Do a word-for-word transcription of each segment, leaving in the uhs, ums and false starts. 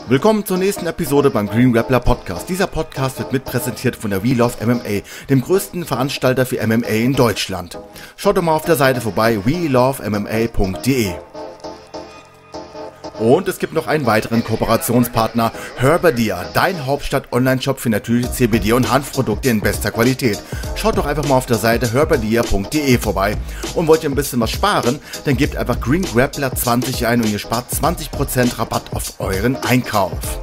Willkommen zur nächsten Episode beim Green Grappler Podcast. Dieser Podcast wird mitpräsentiert von der We Love M M A, dem größten Veranstalter für M M A in Deutschland. Schaut doch mal auf der Seite vorbei, we love m m a punkt d e. Und es gibt noch einen weiteren Kooperationspartner, Herbadia, dein Hauptstadt-Online-Shop für natürliche C B D- und Hanfprodukte in bester Qualität. Schaut doch einfach mal auf der Seite herbadia punkt d e vorbei. Und wollt ihr ein bisschen was sparen, dann gebt einfach Green Grappler zwanzig ein und ihr spart zwanzig Prozent Rabatt auf euren Einkauf.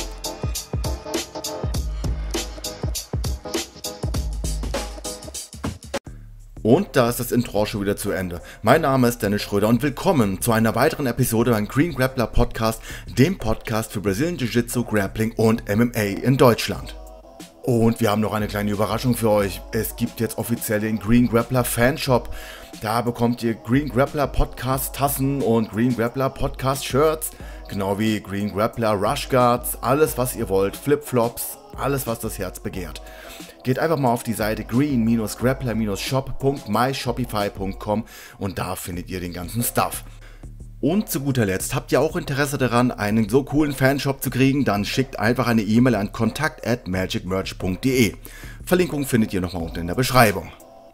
Und da ist das Intro schon wieder zu Ende. Mein Name ist Dennis Schröder und willkommen zu einer weiteren Episode beim Green Grappler Podcast, dem Podcast für Brazilian Jiu-Jitsu, Grappling und M M A in Deutschland. Und wir haben noch eine kleine Überraschung für euch. Es gibt jetzt offiziell den Green Grappler Fanshop. Da bekommt ihr Green Grappler Podcast Tassen und Green Grappler Podcast Shirts, genau wie Green Grappler Rush Guards, alles was ihr wollt, Flipflops, alles was das Herz begehrt. Geht einfach mal auf die Seite green grappler shop punkt my shopify punkt com und da findet ihr den ganzen Stuff. Und zu guter Letzt, habt ihr auch Interesse daran, einen so coolen Fanshop zu kriegen, dann schickt einfach eine E-Mail an kontakt at magic merch punkt d e. Verlinkung findet ihr nochmal unten in der Beschreibung.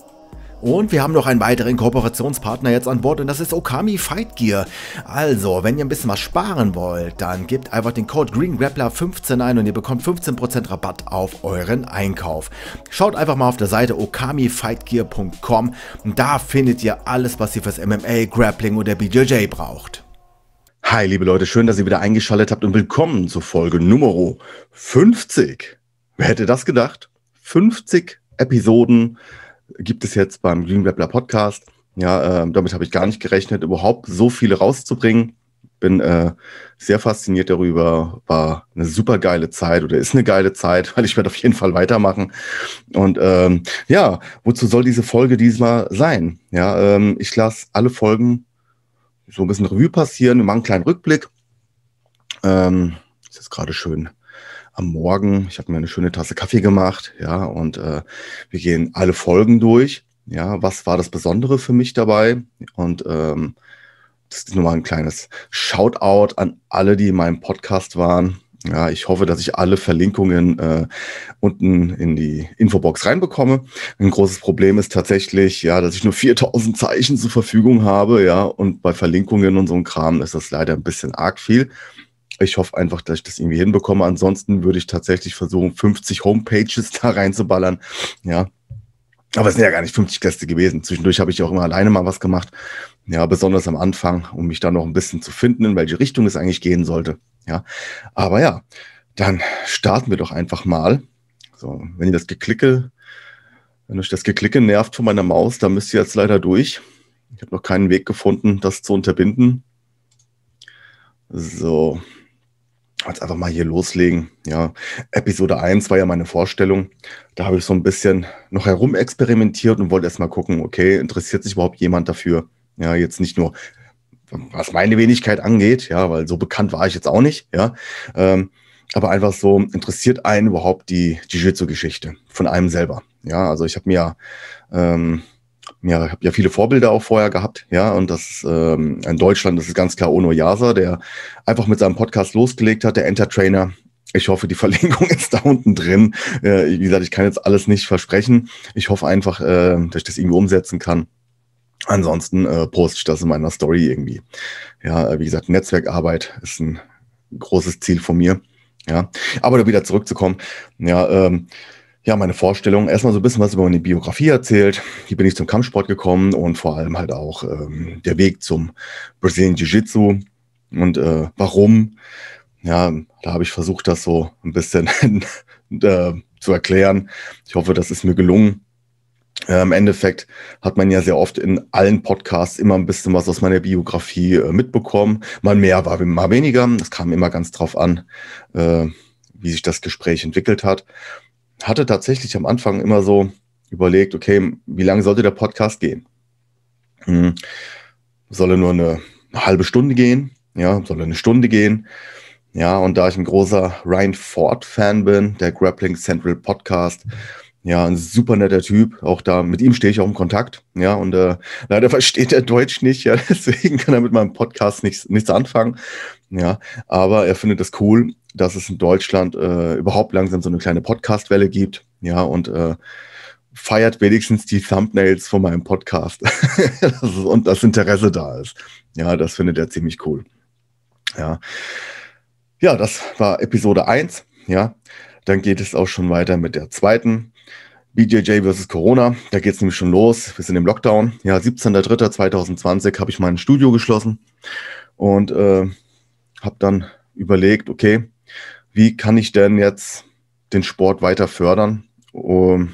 Und wir haben noch einen weiteren Kooperationspartner jetzt an Bord und das ist Okami Fight Gear. Also, wenn ihr ein bisschen was sparen wollt, dann gebt einfach den Code Green Grappler fünfzehn ein und ihr bekommt fünfzehn Prozent Rabatt auf euren Einkauf. Schaut einfach mal auf der Seite okami fight gear punkt com und da findet ihr alles, was ihr fürs M M A, Grappling oder B J J braucht. Hi liebe Leute, schön, dass ihr wieder eingeschaltet habt und willkommen zur Folge Nummer fünfzig. Wer hätte das gedacht? fünfzig Episoden gibt es jetzt beim Green Grappler Podcast. Ja, äh, damit habe ich gar nicht gerechnet, überhaupt so viele rauszubringen. Bin äh, sehr fasziniert darüber. War eine super geile Zeit oder ist eine geile Zeit, weil ich werde auf jeden Fall weitermachen. Und ähm, ja, wozu soll diese Folge diesmal sein? Ja, ähm, ich lasse alle Folgen so ein bisschen Revue passieren. Wir machen einen kleinen Rückblick. Ähm, ist jetzt gerade schön am Morgen. Ich habe mir eine schöne Tasse Kaffee gemacht, ja, und äh, wir gehen alle Folgen durch. Ja, was war das Besondere für mich dabei? Und ähm, das ist nur mal ein kleines Shoutout an alle, die in meinem Podcast waren. Ja, ich hoffe, dass ich alle Verlinkungen äh, unten in die Infobox reinbekomme. Ein großes Problem ist tatsächlich, ja, dass ich nur viertausend Zeichen zur Verfügung habe, ja, und bei Verlinkungen und so einem Kram ist das leider ein bisschen arg viel. Ich hoffe einfach, dass ich das irgendwie hinbekomme. Ansonsten würde ich tatsächlich versuchen, fünfzig Homepages da reinzuballern. Ja, aber es sind ja gar nicht fünfzig Gäste gewesen. Zwischendurch habe ich auch immer alleine mal was gemacht. Ja, besonders am Anfang, um mich da noch ein bisschen zu finden, in welche Richtung es eigentlich gehen sollte. Ja, aber ja, dann starten wir doch einfach mal. So, wenn ihr das Geklicke, wenn euch das Geklicke nervt von meiner Maus, dann müsst ihr jetzt leider durch. Ich habe noch keinen Weg gefunden, das zu unterbinden. So. Jetzt einfach mal hier loslegen. Ja, Episode eins war ja meine Vorstellung. Da habe ich so ein bisschen noch herumexperimentiert und wollte erst mal gucken, okay, interessiert sich überhaupt jemand dafür? Ja, jetzt nicht nur, was meine Wenigkeit angeht, ja, weil so bekannt war ich jetzt auch nicht, ja. Ähm, aber einfach so, interessiert einen überhaupt die Jiu-Jitsu-Geschichte von einem selber? Ja, also ich habe mir ähm, Ja, ich habe ja viele Vorbilder auch vorher gehabt, ja, und das ist ähm, in Deutschland, das ist ganz klar Ono Yasa, der einfach mit seinem Podcast losgelegt hat, der Entertrainer. Ich hoffe, die Verlinkung ist da unten drin. Äh, wie gesagt, ich kann jetzt alles nicht versprechen. Ich hoffe einfach, äh, dass ich das irgendwie umsetzen kann. Ansonsten äh, poste ich das in meiner Story irgendwie. Ja, wie gesagt, Netzwerkarbeit ist ein großes Ziel von mir. Ja, aber da wieder zurückzukommen, ja, ähm, Ja, meine Vorstellung, erstmal so ein bisschen was über meine Biografie erzählt. Wie bin ich zum Kampfsport gekommen und vor allem halt auch ähm, der Weg zum Brazilian Jiu-Jitsu und äh, warum. Ja, da habe ich versucht, das so ein bisschen äh, zu erklären. Ich hoffe, das ist mir gelungen. Äh, Im Endeffekt hat man ja sehr oft in allen Podcasts immer ein bisschen was aus meiner Biografie äh, mitbekommen. Mal mehr, war mal weniger. Das kam immer ganz drauf an, äh, wie sich das Gespräch entwickelt hat. Hatte tatsächlich am Anfang immer so überlegt, okay, wie lange sollte der Podcast gehen? Hm, soll er nur eine, eine halbe Stunde gehen? Ja, soll er eine Stunde gehen? Ja, und da ich ein großer Ryan Ford-Fan bin, der Grappling Central Podcast, ja, ein super netter Typ, auch da, mit ihm stehe ich auch im Kontakt, ja, und äh, leider versteht er Deutsch nicht, ja, deswegen kann er mit meinem Podcast nichts, nichts anfangen, ja, aber er findet es cool dass es in Deutschland äh, überhaupt langsam so eine kleine Podcast-Welle gibt, ja, und äh, feiert wenigstens die Thumbnails von meinem Podcast das ist, und das Interesse da ist. Ja, das findet er ziemlich cool. Ja, ja, das war Episode eins. Ja, dann geht es auch schon weiter mit der zweiten. B J J versus Corona. Da geht es nämlich schon los. Wir sind im Lockdown. Ja, siebzehnter dritter zweitausendzwanzig habe ich mein Studio geschlossen und äh, habe dann überlegt, okay, wie kann ich denn jetzt den Sport weiter fördern, um,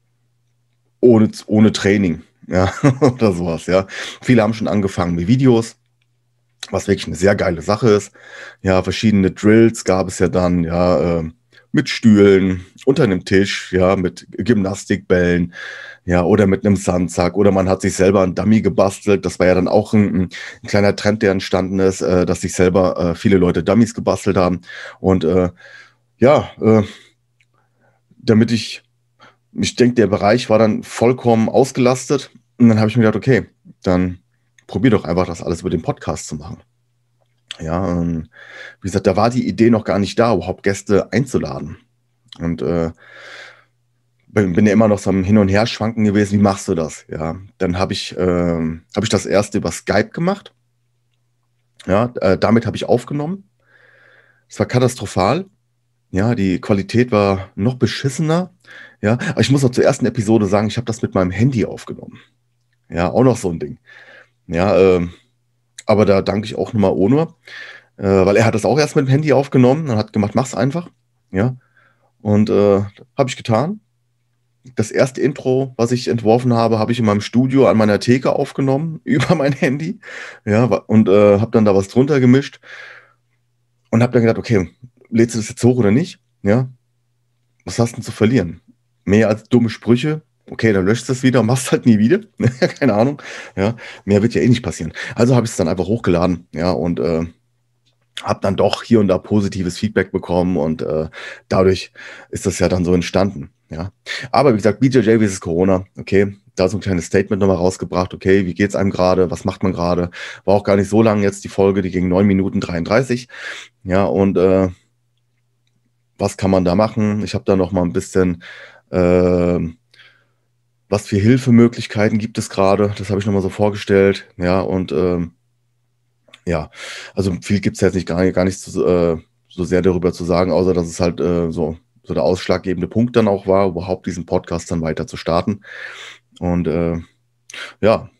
ohne, ohne Training, ja, oder sowas, ja. Viele haben schon angefangen mit Videos, was wirklich eine sehr geile Sache ist. Ja, verschiedene Drills gab es ja dann, ja, äh, mit Stühlen, unter einem Tisch, ja, mit Gymnastikbällen, ja, oder mit einem Sandsack, oder man hat sich selber einen Dummy gebastelt. Das war ja dann auch ein, ein kleiner Trend, der entstanden ist, äh, dass sich selber äh, viele Leute Dummies gebastelt haben. Und äh, ja, äh, damit ich, ich denke, der Bereich war dann vollkommen ausgelastet. Und dann habe ich mir gedacht, okay, dann probier doch einfach das alles über den Podcast zu machen. Ja, ähm, wie gesagt, da war die Idee noch gar nicht da, überhaupt Gäste einzuladen. Und äh, bin, bin ja immer noch so am Hin- und Her-Schwanken gewesen, wie machst du das? Ja, dann habe ich, ähm, hab ich das erste über Skype gemacht. Ja, äh, damit habe ich aufgenommen. Es war katastrophal. Ja, die Qualität war noch beschissener. Ja, aber ich muss noch zur ersten Episode sagen, ich habe das mit meinem Handy aufgenommen. Ja, auch noch so ein Ding. Ja, ähm, aber da danke ich auch nochmal Onur, äh, weil er hat das auch erst mit dem Handy aufgenommen und hat gemacht, mach's einfach. Ja, und äh, habe ich getan. Das erste Intro, was ich entworfen habe, habe ich in meinem Studio an meiner Theke aufgenommen, über mein Handy. Ja, wa- und äh, habe dann da was drunter gemischt und habe dann gedacht, okay, lädst du das jetzt hoch oder nicht? Ja, was hast du denn zu verlieren? Mehr als dumme Sprüche? Okay, dann löscht es wieder und machst halt nie wieder. Keine Ahnung. Ja, mehr wird ja eh nicht passieren. Also habe ich es dann einfach hochgeladen, ja, und äh, habe dann doch hier und da positives Feedback bekommen und äh, dadurch ist das ja dann so entstanden. Ja, aber wie gesagt, B J J versus Corona, okay, da so ein kleines Statement nochmal rausgebracht, okay, wie geht's einem gerade, was macht man gerade, war auch gar nicht so lang jetzt die Folge, die ging neun Minuten dreiunddreißig, ja, und äh, was kann man da machen? Ich habe da noch mal ein bisschen, äh, was für Hilfemöglichkeiten gibt es gerade, das habe ich noch mal so vorgestellt, ja, und ähm, ja, also viel gibt es jetzt nicht gar, gar nicht so, äh, so sehr darüber zu sagen, außer dass es halt äh, so, so der ausschlaggebende Punkt dann auch war, überhaupt diesen Podcast dann weiter zu starten. Und äh, ja,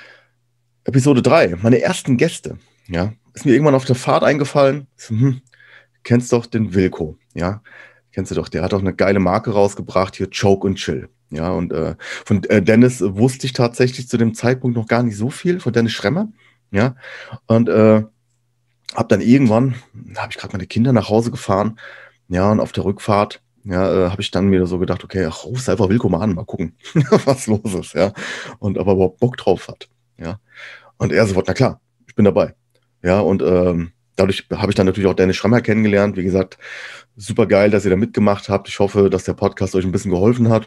Episode drei, meine ersten Gäste, ja, ist mir irgendwann auf der Fahrt eingefallen, so, hm, kennst doch den Wilko, ja, kennst du doch, der hat doch eine geile Marke rausgebracht, hier Choke und Chill. Ja, und äh, von äh, Dennis wusste ich tatsächlich zu dem Zeitpunkt noch gar nicht so viel, von Dennis Schremmer, ja, und äh, hab dann irgendwann, habe ich gerade meine Kinder nach Hause gefahren, ja, und auf der Rückfahrt, ja, äh, habe ich dann mir so gedacht, okay, ach, rufst einfach Wilko mal an, mal gucken, was los ist, ja, und ob er überhaupt Bock drauf hat, ja, und er sofort, na klar, ich bin dabei, ja, und ähm, dadurch habe ich dann natürlich auch Dennis Schrammer kennengelernt, wie gesagt, super geil, dass ihr da mitgemacht habt, ich hoffe, dass der Podcast euch ein bisschen geholfen hat,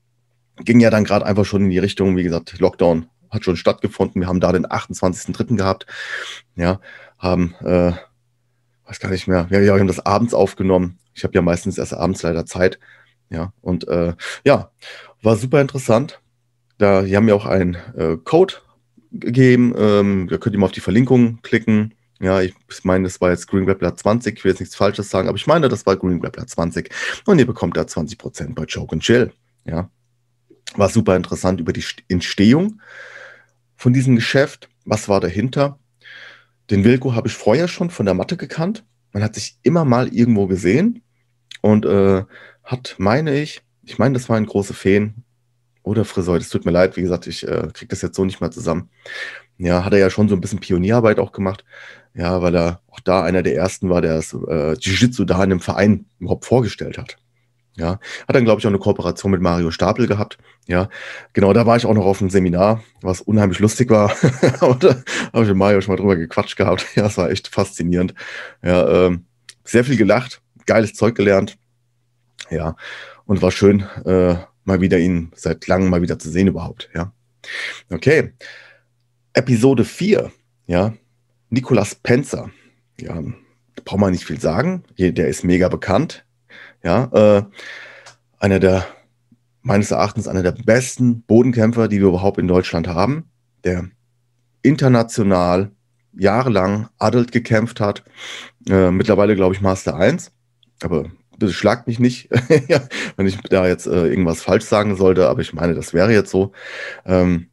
ging ja dann gerade einfach schon in die Richtung, wie gesagt, Lockdown hat schon stattgefunden, wir haben da den achtundzwanzigsten dritten gehabt, ja, haben, äh, weiß gar nicht mehr, ja, ja, wir haben das abends aufgenommen. Ich habe ja meistens erst abends leider Zeit. Ja, und äh, ja, war super interessant. Da, die haben mir auch einen äh, Code gegeben. Ähm, da könnt ihr mal auf die Verlinkung klicken. Ja, ich meine, das war jetzt Green Grappler zwanzig. Ich will jetzt nichts Falsches sagen, aber ich meine, das war Green Grappler zwanzig. Und ihr bekommt da zwanzig Prozent bei Choke and Chill. Ja, war super interessant über die Entstehung von diesem Geschäft. Was war dahinter? Den Wilko habe ich vorher schon von der Matte gekannt. Man hat sich immer mal irgendwo gesehen und äh, hat, meine ich, ich meine, das war ein großer Fan oder Friseur. Das tut mir leid, wie gesagt, ich äh, kriege das jetzt so nicht mehr zusammen. Ja, hat er ja schon so ein bisschen Pionierarbeit auch gemacht. Ja, weil er auch da einer der ersten war, der das äh, Jiu-Jitsu da in dem Verein überhaupt vorgestellt hat. Ja, hat dann, glaube ich, auch eine Kooperation mit Mario Stapel gehabt. Ja, genau, da war ich auch noch auf einem Seminar, was unheimlich lustig war. Aber da habe ich mit Mario schon mal drüber gequatscht gehabt. Ja, es war echt faszinierend. Ja, ähm, sehr viel gelacht, geiles Zeug gelernt. Ja, und war schön, äh, mal wieder ihn seit langem mal wieder zu sehen überhaupt. Ja, okay. Episode vier, ja, Nicolas Penzer. Ja, braucht man nicht viel sagen. Der ist mega bekannt. Ja, äh, einer der, meines Erachtens, einer der besten Bodenkämpfer, die wir überhaupt in Deutschland haben, der international jahrelang Adult gekämpft hat. Äh, mittlerweile, glaube ich, Master eins. Aber bitte schlagt mich nicht, ja, wenn ich da jetzt äh, irgendwas falsch sagen sollte. Aber ich meine, das wäre jetzt so. Ähm,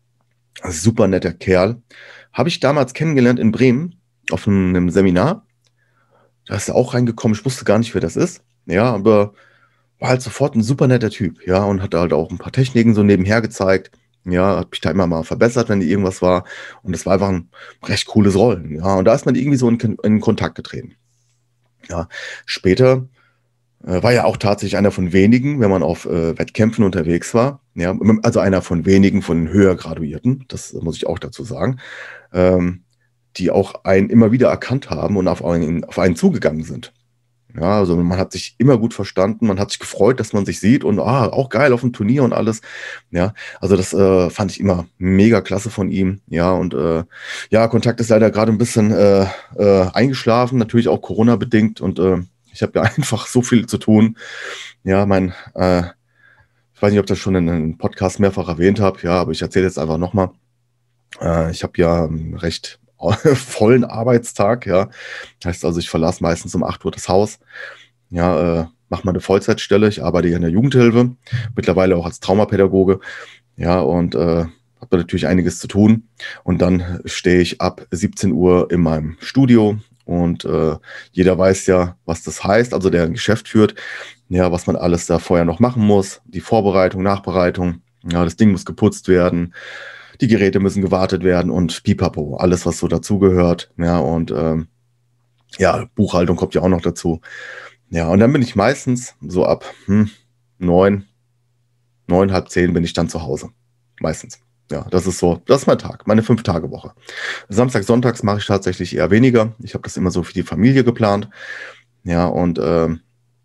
super netter Kerl. Habe ich damals kennengelernt in Bremen auf einem, einem Seminar. Da ist er auch reingekommen. Ich wusste gar nicht, wer das ist. Ja, aber war halt sofort ein super netter Typ. Ja, und hat halt auch ein paar Techniken so nebenher gezeigt. Ja, hat mich da immer mal verbessert, wenn irgendwas war. Und das war einfach ein recht cooles Rollen. Ja, und da ist man irgendwie so in, in Kontakt getreten. Ja, später äh, war ja auch tatsächlich einer von wenigen, wenn man auf äh, Wettkämpfen unterwegs war. Ja, also einer von wenigen von den höher Graduierten, das muss ich auch dazu sagen, ähm, die auch einen immer wieder erkannt haben und auf einen, auf einen zugegangen sind. Ja, also man hat sich immer gut verstanden, man hat sich gefreut, dass man sich sieht und ah, auch geil auf dem Turnier und alles. Ja, also das äh, fand ich immer mega klasse von ihm. Ja, und äh, ja, Kontakt ist leider gerade ein bisschen äh, äh, eingeschlafen, natürlich auch Corona-bedingt und äh, ich habe ja einfach so viel zu tun. Ja, mein, äh, ich weiß nicht, ob ich das schon in einem Podcast mehrfach erwähnt habe, ja, aber ich erzähle jetzt einfach nochmal. Äh, ich habe ja einen recht vollen Arbeitstag, ja. Heißt also, ich verlasse meistens um acht Uhr das Haus. Ja, äh, mache mal eine Vollzeitstelle. Ich arbeite hier in der Jugendhilfe, mittlerweile auch als Traumapädagoge. Ja, und äh, habe da natürlich einiges zu tun. Und dann stehe ich ab siebzehn Uhr in meinem Studio. Und äh, jeder weiß ja, was das heißt, also der ein Geschäft führt, ja, was man alles da vorher noch machen muss. Die Vorbereitung, Nachbereitung, ja, das Ding muss geputzt werden. Die Geräte müssen gewartet werden und pipapo, alles, was so dazugehört. Ja, und ähm, ja, Buchhaltung kommt ja auch noch dazu. Ja, und dann bin ich meistens so ab hm, neun, neun, halb zehn bin ich dann zu Hause. Meistens. Ja, das ist so, das ist mein Tag, meine Fünf-Tage-Woche. Samstag, sonntags mache ich tatsächlich eher weniger. Ich habe das immer so für die Familie geplant. Ja, und ähm,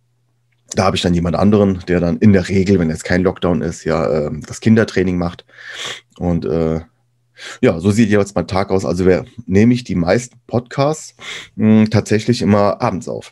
da habe ich dann jemand anderen, der dann in der Regel, wenn jetzt kein Lockdown ist, ja, äh, das Kindertraining macht. Und äh, ja, so sieht jetzt mein Tag aus. Also wir, nehme ich die meisten Podcasts mh, tatsächlich immer abends auf.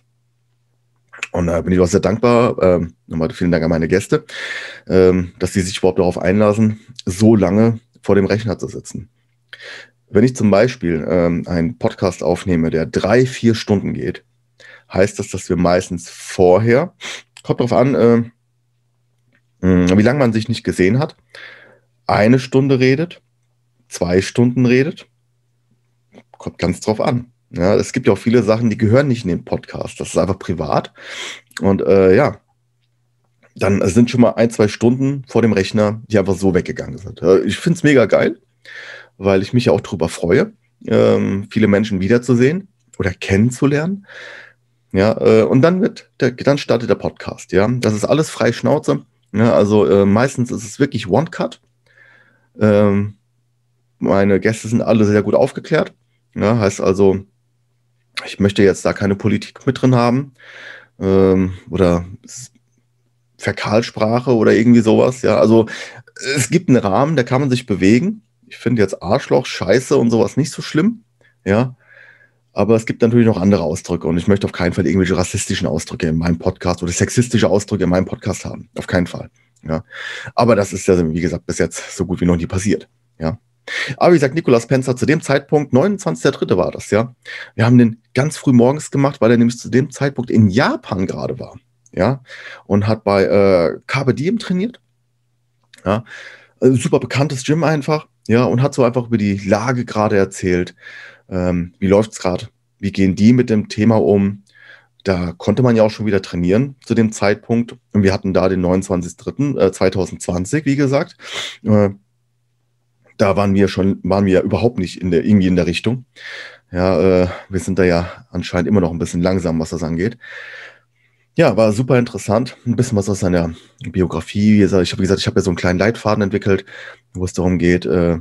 Und da äh, bin ich auch sehr dankbar. Ähm, nochmal vielen Dank an meine Gäste, ähm, dass sie sich überhaupt darauf einlassen, so lange vor dem Rechner zu sitzen. Wenn ich zum Beispiel ähm, einen Podcast aufnehme, der drei, vier Stunden geht, heißt das, dass wir meistens vorher, kommt drauf an, äh, wie lange man sich nicht gesehen hat, eine Stunde redet, zwei Stunden redet, kommt ganz drauf an. Ja, es gibt ja auch viele Sachen, die gehören nicht in den Podcast. Das ist einfach privat. Und äh, ja, dann sind schon mal ein, zwei Stunden vor dem Rechner, die einfach so weggegangen sind. Ich finde es mega geil, weil ich mich ja auch darüber freue, ähm, viele Menschen wiederzusehen oder kennenzulernen. Ja, äh, und dann wird der, dann startet der Podcast. Ja, das ist alles frei Schnauze. Ja, also äh, meistens ist es wirklich One-Cut. Ähm, meine Gäste sind alle sehr gut aufgeklärt. Ja, heißt also, ich möchte jetzt da keine Politik mit drin haben ähm, oder Fäkalsprache oder irgendwie sowas. Ja, also es gibt einen Rahmen, da kann man sich bewegen. Ich finde jetzt Arschloch, Scheiße und sowas nicht so schlimm. Ja, aber es gibt natürlich noch andere Ausdrücke und ich möchte auf keinen Fall irgendwelche rassistischen Ausdrücke in meinem Podcast oder sexistische Ausdrücke in meinem Podcast haben. Auf keinen Fall. Ja, aber das ist ja, wie gesagt, bis jetzt so gut wie noch nie passiert. Ja. Aber wie gesagt, Nikolaus Penzer zu dem Zeitpunkt, neunundzwanzigster dritte war das, ja. Wir haben den ganz früh morgens gemacht, weil er nämlich zu dem Zeitpunkt in Japan gerade war, ja. Und hat bei äh, Carpe Diem trainiert, ja. Also super bekanntes Gym einfach, ja. Und hat so einfach über die Lage gerade erzählt. Ähm, wie läuft's gerade? Wie gehen die mit dem Thema um? Da konnte man ja auch schon wieder trainieren zu dem Zeitpunkt. Und wir hatten da den neunundzwanzigster dritter zweitausendzwanzig, wie gesagt. Äh, Da waren wir schon, waren wir ja überhaupt nicht in der, irgendwie in der Richtung. Ja, äh, wir sind da ja anscheinend immer noch ein bisschen langsam, was das angeht. Ja, war super interessant. Ein bisschen was aus seiner Biografie. Ich habe gesagt, ich habe ja so einen kleinen Leitfaden entwickelt, wo es darum geht, äh,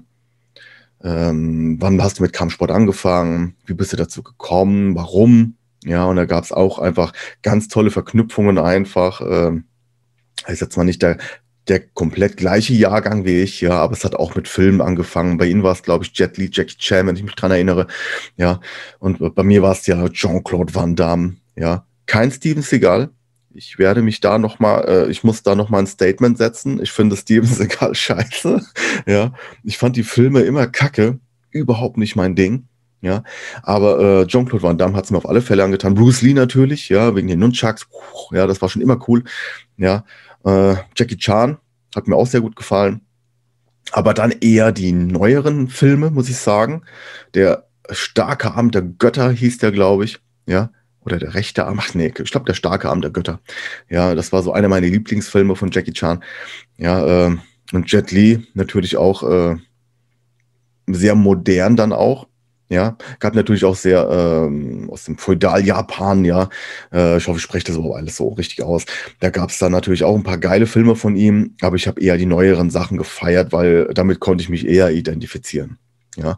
ähm, wann hast du mit Kampfsport angefangen? Wie bist du dazu gekommen? Warum? Ja, und da gab es auch einfach ganz tolle Verknüpfungen einfach. Äh, ist jetzt mal nicht der der komplett gleiche Jahrgang wie ich, ja, aber es hat auch mit Filmen angefangen. Bei Ihnen war es, glaube ich, Jet Li, Jackie Chan, wenn ich mich dran erinnere, ja. Und bei mir war es ja Jean-Claude Van Damme, ja. Kein Steven Seagal. Ich werde mich da noch mal, äh, ich muss da noch mal ein Statement setzen. Ich finde Steven Seagal scheiße, ja. Ich fand die Filme immer kacke, überhaupt nicht mein Ding. Ja, aber äh, Jean-Claude Van Damme hat es mir auf alle Fälle angetan. Bruce Lee natürlich, ja, wegen den Nunchucks. Ja, das war schon immer cool. Ja, äh, Jackie Chan hat mir auch sehr gut gefallen. Aber dann eher die neueren Filme, muss ich sagen. Der starke Arm der Götter hieß der, glaube ich. Ja, oder der rechte Arm. Ach nee, ich glaube, der starke Arm der Götter. Ja, das war so einer meiner Lieblingsfilme von Jackie Chan. Ja, äh, und Jet Li natürlich auch äh, sehr modern dann auch. Ja, gab natürlich auch sehr ähm, aus dem Feudal-Japan, ja. Äh, ich hoffe, ich spreche das überhaupt alles so richtig aus. Da gab es dann natürlich auch ein paar geile Filme von ihm, aber ich habe eher die neueren Sachen gefeiert, weil damit konnte ich mich eher identifizieren. Ja,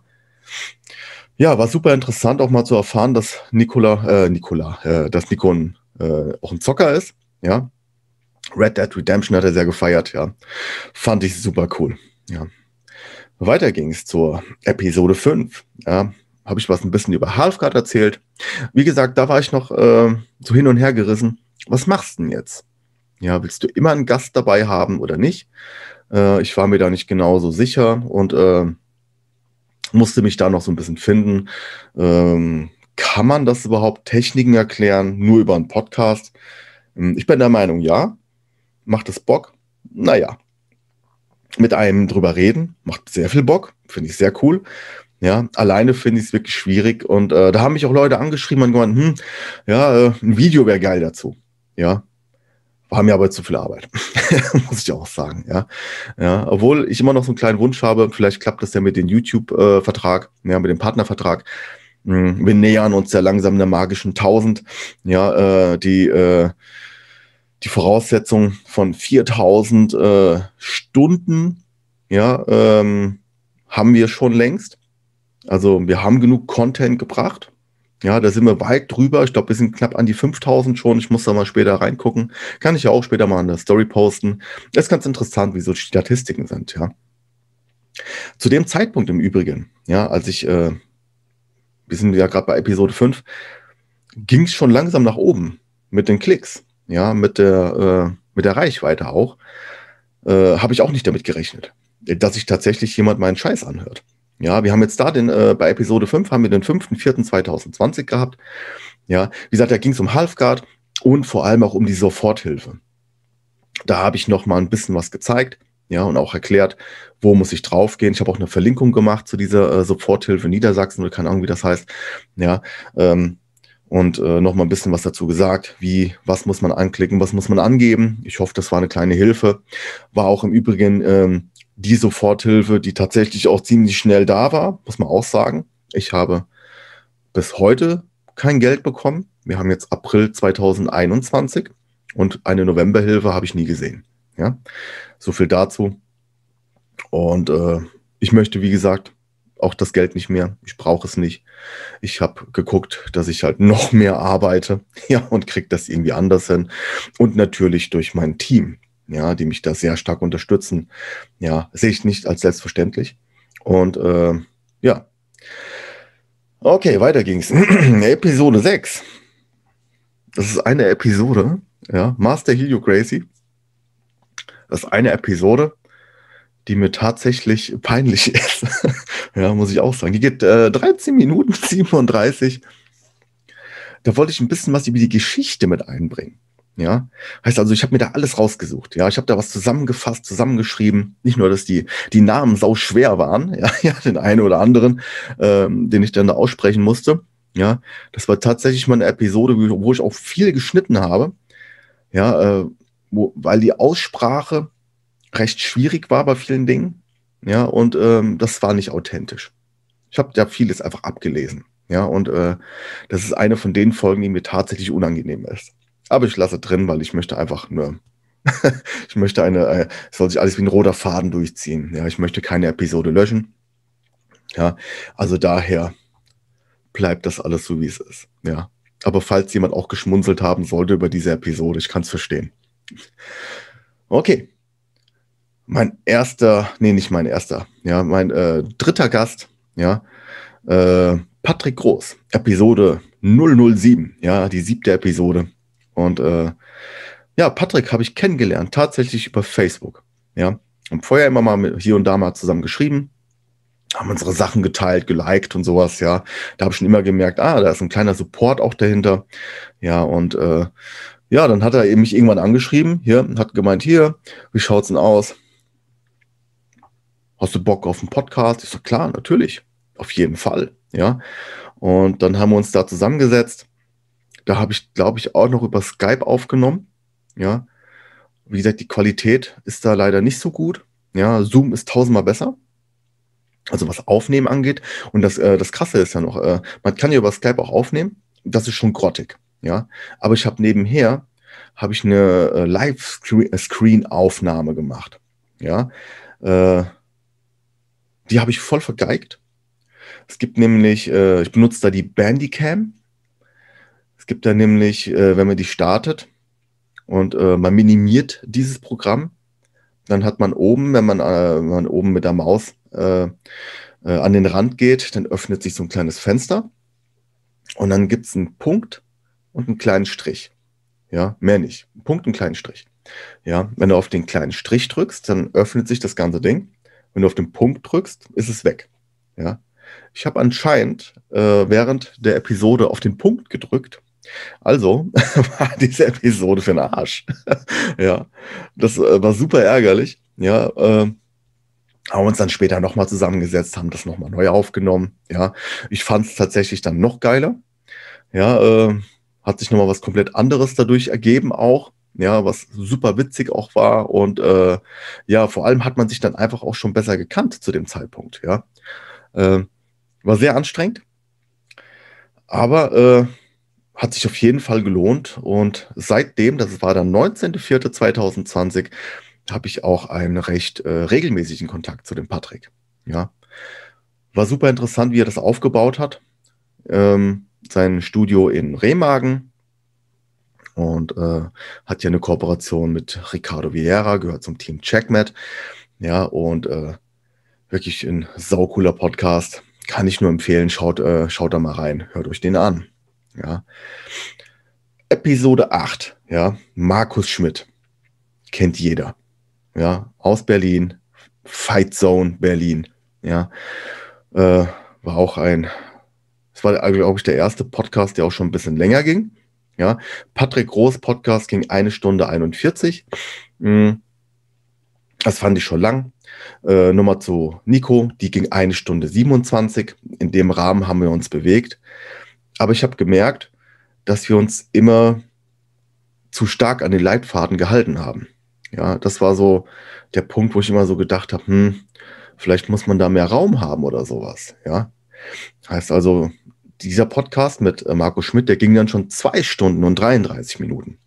ja, war super interessant auch mal zu erfahren, dass Nicola, äh, Nicola, äh, dass Nico ein, äh, auch ein Zocker ist. Ja, Red Dead Redemption hat er sehr gefeiert. Ja, fand ich super cool. Ja. Weiter ging es zur Episode fünf. Ja, habe ich was ein bisschen über Halfguard erzählt. Wie gesagt, da war ich noch äh, so hin und her gerissen. Was machst du denn jetzt? Ja, willst du immer einen Gast dabei haben oder nicht? Äh, ich war mir da nicht genau so sicher und äh, musste mich da noch so ein bisschen finden. Ähm, kann man das überhaupt Techniken erklären, nur über einen Podcast? Ähm, ich bin der Meinung, ja. Macht es Bock? Naja. Mit einem drüber reden, macht sehr viel Bock, finde ich sehr cool. Ja, alleine finde ich es wirklich schwierig und äh, da haben mich auch Leute angeschrieben und gemeint, hm, ja, äh, ein Video wäre geil dazu. Ja, war mir aber zu viel Arbeit, muss ich auch sagen. Ja, ja, obwohl ich immer noch so einen kleinen Wunsch habe, vielleicht klappt das ja mit dem YouTube-Vertrag, äh, ja, mit dem Partnervertrag. Hm, wir nähern uns ja langsam der magischen tausend. Ja, äh, die äh, die Voraussetzung von viertausend äh, Stunden, ja, ähm, haben wir schon längst. Also wir haben genug Content gebracht. Ja, da sind wir weit drüber. Ich glaube, wir sind knapp an die fünftausend schon. Ich muss da mal später reingucken. Kann ich ja auch später mal in der Story posten. Das ist ganz interessant, wie so die Statistiken sind, ja. Zu dem Zeitpunkt im Übrigen, ja, als ich, äh, wir sind ja gerade bei Episode fünf, ging es schon langsam nach oben mit den Klicks. Ja, mit der, äh, mit der Reichweite auch, äh, habe ich auch nicht damit gerechnet, dass sich tatsächlich jemand meinen Scheiß anhört. Ja, wir haben jetzt da den, äh, bei Episode fünf haben wir den fünften vierten zweitausendzwanzig gehabt. Ja, wie gesagt, da ging es um Halfguard und vor allem auch um die Soforthilfe. Da habe ich noch mal ein bisschen was gezeigt, ja, und auch erklärt, wo muss ich draufgehen. Ich habe auch eine Verlinkung gemacht zu dieser äh, Soforthilfe Niedersachsen, oder keine Ahnung, wie das heißt. Ja, ähm, und äh, noch mal ein bisschen was dazu gesagt, wie, was muss man anklicken, was muss man angeben. Ich hoffe, das war eine kleine Hilfe. War auch im Übrigen ähm, die Soforthilfe, die tatsächlich auch ziemlich schnell da war, muss man auch sagen. Ich habe bis heute kein Geld bekommen. Wir haben jetzt April zweitausendeinundzwanzig und eine Novemberhilfe habe ich nie gesehen. Ja, so viel dazu. Und äh, ich möchte, wie gesagt, auch das Geld nicht mehr. Ich brauche es nicht. Ich habe geguckt, dass ich halt noch mehr arbeite, ja, und kriege das irgendwie anders hin. Und natürlich durch mein Team, ja, die mich da sehr stark unterstützen. Ja, sehe ich nicht als selbstverständlich. Und äh, ja. Okay, weiter ging's. Episode sechs. Das ist eine Episode, ja, Master Helio Gracie. Das ist eine Episode, die mir tatsächlich peinlich ist. Ja, muss ich auch sagen. Die geht äh, dreizehn Minuten siebenunddreißig. Da wollte ich ein bisschen was über die Geschichte mit einbringen. Ja, heißt also, ich habe mir da alles rausgesucht. Ja, ich habe da was zusammengefasst, zusammengeschrieben. Nicht nur, dass die, die Namen sau schwer waren, ja, ja, den einen oder anderen, ähm, den ich dann da aussprechen musste. Ja, das war tatsächlich mal eine Episode, wo ich auch viel geschnitten habe. Ja, äh, wo, weil die Aussprache recht schwierig war bei vielen Dingen. Ja, und ähm, das war nicht authentisch. Ich habe ja vieles einfach abgelesen. Ja, und äh, das ist eine von den Folgen, die mir tatsächlich unangenehm ist. Aber ich lasse drin, weil ich möchte einfach nur, ich möchte eine, äh, es soll sich alles wie ein roter Faden durchziehen. Ja, ich möchte keine Episode löschen. Ja, also daher bleibt das alles so, wie es ist. Ja, aber falls jemand auch geschmunzelt haben sollte über diese Episode, ich kann es verstehen. Okay. mein erster, nee, nicht mein erster, ja, mein äh, dritter Gast, ja, äh, Patrick Groß, Episode null null sieben, ja, die siebte Episode. Und äh, ja, Patrick habe ich kennengelernt, tatsächlich über Facebook, ja. Haben vorher immer mal mit, hier und da mal zusammen geschrieben, haben unsere Sachen geteilt, geliked und sowas, ja. Da habe ich schon immer gemerkt, ah, da ist ein kleiner Support auch dahinter, ja, und äh, ja, dann hat er eben mich irgendwann angeschrieben, hier, hat gemeint, hier, wie schaut's denn aus? Hast du Bock auf einen Podcast? Ich so, klar, natürlich, auf jeden Fall, ja. Und dann haben wir uns da zusammengesetzt. Da habe ich, glaube ich, auch noch über Skype aufgenommen, ja. Wie gesagt, die Qualität ist da leider nicht so gut, ja. Zoom ist tausendmal besser, also was Aufnehmen angeht. Und das, äh, das Krasse ist ja noch, äh, man kann ja über Skype auch aufnehmen. Das ist schon grottig, ja. Aber ich habe nebenher, habe ich eine äh, Live-Screen-Aufnahme gemacht, ja. Äh, die habe ich voll vergeigt. Es gibt nämlich, äh, ich benutze da die Bandicam. Es gibt da nämlich, äh, wenn man die startet und äh, man minimiert dieses Programm, dann hat man oben, wenn man, äh, wenn man oben mit der Maus äh, äh, an den Rand geht, dann öffnet sich so ein kleines Fenster und dann gibt es einen Punkt und einen kleinen Strich. Ja, mehr nicht. Ein Punkt und einen kleinen Strich. Ja, wenn du auf den kleinen Strich drückst, dann öffnet sich das ganze Ding. Wenn du auf den Punkt drückst, ist es weg. Ja, ich habe anscheinend äh, während der Episode auf den Punkt gedrückt. Also war diese Episode für den Arsch. Ja, das äh, war super ärgerlich. Ja, äh, haben uns dann später nochmal zusammengesetzt, haben das nochmal neu aufgenommen. Ja, ich fand es tatsächlich dann noch geiler. Ja, äh, hat sich nochmal was komplett anderes dadurch ergeben auch. Ja, was super witzig auch war. Und äh, ja, vor allem hat man sich dann einfach auch schon besser gekannt zu dem Zeitpunkt. Ja, äh, war sehr anstrengend, aber äh, hat sich auf jeden Fall gelohnt. Und seitdem, das war dann neunzehnter vierter zweitausendzwanzig, habe ich auch einen recht äh, regelmäßigen Kontakt zu dem Patrick. Ja, war super interessant, wie er das aufgebaut hat. Ähm, sein Studio in Remagen und äh, hat ja eine Kooperation mit Ricardo Vieira, gehört zum Team Checkmat. Ja, und äh, wirklich ein saucooler Podcast. Kann ich nur empfehlen, schaut, äh, schaut da mal rein, hört euch den an. Ja. Episode acht, ja, Markus Schmidt. Kennt jeder. Ja, aus Berlin, Fight Zone Berlin. Ja, äh, war auch ein, es war, glaube ich, der erste Podcast, der auch schon ein bisschen länger ging. Ja, Patrick Groß Podcast ging eine Stunde einundvierzig. Das fand ich schon lang. Äh, Nummer zu Nico, die ging eine Stunde siebenundzwanzig. In dem Rahmen haben wir uns bewegt. Aber ich habe gemerkt, dass wir uns immer zu stark an den Leitfaden gehalten haben. Ja, das war so der Punkt, wo ich immer so gedacht habe, hm, vielleicht muss man da mehr Raum haben oder sowas. Ja, heißt also, dieser Podcast mit äh, Markus Schmidt, der ging dann schon zwei Stunden und dreiunddreißig Minuten.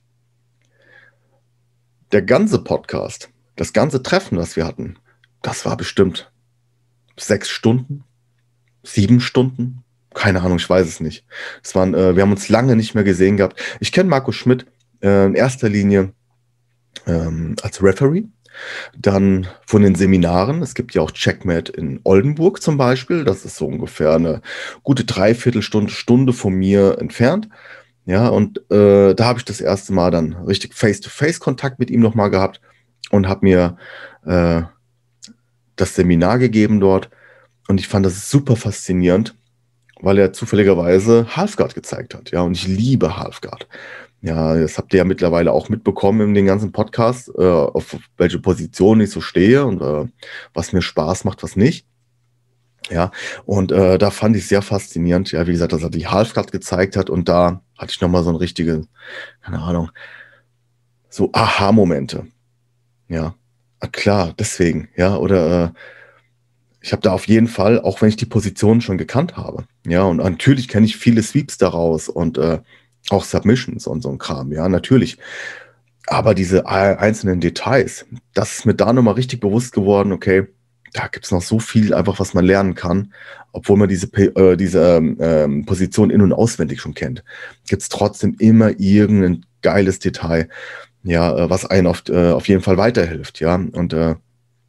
Der ganze Podcast, das ganze Treffen, das wir hatten, das war bestimmt sechs Stunden, sieben Stunden, keine Ahnung, ich weiß es nicht. Es waren, äh, wir haben uns lange nicht mehr gesehen gehabt. Ich kenne Markus Schmidt äh, in erster Linie ähm, als Referee, dann von den Seminaren. Es gibt ja auch Checkmat in Oldenburg zum Beispiel. Das ist so ungefähr eine gute Dreiviertelstunde, Stunde von mir entfernt. Ja, und äh, da habe ich das erste Mal dann richtig Face-to-Face-Kontakt mit ihm nochmal gehabt und habe mir äh, das Seminar gegeben dort. Und ich fand das super faszinierend, weil er zufälligerweise Halfguard gezeigt hat. Ja, und ich liebe Halfguard. Ja, das habt ihr ja mittlerweile auch mitbekommen in den ganzen Podcast, äh, auf welche Position ich so stehe und äh, was mir Spaß macht, was nicht. Ja, und äh, da fand ich sehr faszinierend, ja, wie gesagt, dass er die Halfguard gezeigt hat und da hatte ich nochmal so ein richtige, keine Ahnung, so Aha-Momente. Ja, ah, klar, deswegen, ja, oder äh, ich habe da auf jeden Fall, auch wenn ich die Position schon gekannt habe, ja, und natürlich kenne ich viele Sweeps daraus und äh, auch Submissions und so ein Kram, ja, natürlich. Aber diese einzelnen Details, das ist mir da nochmal richtig bewusst geworden, okay, da gibt es noch so viel einfach, was man lernen kann, obwohl man diese, äh, diese ähm, Position in- und auswendig schon kennt. Gibt es trotzdem immer irgendein geiles Detail, ja, was einen auf, äh, auf jeden Fall weiterhilft, ja, und äh,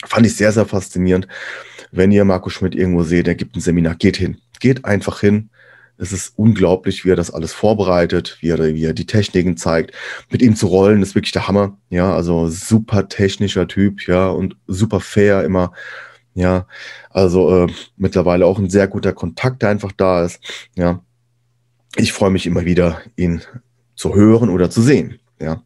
Fand ich sehr, sehr faszinierend. Wenn ihr Marco Schmidt irgendwo seht, der gibt ein Seminar, geht hin. Geht einfach hin. Es ist unglaublich, wie er das alles vorbereitet, wie er, wie er die Techniken zeigt. Mit ihm zu rollen ist wirklich der Hammer. Ja, also super technischer Typ, ja, und super fair immer. Ja, also äh, mittlerweile auch ein sehr guter Kontakt, der einfach da ist. Ja, ich freue mich immer wieder, ihn zu hören oder zu sehen. Ja.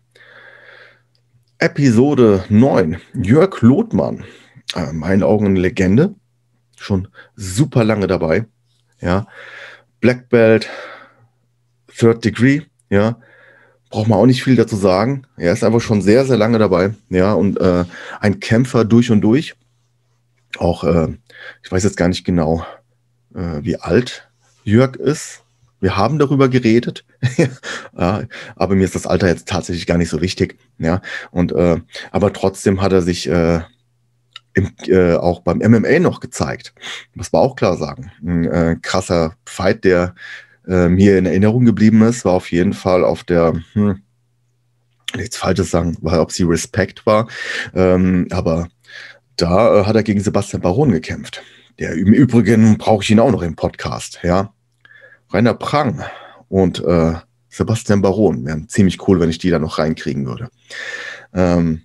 Episode neun. Jörg Lothmann. Äh, in meinen Augen eine Legende. Schon super lange dabei. Ja. Black Belt, Third Degree. Ja. Braucht man auch nicht viel dazu sagen. Er ist einfach schon sehr, sehr lange dabei. Ja. Und äh, ein Kämpfer durch und durch. Auch, äh, ich weiß jetzt gar nicht genau, äh, wie alt Jörg ist. Wir haben darüber geredet, ja, aber mir ist das Alter jetzt tatsächlich gar nicht so wichtig. Ja, und äh, aber trotzdem hat er sich äh, im, äh, auch beim M M A noch gezeigt. Das war auch klar sagen. Ein äh, krasser Fight, der äh, mir in Erinnerung geblieben ist, war auf jeden Fall auf der, hm, nichts Falsches sagen, weil ob sie Respect war, ähm, aber da äh, hat er gegen Sebastian Baron gekämpft. Der im Übrigen brauche ich ihn auch noch im Podcast, ja. Rainer Prang und äh, Sebastian Baron wären ziemlich cool, wenn ich die da noch reinkriegen würde. Ähm,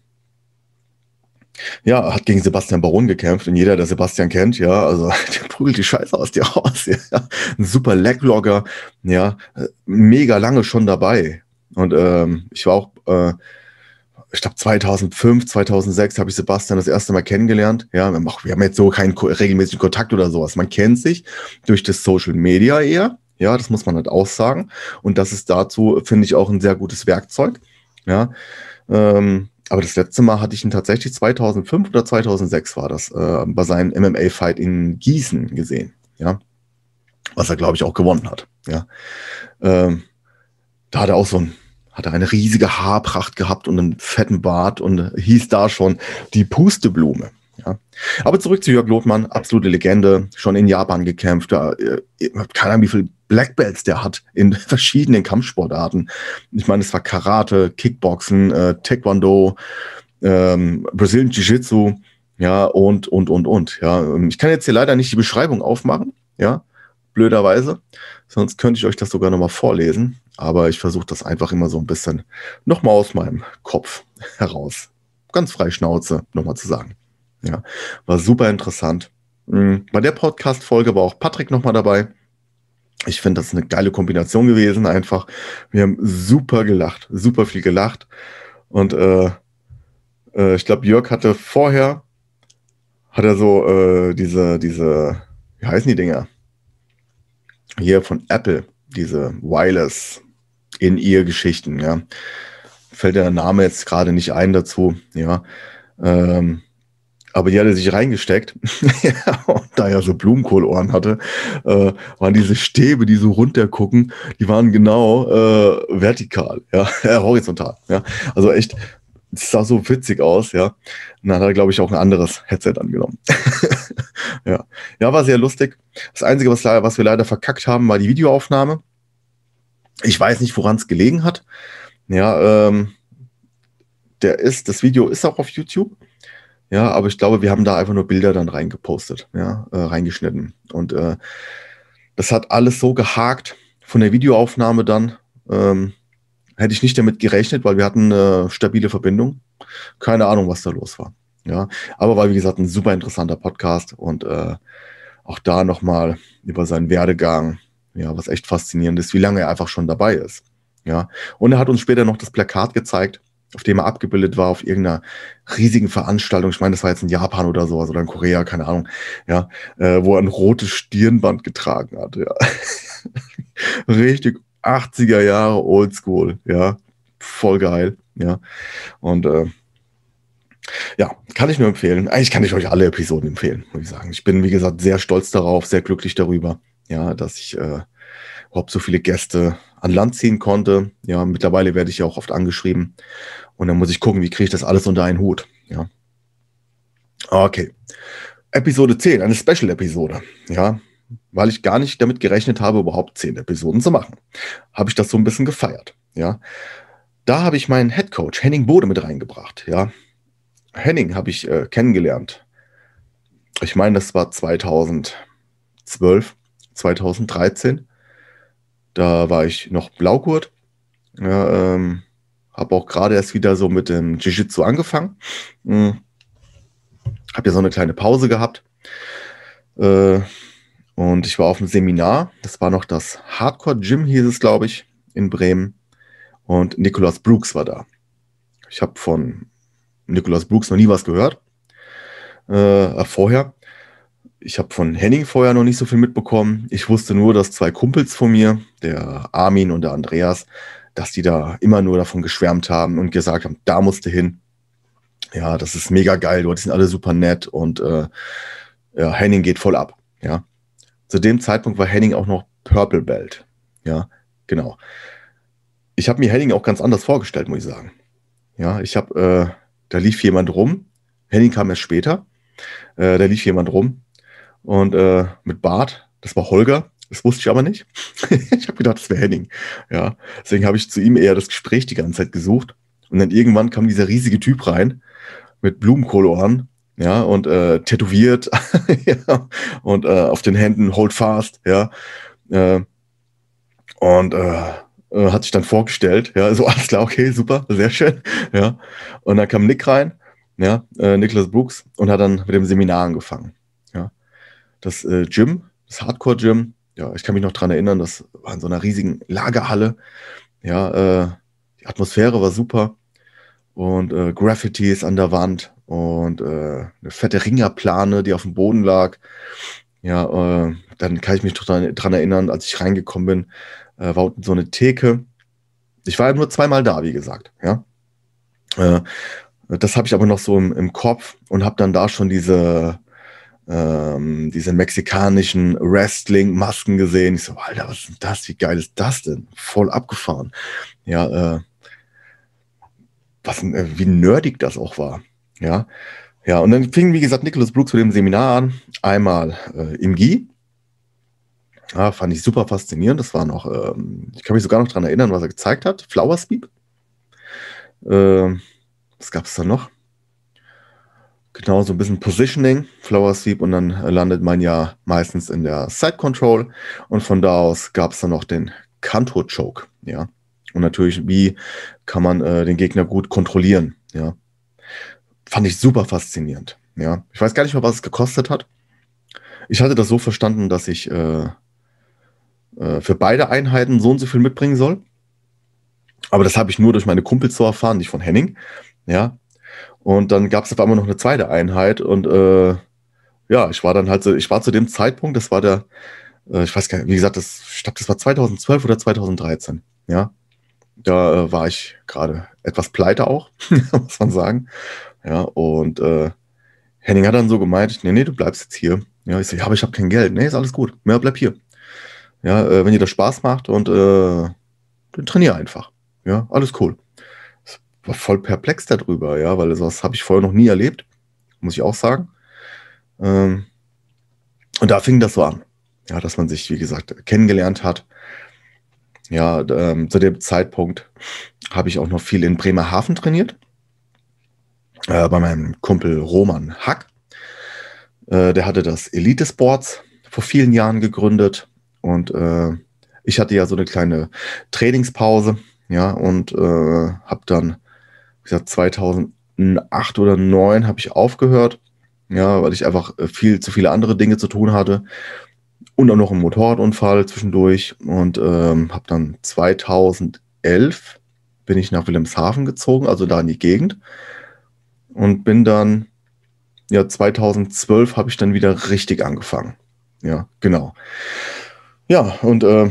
ja, hat gegen Sebastian Baron gekämpft und jeder, der Sebastian kennt, ja, also der prügelt die Scheiße aus dir raus. Ja. Ein super Leglogger, ja, mega lange schon dabei. Und ähm, ich war auch, äh, ich glaube zweitausendfünf, zweitausendsechs habe ich Sebastian das erste Mal kennengelernt. Ja, wir haben jetzt so keinen regelmäßigen Kontakt oder sowas. Man kennt sich durch das Social Media eher. Ja, das muss man halt auch sagen. Und das ist dazu, finde ich, auch ein sehr gutes Werkzeug. Ja, ähm, aber das letzte Mal hatte ich ihn tatsächlich zweitausendfünf oder zweitausendsechs war das, äh, bei seinem M M A-Fight in Gießen gesehen. Ja, was er, glaube ich, auch gewonnen hat. Ja, ähm, da hat er auch so ein, hat er eine riesige Haarpracht gehabt und einen fetten Bart und hieß da schon die Pusteblume. Ja. Aber zurück zu Jörg Lothmann, absolute Legende, schon in Japan gekämpft, da, äh, keine Ahnung, wie viele Black Belts der hat in verschiedenen Kampfsportarten. Ich meine, es war Karate, Kickboxen, äh, Taekwondo, ähm, Brazilian Jiu-Jitsu, ja, und, und, und, und, ja. Ich kann jetzt hier leider nicht die Beschreibung aufmachen, ja, blöderweise, sonst könnte ich euch das sogar nochmal vorlesen, aber ich versuche das einfach immer so ein bisschen nochmal aus meinem Kopf heraus, ganz frei Schnauze, nochmal zu sagen. Ja, war super interessant. Bei der Podcast-Folge war auch Patrick nochmal dabei. Ich finde, das ist eine geile Kombination gewesen, einfach. Wir haben super gelacht, super viel gelacht. Und äh, äh, ich glaube, Jörg hatte vorher, hat er so äh, diese, diese, wie heißen die Dinger? Hier von Apple, diese Wireless In-Ear-Geschichten, ja. Fällt der Name jetzt gerade nicht ein dazu, ja. Ähm, Aber die hat er sich reingesteckt. Ja, und da er so Blumenkohlohren hatte, äh, waren diese Stäbe, die so runtergucken, die waren genau äh, vertikal, ja, äh, horizontal. Ja, also echt, es sah so witzig aus, ja. Und dann hat er, glaube ich, auch ein anderes Headset angenommen. Ja, ja, war sehr lustig. Das Einzige, was, was wir leider verkackt haben, war die Videoaufnahme. Ich weiß nicht, woran es gelegen hat. Ja, ähm, der ist, das Video ist auch auf YouTube. Ja, aber ich glaube, wir haben da einfach nur Bilder dann reingepostet, ja, äh, reingeschnitten. Und äh, das hat alles so gehakt von der Videoaufnahme dann. Ähm, hätte ich nicht damit gerechnet, weil wir hatten eine stabile Verbindung. Keine Ahnung, was da los war. Ja, aber war, wie gesagt, ein super interessanter Podcast und äh, auch da nochmal über seinen Werdegang, ja, was echt faszinierend ist, wie lange er einfach schon dabei ist. Ja, und er hat uns später noch das Plakat gezeigt, auf dem er abgebildet war, auf irgendeiner riesigen Veranstaltung. Ich meine, das war jetzt in Japan oder sowas oder in Korea, keine Ahnung, ja, äh, wo er ein rotes Stirnband getragen hat, ja. Richtig achtziger Jahre Oldschool, ja, voll geil, ja. Und äh, ja, kann ich nur empfehlen. Eigentlich kann ich euch alle Episoden empfehlen, muss ich sagen. Ich bin, wie gesagt, sehr stolz darauf, sehr glücklich darüber, ja, dass ich äh, überhaupt so viele Gäste an Land ziehen konnte. Ja, mittlerweile werde ich ja auch oft angeschrieben. Und dann muss ich gucken, wie kriege ich das alles unter einen Hut. Ja. Okay. Episode zehn, eine Special-Episode. Ja, weil ich gar nicht damit gerechnet habe, überhaupt zehn Episoden zu machen. Habe ich das so ein bisschen gefeiert. Ja. Da habe ich meinen Headcoach Henning Bode mit reingebracht. Ja. Henning habe ich äh, kennengelernt Ich meine, das war zweitausendzwölf, zweitausenddreizehn. Da war ich noch Blaugurt. Ja, ähm, habe auch gerade erst wieder so mit dem Jiu-Jitsu angefangen. Hm. Habe ja so eine kleine Pause gehabt. Äh, und ich war auf einem Seminar. Das war noch das Hardcore Gym, hieß es, glaube ich, in Bremen. Und Nicholas Brooks war da. Ich habe von Nicholas Brooks noch nie was gehört. Äh, vorher. Ich habe von Henning vorher noch nicht so viel mitbekommen. Ich wusste nur, dass zwei Kumpels von mir, der Armin und der Andreas, dass die da immer nur davon geschwärmt haben und gesagt haben, da musst du hin. Ja, das ist mega geil, die sind alle super nett und äh, ja, Henning geht voll ab. Ja. Zu dem Zeitpunkt war Henning auch noch Purple Belt. Ja, genau. Ich habe mir Henning auch ganz anders vorgestellt, muss ich sagen. Ja, ich habe, äh, da lief jemand rum. Henning kam erst später. Äh, da lief jemand rum und äh, mit Bart. Das war Holger. Das wusste ich aber nicht. Ich habe gedacht, das wäre Henning. Ja, deswegen habe ich zu ihm eher das Gespräch die ganze Zeit gesucht. Und dann irgendwann kam dieser riesige Typ rein mit Blumenkohlohren, ja, und äh, tätowiert, ja, und äh, auf den Händen Hold Fast, ja, äh, und äh, äh, hat sich dann vorgestellt, ja, so alles klar, okay, super, sehr schön, ja, und dann kam Nick rein, ja, äh, Nicholas Brooks, und hat dann mit dem Seminar angefangen, ja, das äh, Gym, das Hardcore Gym, ja, ich kann mich noch dran erinnern, das war in so einer riesigen Lagerhalle, ja, äh, die Atmosphäre war super. Und äh, Graffitis an der Wand und äh, eine fette Ringerplane, die auf dem Boden lag. Ja, äh, dann kann ich mich dran, dran erinnern, als ich reingekommen bin, äh, war unten so eine Theke. Ich war ja nur zweimal da, wie gesagt. Ja, äh, das habe ich aber noch so im, im Kopf und habe dann da schon diese, ähm, diese mexikanischen Wrestling-Masken gesehen. Ich so, Alter, was ist denn das? Wie geil ist das denn? Voll abgefahren. Ja, äh, was, äh, wie nerdig das auch war. Ja, ja, und dann fing, wie gesagt, Nicholas Brooks mit dem Seminar an. Einmal äh, im Gi. Ja, fand ich super faszinierend. Das war noch, ähm, ich kann mich sogar noch daran erinnern, was er gezeigt hat. Flower Sweep. Äh, was gab es da noch? Genau, so ein bisschen Positioning, Flower Sweep, und dann äh, landet man ja meistens in der Side Control. Und von da aus gab es dann noch den Kanto Choke. Ja. Und natürlich, wie kann man äh, den Gegner gut kontrollieren, ja. Fand ich super faszinierend, ja. Ich weiß gar nicht mehr, was es gekostet hat. Ich hatte das so verstanden, dass ich äh, äh, für beide Einheiten so und so viel mitbringen soll. Aber das habe ich nur durch meine Kumpels so erfahren, nicht von Henning, ja. Und dann gab es auf einmal noch eine zweite Einheit und äh, ja, ich war dann halt so, ich war zu dem Zeitpunkt, das war der, äh, ich weiß gar nicht, wie gesagt, das, ich glaube, das war zweitausendzwölf oder zweitausenddreizehn, ja. Da äh, war ich gerade etwas pleite auch, muss man sagen. Ja, und äh, Henning hat dann so gemeint, nee, nee, du bleibst jetzt hier. Ja, ich so, ja, aber ich habe kein Geld. Nee, ist alles gut. Ja, bleib hier. Ja, äh, wenn dir das Spaß macht und äh, dann trainier einfach. Ja, alles cool. Ich war voll perplex darüber, ja, weil sowas habe ich vorher noch nie erlebt, muss ich auch sagen. Ähm, und da fing das so an. Ja, dass man sich, wie gesagt, kennengelernt hat. Ja, ähm, zu dem Zeitpunkt habe ich auch noch viel in Bremerhaven trainiert. Äh, bei meinem Kumpel Roman Hack. Äh, der hatte das Elite Sports vor vielen Jahren gegründet. Und äh, ich hatte ja so eine kleine Trainingspause. Ja, und äh, habe dann, wie gesagt, zweitausendacht oder zweitausendneun habe ich aufgehört. Ja, weil ich einfach viel zu viele andere Dinge zu tun hatte. Und auch noch einen Motorradunfall zwischendurch. Und ähm, habe dann zweitausendelf bin ich nach Wilhelmshaven gezogen, also da in die Gegend. Und bin dann, ja, zweitausendzwölf habe ich dann wieder richtig angefangen. Ja, genau. Ja, und äh,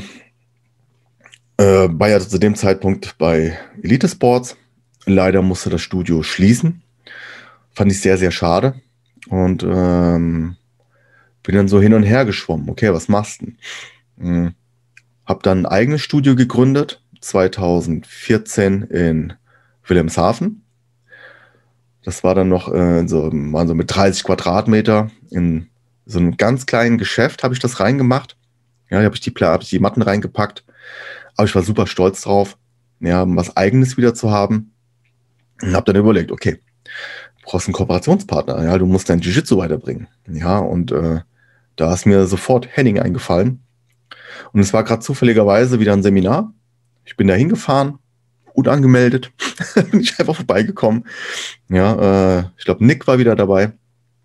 äh, war ja zu dem Zeitpunkt bei Elite Sports. Leider musste das Studio schließen. Fand ich sehr, sehr schade. Und ähm, bin dann so hin und her geschwommen. Okay, was machst du denn? Hm. Hab dann ein eigenes Studio gegründet, zweitausendvierzehn in Wilhelmshaven. Das war dann noch äh, so, waren so mit dreißig Quadratmeter in so einem ganz kleinen Geschäft habe ich das reingemacht. Ja, da habe ich die, hab ich die Matten reingepackt. Aber ich war super stolz drauf, ja, was Eigenes wieder zu haben. Und habe dann überlegt, okay, brauchst einen Kooperationspartner, ja, du musst dein Jiu-Jitsu weiterbringen. Ja, und äh, da ist mir sofort Henning eingefallen. Und es war gerade zufälligerweise wieder ein Seminar. Ich bin da hingefahren, unangemeldet, bin ich einfach vorbeigekommen. Ja, äh, ich glaube, Nick war wieder dabei.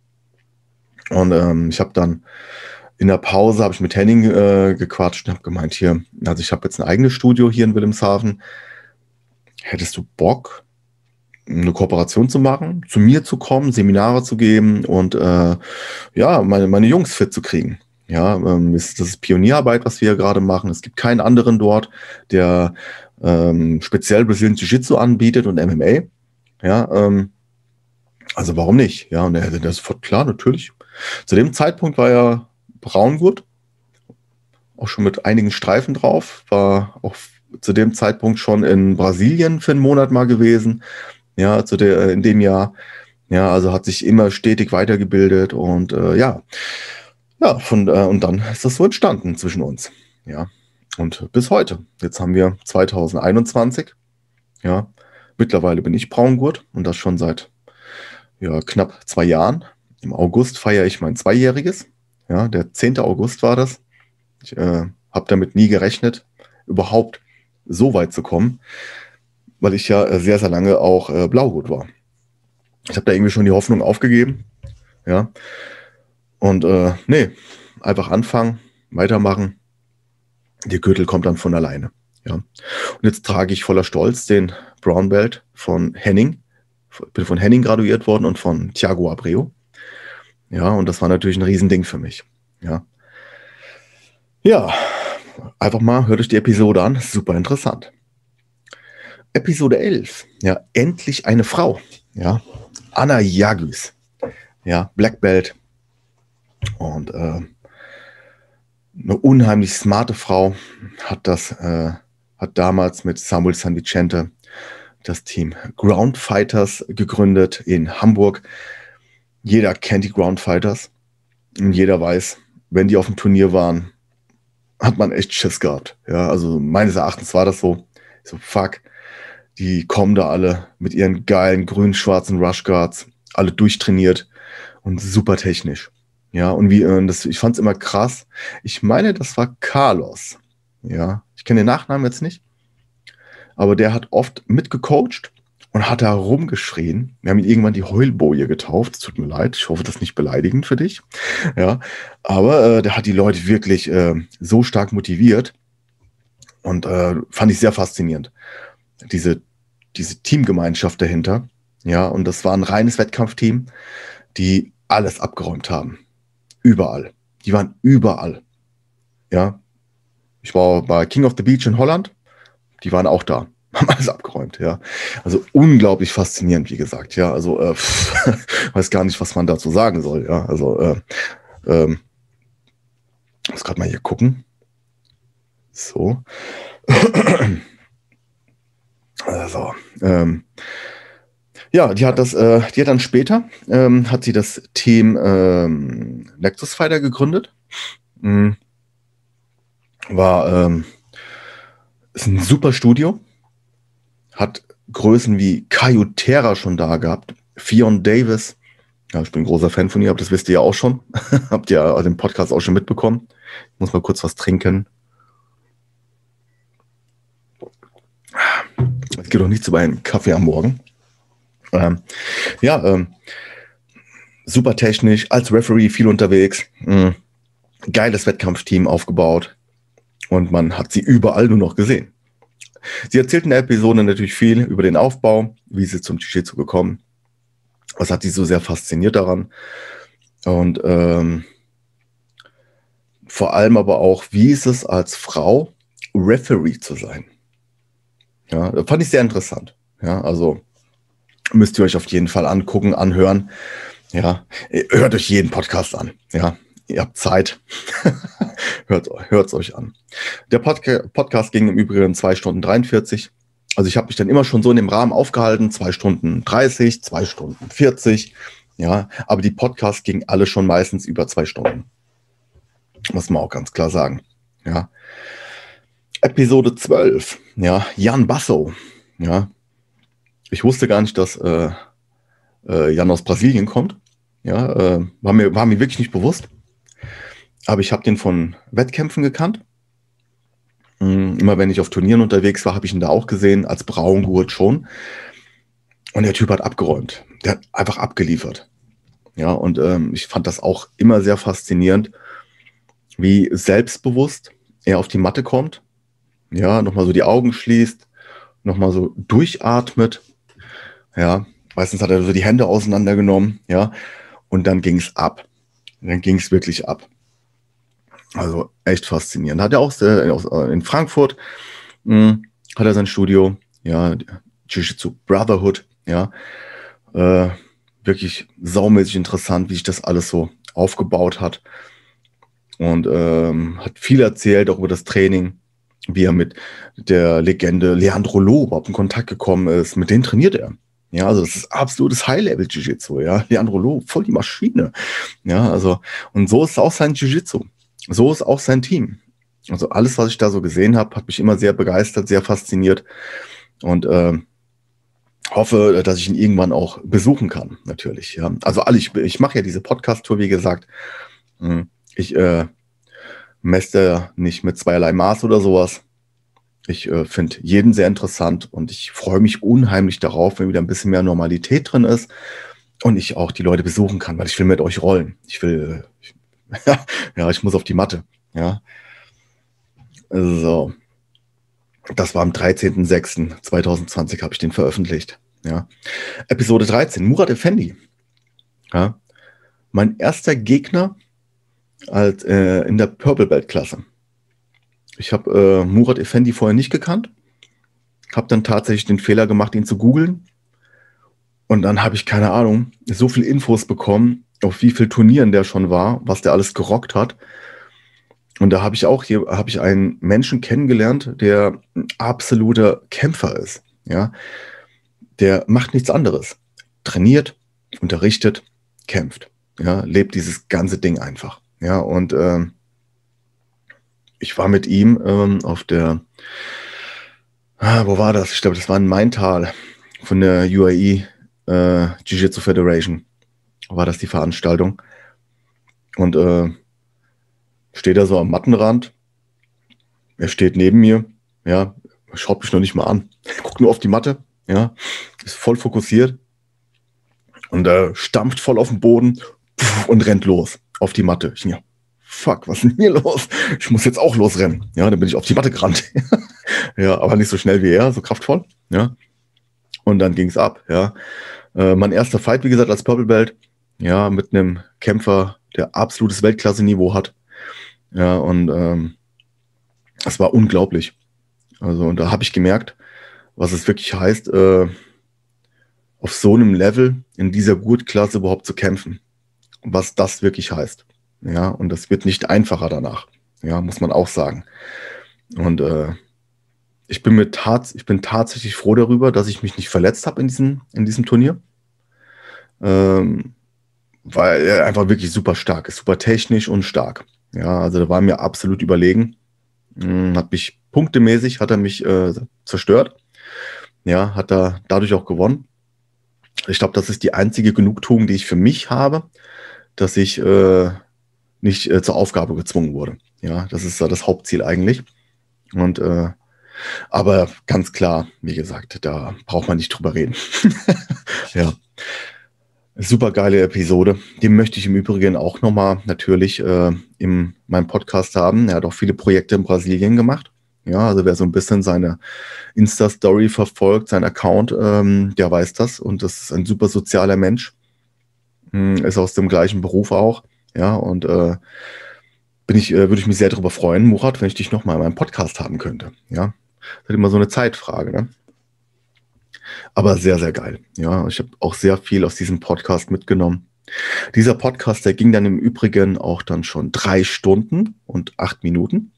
Und ähm, ich habe dann in der Pause habe ich mit Henning äh, gequatscht und habe gemeint, hier, also ich habe jetzt ein eigenes Studio hier in Wilhelmshaven. Hättest du Bock, eine Kooperation zu machen, zu mir zu kommen, Seminare zu geben und äh, ja, meine, meine Jungs fit zu kriegen? Ja, ähm, ist, das ist Pionierarbeit, was wir hier gerade machen. Es gibt keinen anderen dort, der ähm, speziell Brazilian Jiu-Jitsu anbietet und M M A. Ja, ähm, also warum nicht? Ja, und er hätte das sofort klar, natürlich. Zu dem Zeitpunkt war er Braungurt, auch schon mit einigen Streifen drauf, war auch zu dem Zeitpunkt schon in Brasilien für einen Monat mal gewesen, ja, zu der, in dem Jahr, ja, also hat sich immer stetig weitergebildet und äh, ja, ja, von, äh, und dann ist das so entstanden zwischen uns, ja, und bis heute. Jetzt haben wir zwanzig einundzwanzig, ja, mittlerweile bin ich Braungurt und das schon seit ja, knapp zwei Jahren. Im August feiere ich mein Zweijähriges. Ja, der zehnte August war das. Ich äh, habe damit nie gerechnet, überhaupt so weit zu kommen, weil ich ja äh, sehr, sehr lange auch äh, Blaugurt war. Ich habe da irgendwie schon die Hoffnung aufgegeben. Ja. Und äh, nee, einfach anfangen, weitermachen. Der Gürtel kommt dann von alleine. Ja. Und jetzt trage ich voller Stolz den Brown Belt von Henning. Bin von Henning graduiert worden und von Thiago Abreu. Ja, und das war natürlich ein Riesending für mich. Ja. Ja, einfach mal, hört euch die Episode an, super interessant. Episode elf, ja, endlich eine Frau, ja, Anna Jagüs, ja, Black Belt und äh, eine unheimlich smarte Frau, hat das, äh, hat damals mit Samuel San Vicente das Team Ground Fighters gegründet in Hamburg. Jeder kennt die Ground Fighters und jeder weiß, wenn die auf dem Turnier waren, hat man echt Schiss gehabt. Ja, also meines Erachtens war das so. So, fuck, die kommen da alle mit ihren geilen grün-schwarzen Rushguards, alle durchtrainiert und super technisch. Ja, und wie, äh, das, ich fand es immer krass. Ich meine, das war Carlos. Ja, ich kenne den Nachnamen jetzt nicht, aber der hat oft mitgecoacht und hat da rumgeschrien. Wir haben ihn irgendwann die Heulboje getauft. Es tut mir leid, ich hoffe, das ist nicht beleidigend für dich. Ja, aber äh, der hat die Leute wirklich äh, so stark motiviert und äh, fand ich sehr faszinierend. Diese, diese Teamgemeinschaft dahinter. Ja, und das war ein reines Wettkampfteam, die alles abgeräumt haben. Überall. Die waren überall. Ja, ich war bei King of the Beach in Holland. Die waren auch da. Haben alles abgeräumt, ja. Also unglaublich faszinierend, wie gesagt, ja. Also äh, weiß gar nicht, was man dazu sagen soll, ja. Also äh, ähm, ich muss gerade mal hier gucken. So. Also, ähm, ja, die hat das, äh, die hat dann später, ähm, hat sie das Team ähm, Nexus Fighter gegründet. Mhm. War, ähm, ist ein super Studio. Hat Größen wie Caio Terra schon da gehabt. Fionn Davis. Ja, ich bin ein großer Fan von ihr, aber das wisst ihr ja auch schon. Habt ihr ja den Podcast auch schon mitbekommen. Ich muss mal kurz was trinken. Es geht doch nicht so bei einem Kaffee am Morgen. Ähm, ja, ähm, super technisch, als Referee viel unterwegs. Mhm. Geiles Wettkampfteam aufgebaut. Und man hat sie überall nur noch gesehen. Sie erzählt in der Episode natürlich viel über den Aufbau, wie sie zum Jiu-Jitsu gekommen. Was hat sie so sehr fasziniert daran? Und ähm, vor allem aber auch, wie ist es als Frau, Referee zu sein? Ja, das fand ich sehr interessant. Ja, also müsst ihr euch auf jeden Fall angucken, anhören. Ja, hört euch jeden Podcast an. Ja, ihr habt Zeit. hört es euch an. Der Podca- Podcast ging im Übrigen zwei Stunden dreiundvierzig. Also ich habe mich dann immer schon so in dem Rahmen aufgehalten, zwei Stunden dreißig, zwei Stunden vierzig. Ja, aber die Podcasts gingen alle schon meistens über zwei Stunden. Muss man auch ganz klar sagen. Ja. Episode zwölf. Ja, Jan Basso. Ja. Ich wusste gar nicht, dass äh, äh, Jan aus Brasilien kommt. Ja, äh, war mir, war mir wirklich nicht bewusst. Aber ich habe den von Wettkämpfen gekannt. Mhm, immer wenn ich auf Turnieren unterwegs war, habe ich ihn da auch gesehen, als Braungurt schon. Und der Typ hat abgeräumt. Der hat einfach abgeliefert. Ja, und ähm, ich fand das auch immer sehr faszinierend, wie selbstbewusst er auf die Matte kommt. Ja, nochmal so die Augen schließt, nochmal so durchatmet. Ja, meistens hat er so die Hände auseinandergenommen. Ja, und dann ging es ab. Dann ging es wirklich ab. Also echt faszinierend. Hat er auch äh, in Frankfurt, mh, hat er sein Studio, ja, Jiu-Jitsu Brotherhood, ja, äh, wirklich saumäßig interessant, wie sich das alles so aufgebaut hat. Und ähm, hat viel erzählt, auch über das Training, wie er mit der Legende Leandro Lo überhaupt in Kontakt gekommen ist. Mit denen trainiert er. Ja, also das ist absolutes High-Level-Jiu-Jitsu, ja. Leandro Lo, voll die Maschine. Ja, also, und so ist auch sein Jiu-Jitsu. So ist auch sein Team. Also alles, was ich da so gesehen habe, hat mich immer sehr begeistert, sehr fasziniert. Und äh, hoffe, dass ich ihn irgendwann auch besuchen kann, natürlich. Ja. Also alle, ich, ich mache ja diese Podcast-Tour, wie gesagt. Ich äh, messe nicht mit zweierlei Maß oder sowas. Ich äh, finde jeden sehr interessant und ich freue mich unheimlich darauf, wenn wieder ein bisschen mehr Normalität drin ist und ich auch die Leute besuchen kann, weil ich will mit euch rollen. Ich will, ich, ja, ich muss auf die Matte. Ja. So. Das war am dreizehnten sechsten zweitausendzwanzig habe ich den veröffentlicht. Ja. Episode dreizehn, Murat Efendi. Ja. Mein erster Gegner als, äh, in der Purple Belt Klasse. Ich habe äh, Murat Efendi vorher nicht gekannt, habe dann tatsächlich den Fehler gemacht, ihn zu googeln. Und dann habe ich, keine Ahnung, so viel Infos bekommen, auf wie viel Turnieren der schon war, was der alles gerockt hat. Und da habe ich auch hier habe ich einen Menschen kennengelernt, der ein absoluter Kämpfer ist. Ja, der macht nichts anderes. Trainiert, unterrichtet, kämpft. Ja, lebt dieses ganze Ding einfach. Ja, und ähm, ich war mit ihm ähm, auf der, ah, wo war das? Ich glaube, das war in Maintal von der U A E äh, Jiu-Jitsu Federation. War das die Veranstaltung? Und äh, steht da so am Mattenrand. Er steht neben mir. Ja, schaut mich noch nicht mal an. Guckt nur auf die Matte. Ja, ist voll fokussiert und äh, stampft voll auf den Boden und rennt los auf die Matte. Ich denke, fuck, was ist denn hier los? Ich muss jetzt auch losrennen. Ja, dann bin ich auf die Matte gerannt. Ja, aber nicht so schnell wie er, so kraftvoll. Ja, und dann ging es ab. Ja, äh, mein erster Fight, wie gesagt, als Purple Belt. Ja, mit einem Kämpfer, der absolutes Weltklasse-Niveau hat. Ja, und ähm, das war unglaublich. Also, und da habe ich gemerkt, was es wirklich heißt, äh, auf so einem Level in dieser Gurtklasse überhaupt zu kämpfen. Was das wirklich heißt. Ja, und das wird nicht einfacher danach. Ja, muss man auch sagen. Und äh, ich bin mir tats ich bin tatsächlich froh darüber, dass ich mich nicht verletzt habe in diesem, in diesem Turnier. Ähm, weil er einfach wirklich super stark ist, super technisch und stark. Ja, also da war mir absolut überlegen. Hm, hat mich punktemäßig, hat er mich äh, zerstört. Ja, hat er dadurch auch gewonnen. Ich glaube, das ist die einzige Genugtuung, die ich für mich habe, dass ich äh, nicht äh, zur Aufgabe gezwungen wurde. Ja, das ist ja das Hauptziel eigentlich. Und äh, aber ganz klar, wie gesagt, da braucht man nicht drüber reden. Ja, super geile Episode. Die möchte ich im Übrigen auch nochmal natürlich äh, in meinem Podcast haben. Er hat auch viele Projekte in Brasilien gemacht. Ja, also wer so ein bisschen seine Insta-Story verfolgt, sein Account, ähm, der weiß das. Und das ist ein super sozialer Mensch. Hm, ist aus dem gleichen Beruf auch. Ja, und äh, bin ich, äh, würde ich mich sehr darüber freuen, Murat, wenn ich dich nochmal in meinem Podcast haben könnte. Ja, das ist immer so eine Zeitfrage, ne? Aber sehr, sehr geil. Ja, ich habe auch sehr viel aus diesem Podcast mitgenommen. Dieser Podcast, der ging dann im Übrigen auch dann schon drei Stunden und acht Minuten.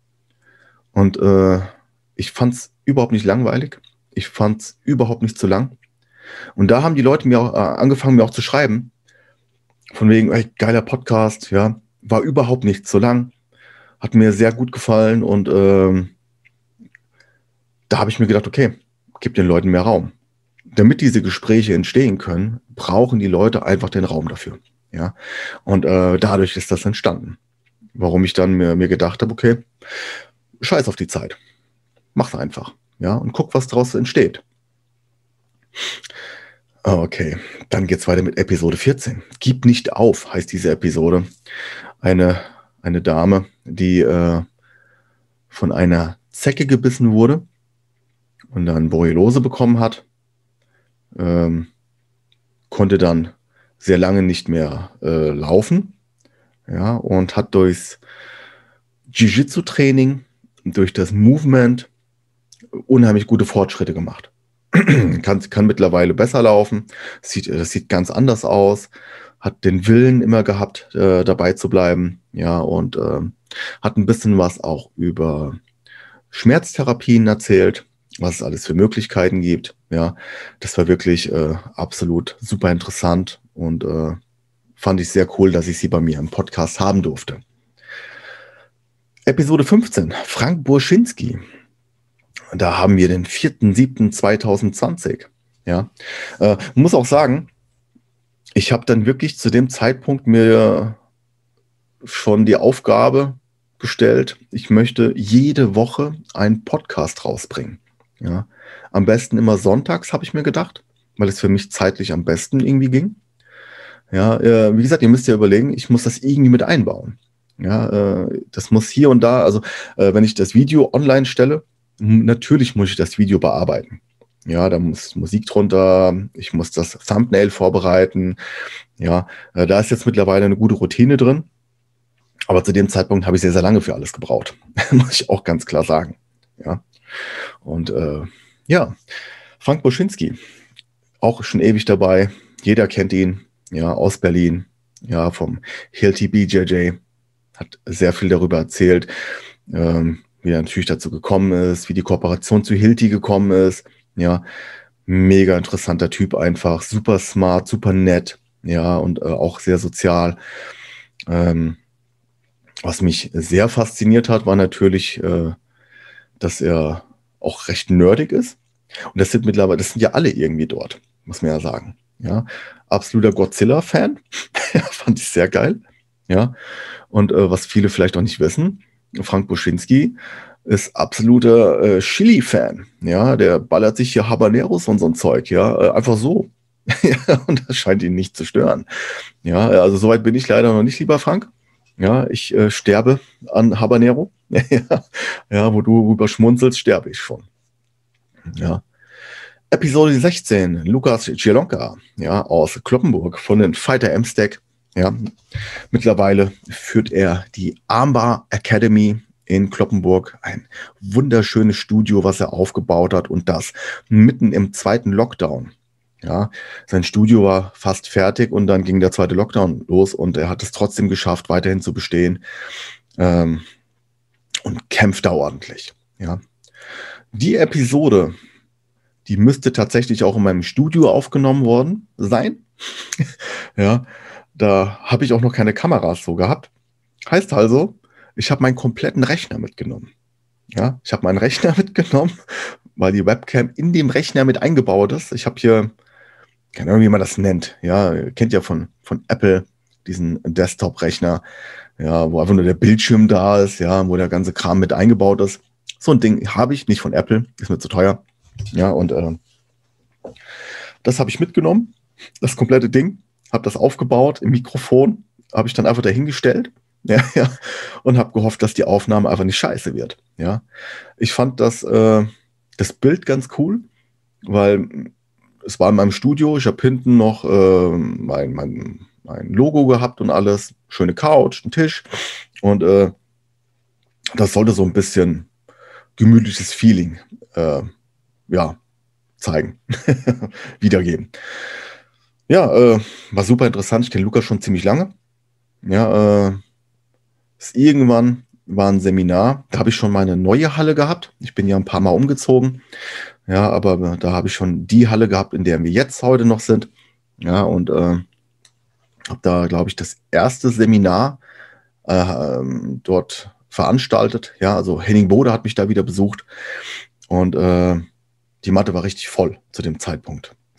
Und äh, ich fand es überhaupt nicht langweilig. Ich fand es überhaupt nicht zu lang. Und da haben die Leute mir auch äh, angefangen, mir auch zu schreiben. Von wegen, ey, geiler Podcast, ja. War überhaupt nicht zu lang. Hat mir sehr gut gefallen. Und ähm, da habe ich mir gedacht, okay, gib den Leuten mehr Raum. damit diese Gespräche entstehen können, brauchen die Leute einfach den Raum dafür. Ja, und äh, dadurch ist das entstanden. Warum ich dann mir, mir gedacht habe, okay, scheiß auf die Zeit. Mach's einfach. Ja, und guck, was daraus entsteht. Okay, dann geht's weiter mit Episode vierzehn. Gib nicht auf, heißt diese Episode. Eine, eine Dame, die äh, von einer Zecke gebissen wurde und dann Borreliose bekommen hat, ähm, konnte dann sehr lange nicht mehr äh, laufen, ja, und hat durchs Jiu-Jitsu-Training, durch das Movement unheimlich gute Fortschritte gemacht. kann, kann mittlerweile besser laufen, sieht, das sieht ganz anders aus, hat den Willen immer gehabt, äh, dabei zu bleiben, ja, und äh, hat ein bisschen was auch über Schmerztherapien erzählt, was es alles für Möglichkeiten gibt, ja, das war wirklich äh, absolut super interessant und äh, fand ich sehr cool, dass ich sie bei mir im Podcast haben durfte. Episode fünfzehn, Frank Burschinski. Da haben wir den vierten siebten zweitausendzwanzig. Ja, äh, muss auch sagen, ich habe dann wirklich zu dem Zeitpunkt mir schon die Aufgabe gestellt, ich möchte jede Woche einen Podcast rausbringen. Ja, am besten immer sonntags, habe ich mir gedacht, weil es für mich zeitlich am besten irgendwie ging. Ja, äh, wie gesagt, ihr müsst ja überlegen, ich muss das irgendwie mit einbauen. Ja, äh, das muss hier und da, also äh, wenn ich das Video online stelle, natürlich muss ich das Video bearbeiten. Ja, da muss Musik drunter, ich muss das Thumbnail vorbereiten. Ja, äh, da ist jetzt mittlerweile eine gute Routine drin. Aber zu dem Zeitpunkt habe ich sehr, sehr lange für alles gebraucht. Muss ich auch ganz klar sagen. Ja, und äh, ja, Frank Burschinski, auch schon ewig dabei. Jeder kennt ihn, ja, aus Berlin, ja, vom Hilti B J J. Hat sehr viel darüber erzählt, ähm, wie er natürlich dazu gekommen ist, wie die Kooperation zu Hilti gekommen ist. Ja, mega interessanter Typ einfach, super smart, super nett, ja, und äh, auch sehr sozial. Ähm, was mich sehr fasziniert hat, war natürlich, äh, dass er auch recht nerdig ist. Und das sind mittlerweile, das sind ja alle irgendwie dort, muss man ja sagen. Ja, absoluter Godzilla-Fan, fand ich sehr geil. Ja, und äh, was viele vielleicht auch nicht wissen, Frank Burschinski ist absoluter äh, Chili-Fan. Ja, der ballert sich hier Habaneros und so ein Zeug, ja, äh, einfach so. Ja, und das scheint ihn nicht zu stören. Ja, also soweit bin ich leider noch nicht, lieber Frank. Ja, ich äh, sterbe an Habanero. Ja, ja, wo du rüber schmunzelst, sterbe ich schon. Ja. Episode sechzehn, Lukas Cielonka, ja, aus Kloppenburg von den Fighter M-Stack. Ja, mittlerweile führt er die Armbar Academy in Kloppenburg, ein wunderschönes Studio, was er aufgebaut hat, und das mitten im zweiten Lockdown. Ja, sein Studio war fast fertig und dann ging der zweite Lockdown los und er hat es trotzdem geschafft, weiterhin zu bestehen, ähm, und kämpft da ordentlich. Ja, die Episode, die müsste tatsächlich auch in meinem Studio aufgenommen worden sein. Ja, da habe ich auch noch keine Kameras so gehabt. Heißt also, ich habe meinen kompletten Rechner mitgenommen. Ja, ich habe meinen Rechner mitgenommen, weil die Webcam in dem Rechner mit eingebaut ist. Ich habe hier, keine Ahnung, wie man das nennt. Ja, ihr kennt ja von, von Apple diesen Desktop-Rechner, ja, wo einfach nur der Bildschirm da ist, ja, wo der ganze Kram mit eingebaut ist. So ein Ding habe ich, nicht von Apple, ist mir zu teuer. Ja, und äh, das habe ich mitgenommen, das komplette Ding, habe das aufgebaut im Mikrofon, habe ich dann einfach dahingestellt, ja, ja, und habe gehofft, dass die Aufnahme einfach nicht scheiße wird. Ja, ich fand das, äh, das Bild ganz cool, weil es war in meinem Studio, ich habe hinten noch äh, mein, mein, mein Logo gehabt und alles, schöne Couch, ein Tisch, und äh, das sollte so ein bisschen gemütliches Feeling äh, ja, zeigen, wiedergeben. Ja, äh, war super interessant. Ich kenne Lukas schon ziemlich lange. Ja, äh, ist irgendwann war ein Seminar, da habe ich schon meine neue Halle gehabt. Ich bin ja ein paar Mal umgezogen. Ja, aber da habe ich schon die Halle gehabt, in der wir jetzt heute noch sind. Ja, und äh, habe da, glaube ich, das erste Seminar äh, dort veranstaltet. Ja, also Henning Bode hat mich da wieder besucht. Und äh, die Matte war richtig voll zu dem Zeitpunkt.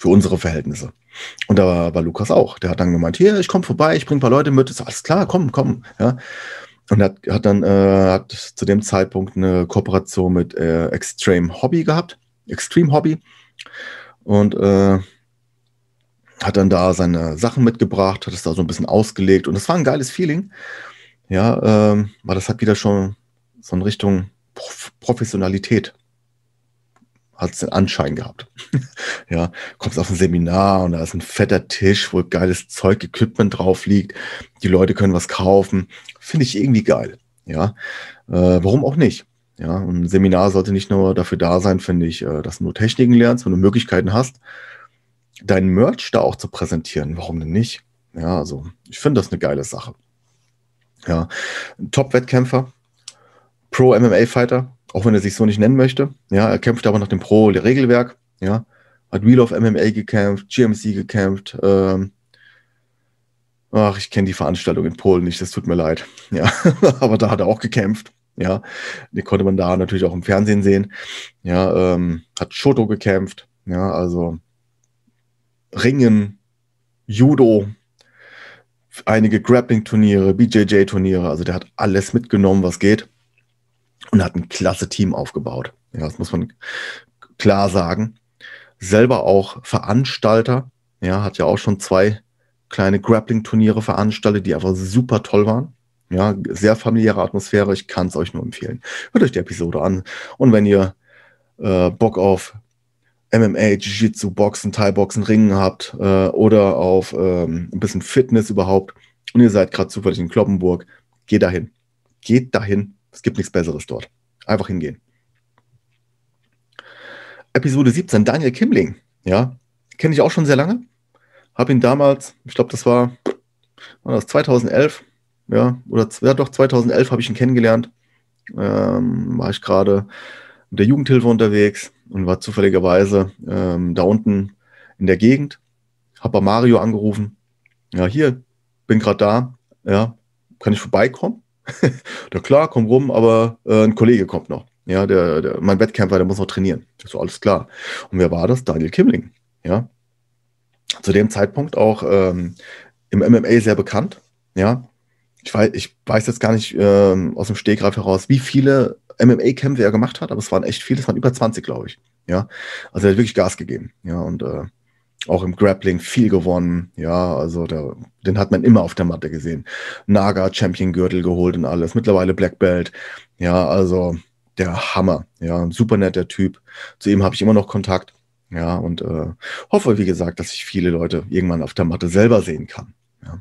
für unsere Verhältnisse. Und da war, war Lukas auch. Der hat dann gemeint, hier, ich komme vorbei, ich bringe ein paar Leute mit. Ich so, alles klar, komm, komm. Ja. Und hat, hat dann äh, hat zu dem Zeitpunkt eine Kooperation mit äh, Extreme Hobby gehabt. Extreme Hobby. Und äh, hat dann da seine Sachen mitgebracht, hat es da so ein bisschen ausgelegt. Und das war ein geiles Feeling. Ja, ähm, weil das hat wieder schon so in Richtung Prof- Professionalität hat es den Anschein gehabt. Ja, kommst auf ein Seminar und da ist ein fetter Tisch, wo geiles Zeug, Equipment drauf liegt. Die Leute können was kaufen. Finde ich irgendwie geil. Ja, äh, warum auch nicht? Ja, ein Seminar sollte nicht nur dafür da sein, finde ich, äh, dass du nur Techniken lernst, wenn du Möglichkeiten hast, deinen Merch da auch zu präsentieren. Warum denn nicht? Ja, also ich finde das eine geile Sache. Ja, ein Top-Wettkämpfer, Pro-M M A-Fighter, auch wenn er sich so nicht nennen möchte. Ja, er kämpft aber nach dem Pro-Regelwerk. Ja, hat Wheel of M M A gekämpft, G M C gekämpft. Ähm, ach, ich kenne die Veranstaltung in Polen nicht, das tut mir leid. Ja, aber da hat er auch gekämpft. Ja, die konnte man da natürlich auch im Fernsehen sehen. Ja, ähm, hat Shoto gekämpft. Ja, also Ringen, Judo, einige Grappling-Turniere, B J J-Turniere. Also der hat alles mitgenommen, was geht. Und hat ein klasse Team aufgebaut. Ja, das muss man klar sagen. Selber auch Veranstalter. Ja, hat ja auch schon zwei kleine Grappling-Turniere veranstaltet, die einfach super toll waren. Ja, sehr familiäre Atmosphäre. Ich kann es euch nur empfehlen. Hört euch die Episode an. Und wenn ihr äh, Bock auf M M A, Jiu-Jitsu, Boxen, Thai-Boxen, Ringen habt äh, oder auf ähm, ein bisschen Fitness überhaupt und ihr seid gerade zufällig in Cloppenburg, geht dahin. Geht dahin. Es gibt nichts Besseres dort. Einfach hingehen. Episode siebzehn, Daniel Kimling. Ja, kenne ich auch schon sehr lange. Habe ihn damals, ich glaube, das war, war das zweitausendelf. Ja, oder ja, doch, zweitausendelf habe ich ihn kennengelernt. Ähm, war ich gerade mit der Jugendhilfe unterwegs und war zufälligerweise ähm, da unten in der Gegend. Habe bei Mario angerufen. Ja, hier, bin gerade da. Ja, kann ich vorbeikommen? Ja klar, komm rum, aber äh, ein Kollege kommt noch. Ja, der, der, mein Wettkämpfer, der muss noch trainieren. Ich so, alles klar. Und wer war das? Daniel Kimling. Ja, zu dem Zeitpunkt auch ähm, im M M A sehr bekannt. Ja, ich weiß, ich weiß jetzt gar nicht ähm, aus dem Stegreif heraus, wie viele M M A-Kämpfe er gemacht hat, aber es waren echt viele, es waren über zwanzig, glaube ich. Ja, also er hat wirklich Gas gegeben. Ja, und äh, auch im Grappling viel gewonnen. Ja, also der, den hat man immer auf der Matte gesehen. Naga, Champion-Gürtel geholt und alles. Mittlerweile Black Belt. Ja, also der Hammer. Ja, ein super netter Typ. Zu ihm habe ich immer noch Kontakt. Ja, und äh, hoffe, wie gesagt, dass ich viele Leute irgendwann auf der Matte selber sehen kann. Ja.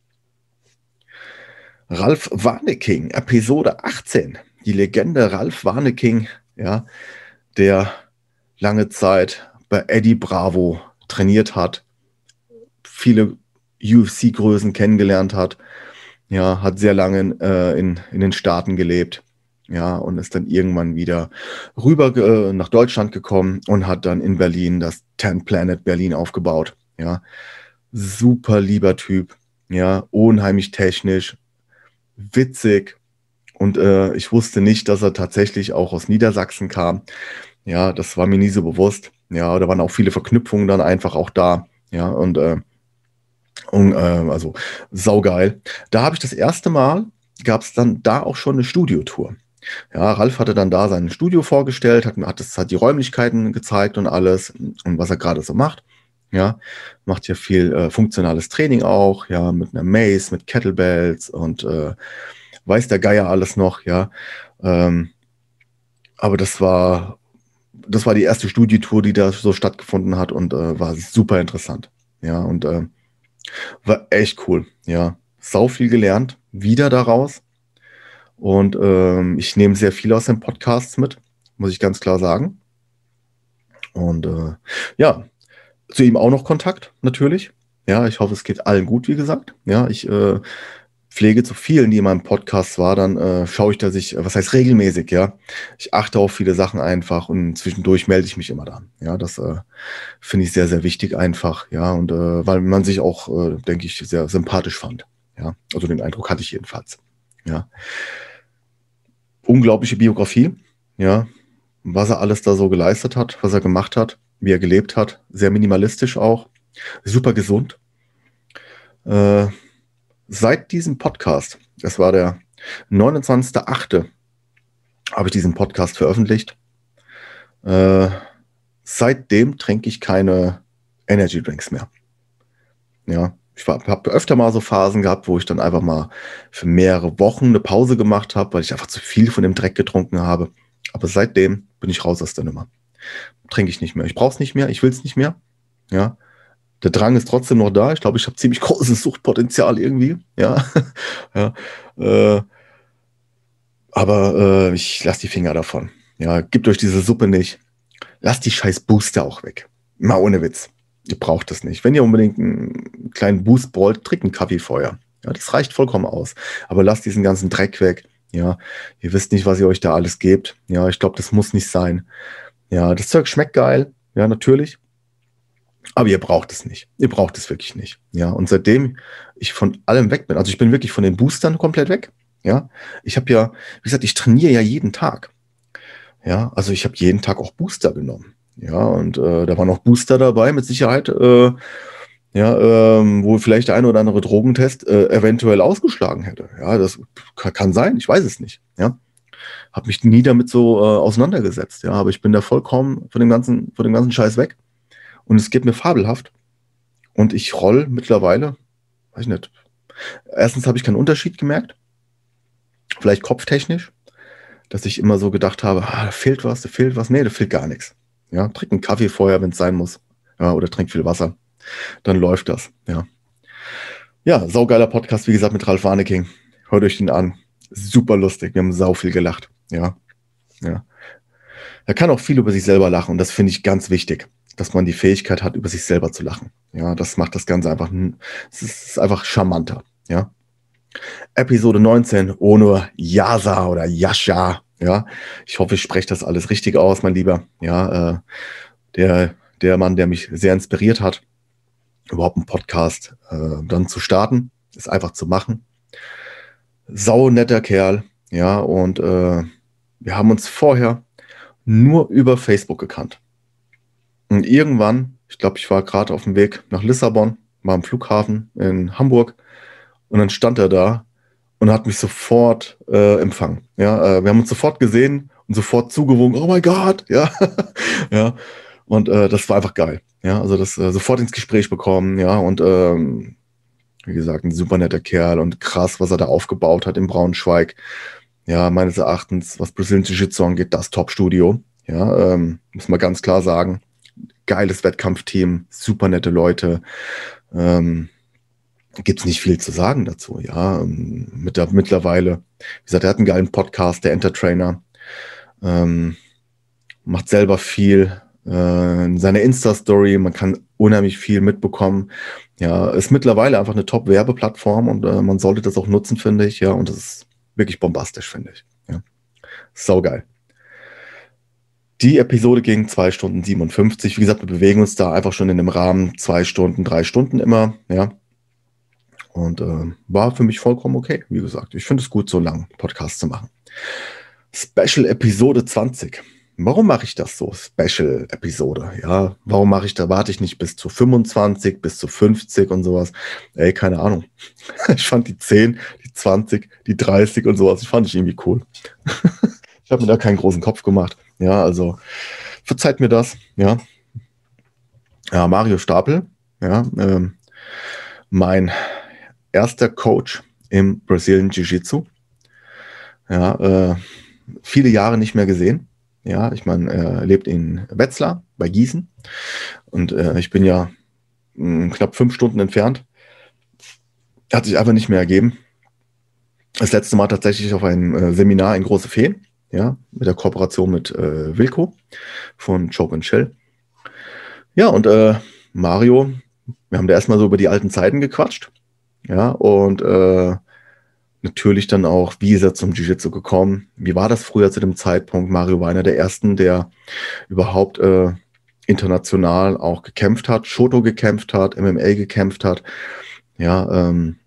Ralf Warnecking, Episode achtzehn. Die Legende Ralf Warnecking, ja, der lange Zeit bei Eddie Bravo trainiert hat, viele U F C-Größen kennengelernt hat, ja, hat sehr lange äh, in, in den Staaten gelebt, ja, und ist dann irgendwann wieder rüber äh, nach Deutschland gekommen und hat dann in Berlin das Ten Planet Berlin aufgebaut, ja. Super lieber Typ, ja, unheimlich technisch, witzig und äh, ich wusste nicht, dass er tatsächlich auch aus Niedersachsen kam. Ja, das war mir nie so bewusst. Ja, da waren auch viele Verknüpfungen dann einfach auch da. Ja, und, äh, und äh, also saugeil. Da habe ich das erste Mal, gab es dann da auch schon eine Studiotour. Ja, Ralf hatte dann da sein Studio vorgestellt, hat, hat, das, hat die Räumlichkeiten gezeigt und alles und was er gerade so macht. Ja, macht hier viel äh, funktionales Training auch, ja, mit einer Mace, mit Kettlebells und äh, weiß der Geier alles noch, ja. Ähm, aber das war das war die erste Studiotour, die da so stattgefunden hat und äh, war super interessant. Ja, und äh, war echt cool. Ja, sau viel gelernt, wieder daraus. Und ähm, ich nehme sehr viel aus den Podcasts mit, muss ich ganz klar sagen. Und äh, ja, zu ihm auch noch Kontakt, natürlich. Ja, ich hoffe, es geht allen gut, wie gesagt. Ja, ich äh, pflege zu vielen, die in meinem Podcast war, dann äh, schaue ich, dass ich, was heißt regelmäßig, ja. Ich achte auf viele Sachen einfach und zwischendurch melde ich mich immer da. Ja, das äh, finde ich sehr, sehr wichtig einfach, ja. Und äh, weil man sich auch, äh, denke ich, sehr sympathisch fand. Ja, also den Eindruck hatte ich jedenfalls. Ja. Unglaubliche Biografie, ja. was er alles da so geleistet hat, was er gemacht hat, wie er gelebt hat. Sehr minimalistisch auch. Super gesund. Äh, seit diesem Podcast, das war der neunundzwanzigster achte, habe ich diesen Podcast veröffentlicht. Äh, seitdem trinke ich keine Energy Drinks mehr. Ja, ich habe öfter mal so Phasen gehabt, wo ich dann einfach mal für mehrere Wochen eine Pause gemacht habe, weil ich einfach zu viel von dem Dreck getrunken habe. Aber seitdem bin ich raus aus der Nummer. Trinke ich nicht mehr. Ich brauche es nicht mehr, ich will es nicht mehr. Ja, der Drang ist trotzdem noch da. Ich glaube, ich habe ziemlich großes Suchtpotenzial irgendwie. Ja, ja. Äh, aber äh, ich lasse die Finger davon. Ja, gebt euch diese Suppe nicht. Lasst die scheiß Booster auch weg. Mal ohne Witz. Ihr braucht das nicht. Wenn ihr unbedingt einen kleinen Boost wollt, trinkt einen Kaffee vorher. Ja, das reicht vollkommen aus. Aber lasst diesen ganzen Dreck weg. Ja, ihr wisst nicht, was ihr euch da alles gebt. Ja, ich glaube, das muss nicht sein. Ja, das Zeug schmeckt geil. Ja, natürlich. Aber ihr braucht es nicht. Ihr braucht es wirklich nicht. Ja, und seitdem ich von allem weg bin, also ich bin wirklich von den Boostern komplett weg. Ja, ich habe ja, wie gesagt, ich trainiere ja jeden Tag. Ja, also ich habe jeden Tag auch Booster genommen. Ja, und äh, da waren auch Booster dabei, mit Sicherheit, äh, ja, ähm, wo vielleicht der eine oder andere Drogentest äh, eventuell ausgeschlagen hätte. Ja, das kann, kann sein, ich weiß es nicht. Ja, habe mich nie damit so äh, auseinandergesetzt. Ja, aber ich bin da vollkommen von dem ganzen, von dem ganzen Scheiß weg. Und es geht mir fabelhaft. Und ich roll mittlerweile, weiß ich nicht. Erstens habe ich keinen Unterschied gemerkt. Vielleicht kopftechnisch, dass ich immer so gedacht habe, ah, da fehlt was, da fehlt was. Nee, da fehlt gar nichts. Ja, trink einen Kaffee vorher, wenn es sein muss. Ja, oder trink viel Wasser. Dann läuft das. Ja, ja, saugeiler Podcast, wie gesagt, mit Ralf Warnecking. Hört euch den an. Super lustig. Wir haben sau viel gelacht. Ja, ja. Er kann auch viel über sich selber lachen. Und das finde ich ganz wichtig, dass man die Fähigkeit hat, über sich selber zu lachen. Ja, das macht das Ganze einfach, es ist einfach charmanter. Ja. Episode neunzehn ohne Yasa oder Yasha. Ja, ich hoffe, ich spreche das alles richtig aus, mein Lieber. Ja, äh, der, der Mann, der mich sehr inspiriert hat, überhaupt einen Podcast äh, dann zu starten, ist einfach zu machen. Sau netter Kerl. Ja, und äh, wir haben uns vorher nur über Facebook gekannt. Und irgendwann, ich glaube, ich war gerade auf dem Weg nach Lissabon, war am Flughafen in Hamburg, und dann stand er da und hat mich sofort äh, empfangen. Ja, äh, wir haben uns sofort gesehen und sofort zugewunken. Oh mein Gott, ja, ja. Und äh, das war einfach geil. Ja, also das äh, sofort ins Gespräch bekommen. Ja, und ähm, wie gesagt, ein super netter Kerl und krass, was er da aufgebaut hat in Braunschweig. Ja, meines Erachtens, was Brazilian Jiu-Jitsu angeht, das Top-Studio. Ja, ähm, muss man ganz klar sagen. Geiles Wettkampfteam, super nette Leute. Ähm, Gibt es nicht viel zu sagen dazu, ja. Mit der, mittlerweile, wie gesagt, er hat einen geilen Podcast, der Entertrainer. Ähm, macht selber viel. Äh, seine Insta-Story, man kann unheimlich viel mitbekommen. Ja, ist mittlerweile einfach eine Top-Werbeplattform und äh, man sollte das auch nutzen, finde ich, ja. Und das ist wirklich bombastisch, finde ich. Ja. Saugeil. Die Episode ging zwei Stunden siebenundfünfzig. Wie gesagt, wir bewegen uns da einfach schon in dem Rahmen zwei Stunden, drei Stunden immer, ja. Und äh, war für mich vollkommen okay, wie gesagt. Ich finde es gut, so lang Podcast zu machen. Special Episode zwanzig. Warum mache ich das so? Special Episode, ja. Warum mache ich da, warte ich nicht bis zu fünfundzwanzig, bis zu fünfzig und sowas? Ey, keine Ahnung. Ich fand die zehn, die zwanzig, die dreißig und sowas, ich fand ich irgendwie cool. Ich habe mir da keinen großen Kopf gemacht. Ja, also verzeiht mir das, ja. Ja, Mario Stapel, ja, ähm, mein erster Coach im Brazilian Jiu-Jitsu. Ja, äh, viele Jahre nicht mehr gesehen. Ja, ich meine, er lebt in Wetzlar bei Gießen und äh, ich bin ja mh, knapp fünf Stunden entfernt. Hat sich einfach nicht mehr ergeben. Das letzte Mal tatsächlich auf einem äh, Seminar in Große Feen, ja, mit der Kooperation mit äh, Wilco von Choke and Chill. Ja, und äh, Mario, wir haben da erstmal so über die alten Zeiten gequatscht. Ja, und äh, natürlich dann auch, wie ist er zum Jiu-Jitsu gekommen? Wie war das früher zu dem Zeitpunkt? Mario war einer der ersten, der überhaupt äh, international auch gekämpft hat, Shoto gekämpft hat, M M A gekämpft hat. Ja, ähm,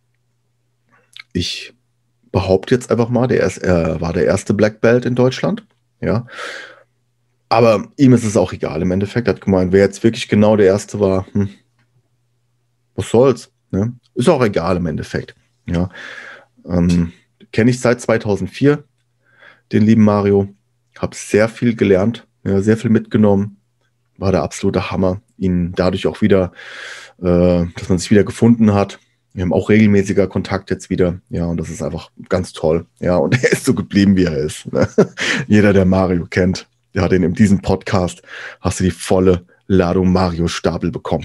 ich behaupte jetzt einfach mal, der ist, er war der erste Black Belt in Deutschland. Ja, Aber ihm ist es auch egal im Endeffekt. Er hat gemeint, wer jetzt wirklich genau der Erste war, hm, was soll's, ne? Ist auch egal im Endeffekt. Ja, ähm, kenne ich seit zweitausendvier, den lieben Mario. Habe sehr viel gelernt, ja, sehr viel mitgenommen. War der absolute Hammer. Ihn dadurch auch wieder, äh, dass man sich wieder gefunden hat. Wir haben auch regelmäßiger Kontakt jetzt wieder. Ja, und das ist einfach ganz toll. Ja, und er ist so geblieben, wie er ist. Ne? Jeder, der Mario kennt, der hat ihn in diesem Podcast, hast du die volle Ladung Mario-Stapel bekommen.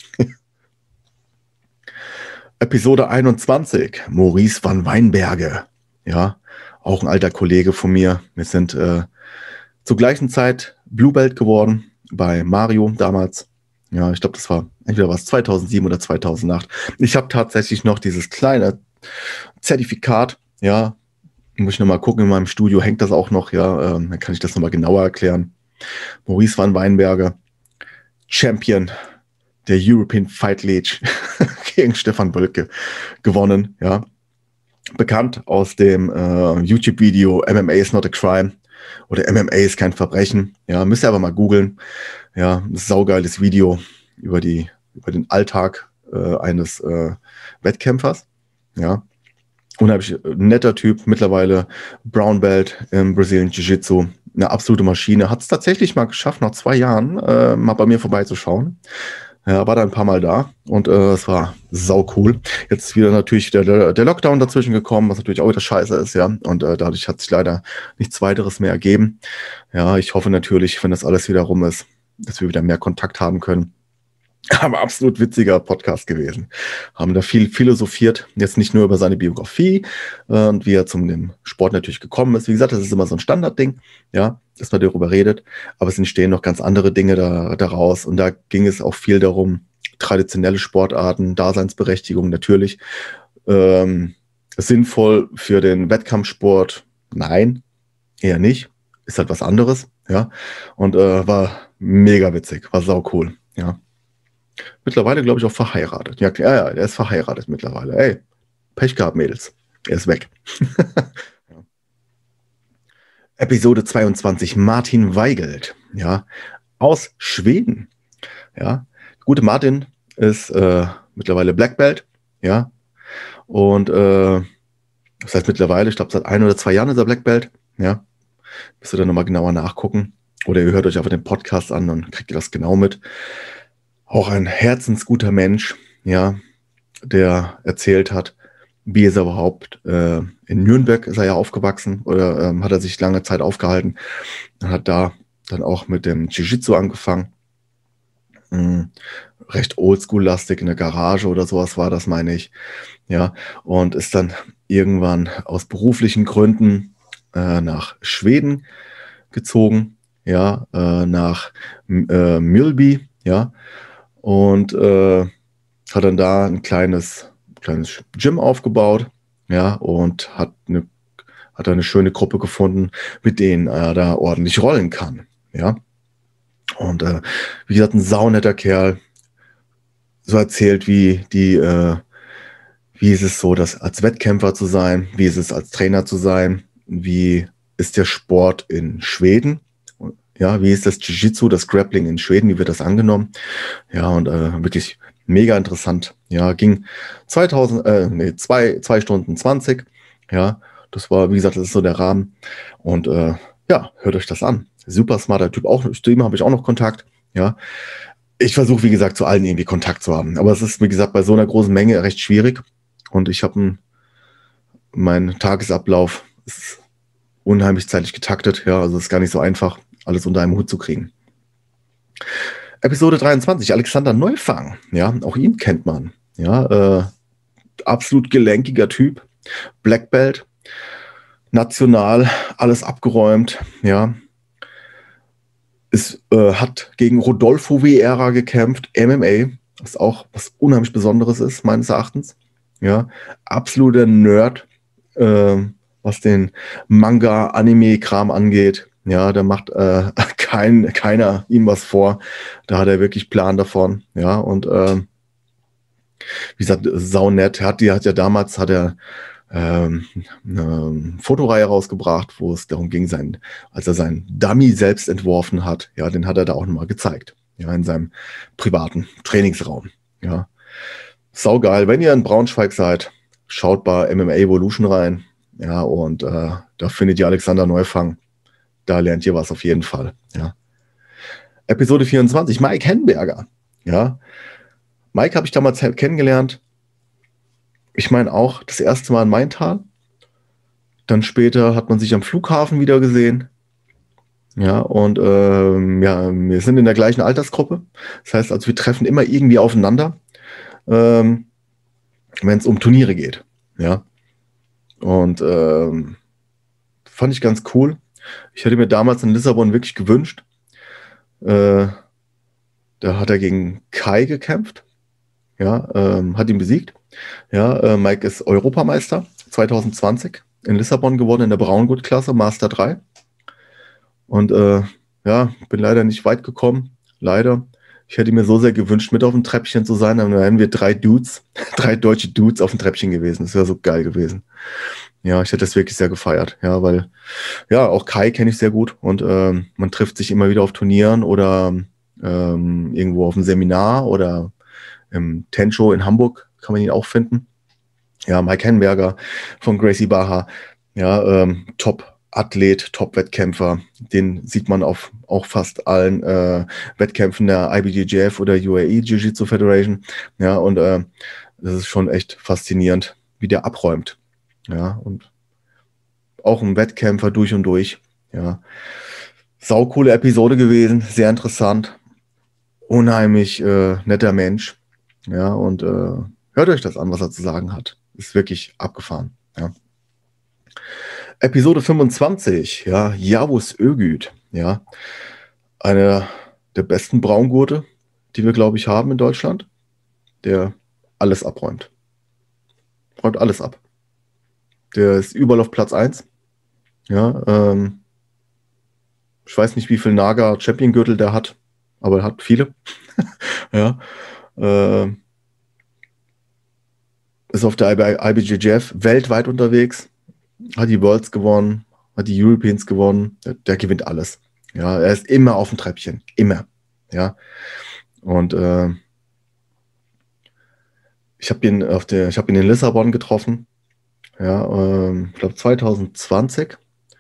Episode einundzwanzig, Maurice van Weinberge. Ja, auch ein alter Kollege von mir. Wir sind äh, zur gleichen Zeit Blue Belt geworden bei Mario damals. Ja, ich glaube, das war entweder was zweitausendsieben oder zweitausendacht. Ich habe tatsächlich noch dieses kleine Zertifikat. Ja, muss ich nochmal gucken, in meinem Studio hängt das auch noch. Ja, ähm, dann kann ich das nochmal genauer erklären. Maurice van Weinberge, Champion der European Fight League gegen Stefan Bölke gewonnen. Ja, bekannt aus dem äh, YouTube-Video M M A is not a crime oder M M A ist kein Verbrechen. Ja, müsst ihr aber mal googeln. Ja, ein saugeiles Video über die über den Alltag äh, eines äh, Wettkämpfers. Ja, unheimlich netter Typ, mittlerweile Brown Belt im Brazilian Jiu-Jitsu. Eine absolute Maschine. Hat es tatsächlich mal geschafft, nach zwei Jahren äh, mal bei mir vorbeizuschauen. Ja, war da ein paar Mal da und äh, es war sau cool. Jetzt ist wieder natürlich der, der Lockdown dazwischen gekommen, was natürlich auch wieder scheiße ist, ja. Und äh, dadurch hat sich leider nichts weiteres mehr ergeben. Ja, ich hoffe natürlich, wenn das alles wieder rum ist, dass wir wieder mehr Kontakt haben können. Aber absolut witziger Podcast gewesen. Haben da viel philosophiert, jetzt nicht nur über seine Biografie äh, und wie er zum dem Sport natürlich gekommen ist. Wie gesagt, das ist immer so ein Standardding, ja, dass man darüber redet. Aber es entstehen noch ganz andere Dinge da, daraus. Und da ging es auch viel darum, traditionelle Sportarten, Daseinsberechtigung natürlich. Ähm, sinnvoll für den Wettkampfsport? Nein, eher nicht. Ist halt was anderes, ja. Und äh, war mega witzig, war sau cool, ja. Mittlerweile, glaube ich, auch verheiratet. Ja, ja, ja, er ist verheiratet mittlerweile. Ey, Pech gehabt, Mädels. Er ist weg. Ja. Episode zweiundzwanzig, Martin Weigelt. Ja, aus Schweden. Ja, gute Martin ist äh, mittlerweile Black Belt. Ja, und äh, das heißt mittlerweile, ich glaube, seit ein oder zwei Jahren ist er Black Belt. Ja, müsst ihr dann nochmal genauer nachgucken. Oder ihr hört euch einfach den Podcast an und kriegt ihr das genau mit. Auch ein herzensguter Mensch, ja, der erzählt hat, wie ist er überhaupt, äh, in Nürnberg ist er ja aufgewachsen oder ähm, hat er sich lange Zeit aufgehalten und hat da dann auch mit dem Jiu-Jitsu angefangen. Hm, recht oldschool-lastig in der Garage oder sowas war das, meine ich. Ja, und ist dann irgendwann aus beruflichen Gründen äh, nach Schweden gezogen, ja, äh, nach äh, Mjölby, ja, und äh, hat dann da ein kleines, kleines Gym aufgebaut, ja, und hat eine, hat eine schöne Gruppe gefunden, mit denen er da ordentlich rollen kann, ja. Und äh, wie gesagt, ein saunetter Kerl, so erzählt, wie die, äh, wie ist es so, das als Wettkämpfer zu sein, wie ist es als Trainer zu sein, wie ist der Sport in Schweden, ja, wie ist das Jiu-Jitsu, das Grappling in Schweden, wie wird das angenommen? Ja, und äh, wirklich mega interessant. Ja, ging zweitausend, äh, nee, zwei, zwei Stunden zwanzig. Ja, das war, wie gesagt, das ist so der Rahmen. Und äh, ja, hört euch das an. Super smarter Typ. Auch zu ihm habe ich auch noch Kontakt. Ja, ich versuche, wie gesagt, zu allen irgendwie Kontakt zu haben. Aber es ist, wie gesagt, bei so einer großen Menge recht schwierig. Und ich habe mein Tagesablauf ist unheimlich zeitlich getaktet. Ja, also ist gar nicht so einfach, alles unter einem Hut zu kriegen. Episode dreiundzwanzig, Alexander Neufang. Ja, auch ihn kennt man. Ja, äh, absolut gelenkiger Typ. Black Belt. National, alles abgeräumt. Ja. Es äh, hat gegen Rodolfo Vieira gekämpft. M M A. Was auch was unheimlich Besonderes ist, meines Erachtens. Ja, absoluter Nerd, äh, was den Manga-Anime-Kram angeht. Ja, da macht äh, kein, keiner ihm was vor. Da hat er wirklich Plan davon. Ja, und äh, wie gesagt, saunett. Er hat, die hat ja damals, hat er, ähm, eine Fotoreihe rausgebracht, wo es darum ging, sein, als er seinen Dummy selbst entworfen hat, ja, den hat er da auch nochmal gezeigt, ja, in seinem privaten Trainingsraum, ja. Saugeil, wenn ihr in Braunschweig seid, schaut bei M M A Evolution rein, ja, und äh, da findet ihr Alexander Neufang, da lernt ihr was auf jeden Fall, ja. Episode vierundzwanzig, Mike Henberger, ja. Mike habe ich damals kennengelernt, ich meine auch das erste Mal in Maintal. Dann später hat man sich am Flughafen wieder gesehen. Ja, und ähm, ja, wir sind in der gleichen Altersgruppe. Das heißt also, wir treffen immer irgendwie aufeinander, ähm, wenn es um Turniere geht. Ja. Und ähm, fand ich ganz cool. Ich hätte mir damals in Lissabon wirklich gewünscht. Äh, da hat er gegen Kai gekämpft. Ja, ähm, hat ihn besiegt. Ja, äh, Mike ist Europameister zwanzig zwanzig in Lissabon geworden in der Braungurt-Klasse, Master drei. Und äh, ja, bin leider nicht weit gekommen. Leider. Ich hätte mir so sehr gewünscht, mit auf dem Treppchen zu sein. Dann wären wir drei Dudes, drei deutsche Dudes auf dem Treppchen gewesen. Das wäre so geil gewesen. Ja, ich hätte das wirklich sehr gefeiert. Ja, weil, ja, auch Kai kenne ich sehr gut. Und ähm, man trifft sich immer wieder auf Turnieren oder ähm, irgendwo auf einem Seminar oder im Tensho in Hamburg kann man ihn auch finden. Ja, Mike Henberger von Gracie Barra, ja, ähm, Top-Athlet, Top-Wettkämpfer. Den sieht man auf auch fast allen äh, Wettkämpfen der I B J J F oder U A E Jiu-Jitsu Federation. Ja, und äh, das ist schon echt faszinierend, wie der abräumt. Ja, und auch ein Wettkämpfer durch und durch. Ja, saucoole Episode gewesen, sehr interessant, unheimlich äh, netter Mensch. Ja, und äh, hört euch das an, was er zu sagen hat. Ist wirklich abgefahren. Ja. Episode fünfundzwanzig, ja, Yavuz Özgürt, ja, einer der besten Braungurte, die wir, glaube ich, haben in Deutschland, der alles abräumt. Räumt alles ab. Der ist überall auf Platz eins. Ja, ähm, ich weiß nicht, wie viel Naga Champion-Gürtel der hat, aber er hat viele. Ja, äh, ist auf der I B J J F weltweit unterwegs, hat die Worlds gewonnen, hat die Europeans gewonnen, der, der gewinnt alles. Ja, er ist immer auf dem Treppchen, immer. Ja, und äh, ich habe ihn auf der, ich habe ihn in Lissabon getroffen. Ja, ähm, ich glaube zwanzig zwanzig.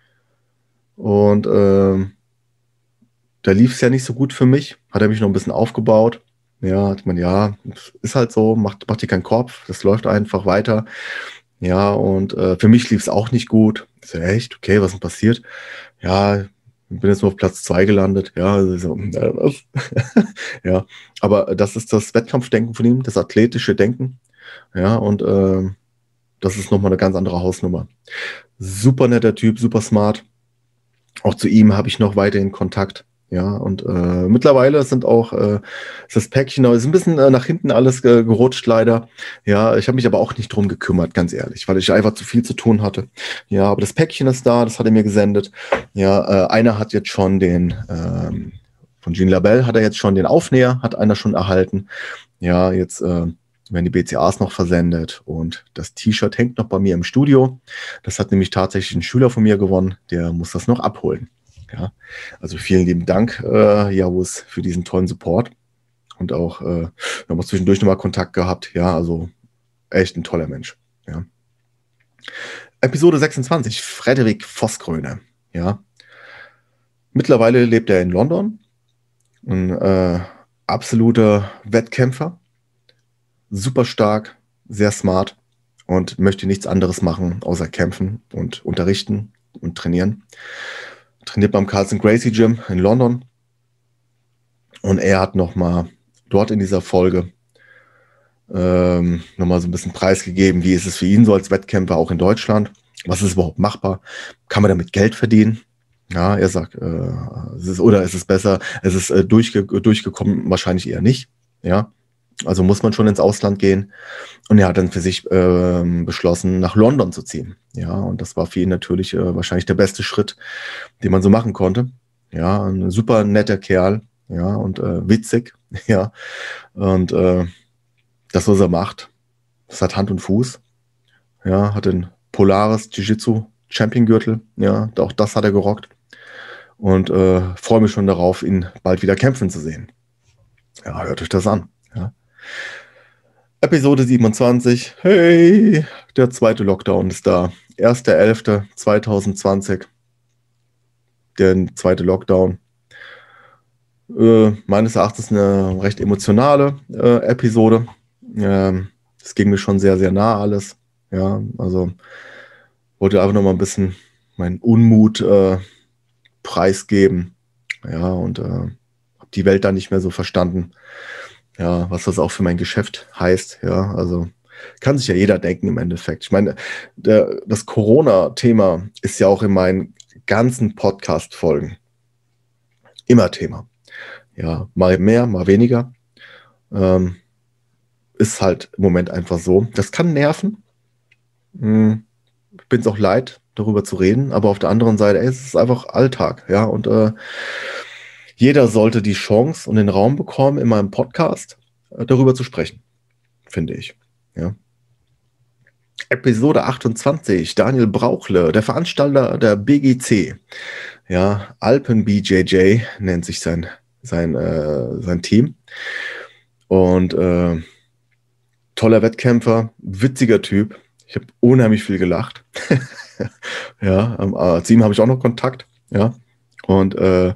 Und ähm, da lief es ja nicht so gut für mich. Hat er mich noch ein bisschen aufgebaut. Ja, hat man, ja, ist halt so, macht, macht dir keinen Kopf, das läuft einfach weiter. Ja, und äh, für mich lief es auch nicht gut. Ich so, echt? Okay, was ist denn passiert? Ja, ich bin jetzt nur auf Platz zwei gelandet. Ja, so, äh, was? Ja, aber das ist das Wettkampfdenken von ihm, das athletische Denken. Ja, und äh, das ist nochmal eine ganz andere Hausnummer. Super netter Typ, super smart. Auch zu ihm habe ich noch weiterhin Kontakt. Ja, und äh, mittlerweile sind auch äh, ist das Päckchen ist ein bisschen äh, nach hinten alles äh, gerutscht, leider. Ja, ich habe mich aber auch nicht drum gekümmert, ganz ehrlich, weil ich einfach zu viel zu tun hatte. Ja, aber das Päckchen ist da, das hat er mir gesendet. Ja, äh, einer hat jetzt schon den, ähm, von Jean Labelle hat er jetzt schon den Aufnäher, hat einer schon erhalten. Ja, jetzt äh, werden die B C As noch versendet und das T-Shirt hängt noch bei mir im Studio. Das hat nämlich tatsächlich ein Schüler von mir gewonnen, der muss das noch abholen. Ja, also vielen lieben Dank, äh, Yavuz, für diesen tollen Support. Und auch, äh, wir haben auch zwischendurch nochmal Kontakt gehabt. Ja, also echt ein toller Mensch. Ja. Episode sechsundzwanzig, Frederik Voskröne. Ja. Mittlerweile lebt er in London. Ein äh, absoluter Wettkämpfer. Super stark, sehr smart und möchte nichts anderes machen, außer kämpfen und unterrichten und trainieren. Trainiert beim Carlson Gracie Gym in London. Und er hat nochmal dort in dieser Folge ähm, nochmal so ein bisschen preisgegeben, wie ist es für ihn so als Wettkämpfer auch in Deutschland. Was ist überhaupt machbar? Kann man damit Geld verdienen? Ja, er sagt, äh, es ist, oder ist es besser, es ist äh, durchge durchgekommen, wahrscheinlich eher nicht. Ja, also muss man schon ins Ausland gehen. Und er hat dann für sich äh, beschlossen, nach London zu ziehen. Ja, und das war für ihn natürlich äh, wahrscheinlich der beste Schritt, den man so machen konnte. Ja, ein super netter Kerl. Ja, und äh, witzig. Ja, und äh, das, was er macht, das hat Hand und Fuß. Ja, hat den Polaris Jiu-Jitsu Champion-Gürtel. Ja, auch das hat er gerockt. Und äh, freue mich schon darauf, ihn bald wieder kämpfen zu sehen. Ja, hört euch das an. Ja. Episode siebenundzwanzig. Hey, der zweite Lockdown ist da. erster elfter zweitausendzwanzig. Der zweite Lockdown. Äh, meines Erachtens eine recht emotionale äh, Episode. Ähm, das ging mir schon sehr, sehr nah alles. Ja, also wollte einfach noch mal ein bisschen meinen Unmut äh, preisgeben. Ja, und äh, habe die Welt da nicht mehr so verstanden. Ja, was das auch für mein Geschäft heißt. Ja, also kann sich ja jeder denken im Endeffekt. Ich meine, der, das Corona-Thema ist ja auch in meinen ganzen Podcast-Folgen immer Thema. Ja, mal mehr, mal weniger. Ähm, ist halt im Moment einfach so. Das kann nerven. Hm, ich bin es auch leid, darüber zu reden, aber auf der anderen Seite, ey, es ist einfach Alltag. Ja, und äh, jeder sollte die Chance und den Raum bekommen, in meinem Podcast äh, darüber zu sprechen, finde ich. Ja. Episode achtundzwanzig, Daniel Brauchle, der Veranstalter der B G C. Ja, Alpen B J J nennt sich sein sein, äh, sein Team. Und äh, toller Wettkämpfer, witziger Typ. Ich habe unheimlich viel gelacht. Ja, äh, zu ihm habe ich auch noch Kontakt. Ja, und äh,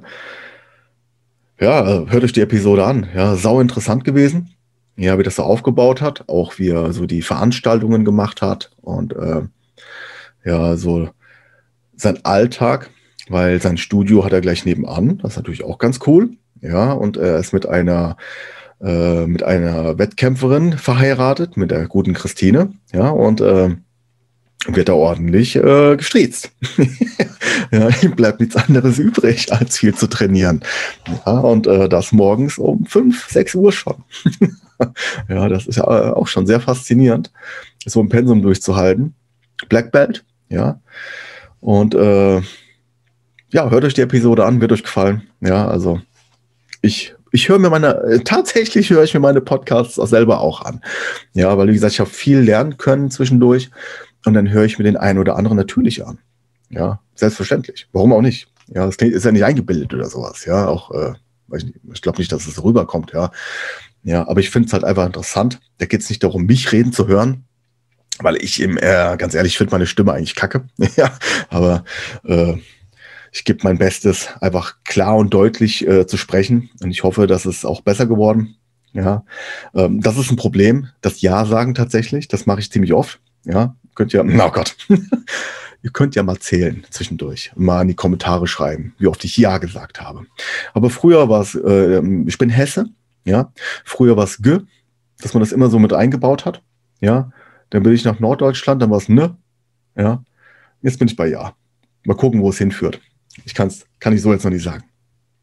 ja, hört euch die Episode an. Ja, sau interessant gewesen. Ja, wie das so aufgebaut hat, auch wie er so die Veranstaltungen gemacht hat und äh, ja, so sein Alltag, weil sein Studio hat er gleich nebenan. Das ist natürlich auch ganz cool. Ja, und er ist mit einer äh, mit einer Wettkämpferin verheiratet, mit der guten Christine. Ja, und äh, wird da ordentlich äh, gestriezt. Ja, ihm bleibt nichts anderes übrig, als viel zu trainieren. Ja, und äh, das morgens um fünf, sechs Uhr schon. Ja, das ist ja auch schon sehr faszinierend, so ein Pensum durchzuhalten. Black Belt, ja. Und äh, ja, hört euch die Episode an, wird euch gefallen. Ja, also ich, ich höre mir meine, äh, tatsächlich höre ich mir meine Podcasts auch selber auch an. Ja, weil wie gesagt, ich habe viel lernen können zwischendurch und dann höre ich mir den einen oder anderen natürlich an. Ja, selbstverständlich. Warum auch nicht? Ja, das ist ja nicht eingebildet oder sowas. Ja, auch, äh, weiß nicht, ich glaube nicht, dass es rüberkommt, ja. Ja, aber ich finde es halt einfach interessant. Da geht es nicht darum, mich reden zu hören, weil ich eben, äh, ganz ehrlich, finde meine Stimme eigentlich kacke. Ja, aber äh, ich gebe mein Bestes, einfach klar und deutlich äh, zu sprechen. Und ich hoffe, dass es auch besser geworden. Ja, ähm, das ist ein Problem. Das Ja sagen tatsächlich, das mache ich ziemlich oft. Ja, könnt ihr, oh Gott, ihr könnt ja mal zählen zwischendurch, mal in die Kommentare schreiben, wie oft ich Ja gesagt habe. Aber früher war es, äh, ich bin Hesse. Ja, früher war es G, dass man das immer so mit eingebaut hat. Ja, dann bin ich nach Norddeutschland, dann war es Ne. Ja, jetzt bin ich bei Ja. Mal gucken, wo es hinführt. Ich kann's, kann ich so jetzt noch nicht sagen.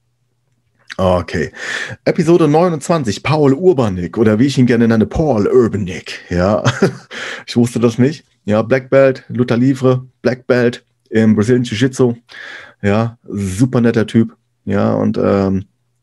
Okay. Episode neunundzwanzig, Paul Urbanik oder wie ich ihn gerne nenne, Paul Urbanik. Ja, ich wusste das nicht. Ja, Black Belt, Luta Livre, Black Belt im Brazilian Jiu-Jitsu. Ja, super netter Typ. Ja, und ähm,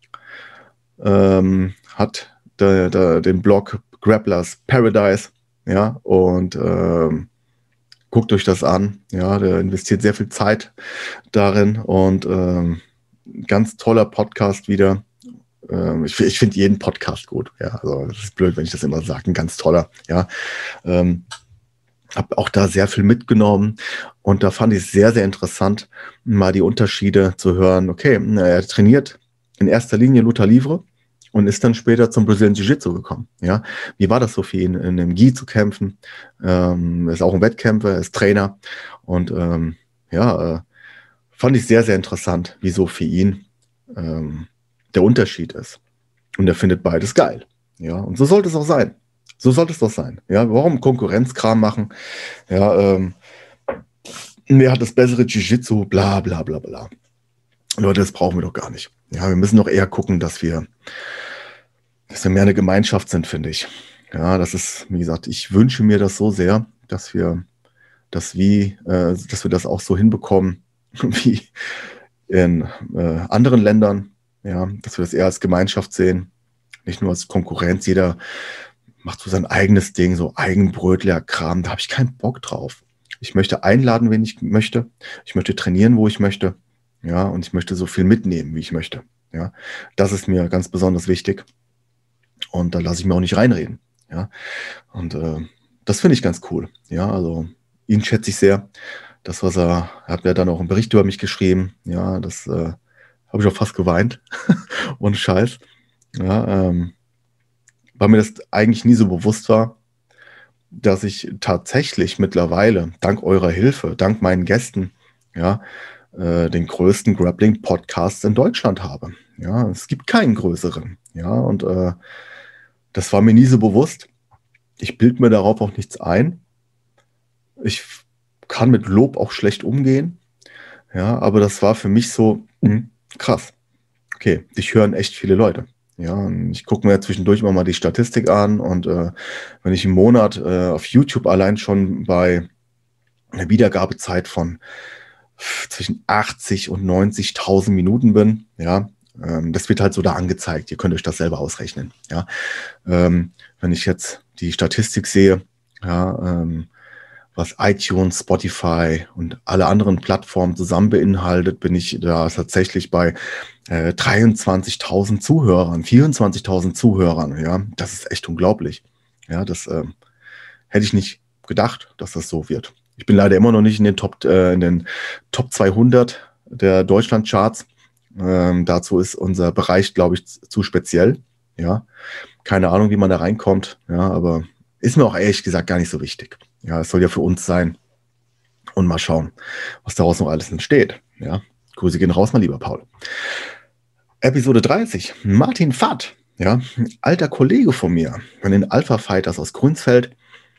Ähm, hat de, de, den Blog Grapplers Paradise, ja, und ähm, guckt euch das an, ja, der investiert sehr viel Zeit darin und ähm, ganz toller Podcast wieder. Ähm, ich ich finde jeden Podcast gut, ja, also das ist blöd, wenn ich das immer sage, ein ganz toller, ja. Ähm, habe auch da sehr viel mitgenommen und da fand ich es sehr, sehr interessant, mal die Unterschiede zu hören. Okay, er trainiert in erster Linie Luta Livre und ist dann später zum Brazilian Jiu-Jitsu gekommen. Ja, wie war das so für ihn, in einem Gi zu kämpfen? Ähm, ist auch ein Wettkämpfer, er ist Trainer und ähm, ja, äh, fand ich sehr, sehr interessant, wieso für ihn ähm, der Unterschied ist. Und er findet beides geil. Ja, und so sollte es auch sein. So sollte es doch sein. Ja, warum Konkurrenzkram machen? Ja, ähm, wer hat das bessere Jiu-Jitsu? Bla, bla, bla, bla. Leute, das brauchen wir doch gar nicht. Ja, wir müssen doch eher gucken, dass wir, dass wir mehr eine Gemeinschaft sind, finde ich. Ja, das ist, wie gesagt, ich wünsche mir das so sehr, dass wir, dass wie, äh, dass wir das auch so hinbekommen, wie in äh, anderen Ländern. Ja, dass wir das eher als Gemeinschaft sehen, nicht nur als Konkurrenz. Jeder macht so sein eigenes Ding, so Eigenbrötler-Kram, da habe ich keinen Bock drauf. Ich möchte einladen, wen ich möchte. Ich möchte trainieren, wo ich möchte. Ja, und ich möchte so viel mitnehmen, wie ich möchte. Ja, das ist mir ganz besonders wichtig. Und da lasse ich mir auch nicht reinreden. Ja, und äh, das finde ich ganz cool. Ja, also ihn schätze ich sehr. Das, was er, er hat mir dann auch einen Bericht über mich geschrieben. Ja, das äh, habe ich auch fast geweint. Ohne Scheiß. Ja, ähm, weil mir das eigentlich nie so bewusst war, dass ich tatsächlich mittlerweile, dank eurer Hilfe, dank meinen Gästen, ja, äh, den größten Grappling-Podcast in Deutschland habe. Ja, es gibt keinen größeren. Ja, und äh, das war mir nie so bewusst. Ich bilde mir darauf auch nichts ein. Ich kann mit Lob auch schlecht umgehen. Ja, aber das war für mich so mh, krass. Okay, dich hören echt viele Leute. Ja, und ich gucke mir zwischendurch immer mal die Statistik an und äh, wenn ich im Monat äh, auf YouTube allein schon bei einer Wiedergabezeit von zwischen achtzig und neunzigtausend Minuten bin, ja, ähm, das wird halt so da angezeigt. Ihr könnt euch das selber ausrechnen. Ja, ähm, wenn ich jetzt die Statistik sehe, ja, ähm, was iTunes, Spotify und alle anderen Plattformen zusammen beinhaltet, bin ich da tatsächlich bei äh, dreiundzwanzigtausend Zuhörern, vierundzwanzigtausend Zuhörern. Ja, das ist echt unglaublich. Ja, das äh, hätte ich nicht gedacht, dass das so wird. Ich bin leider immer noch nicht in den Top, äh, in den Top zweihundert der Deutschland-Charts. Ähm, dazu ist unser Bereich, glaube ich, zu speziell. Ja, keine Ahnung, wie man da reinkommt. Ja, aber ist mir auch ehrlich gesagt gar nicht so wichtig. Ja, es soll ja für uns sein. Und mal schauen, was daraus noch alles entsteht. Ja, Grüße gehen raus, mein lieber Paul. Episode dreißig. Martin Fatt. Ja, ein alter Kollege von mir. Von den Alpha Fighters aus Grünsfeld.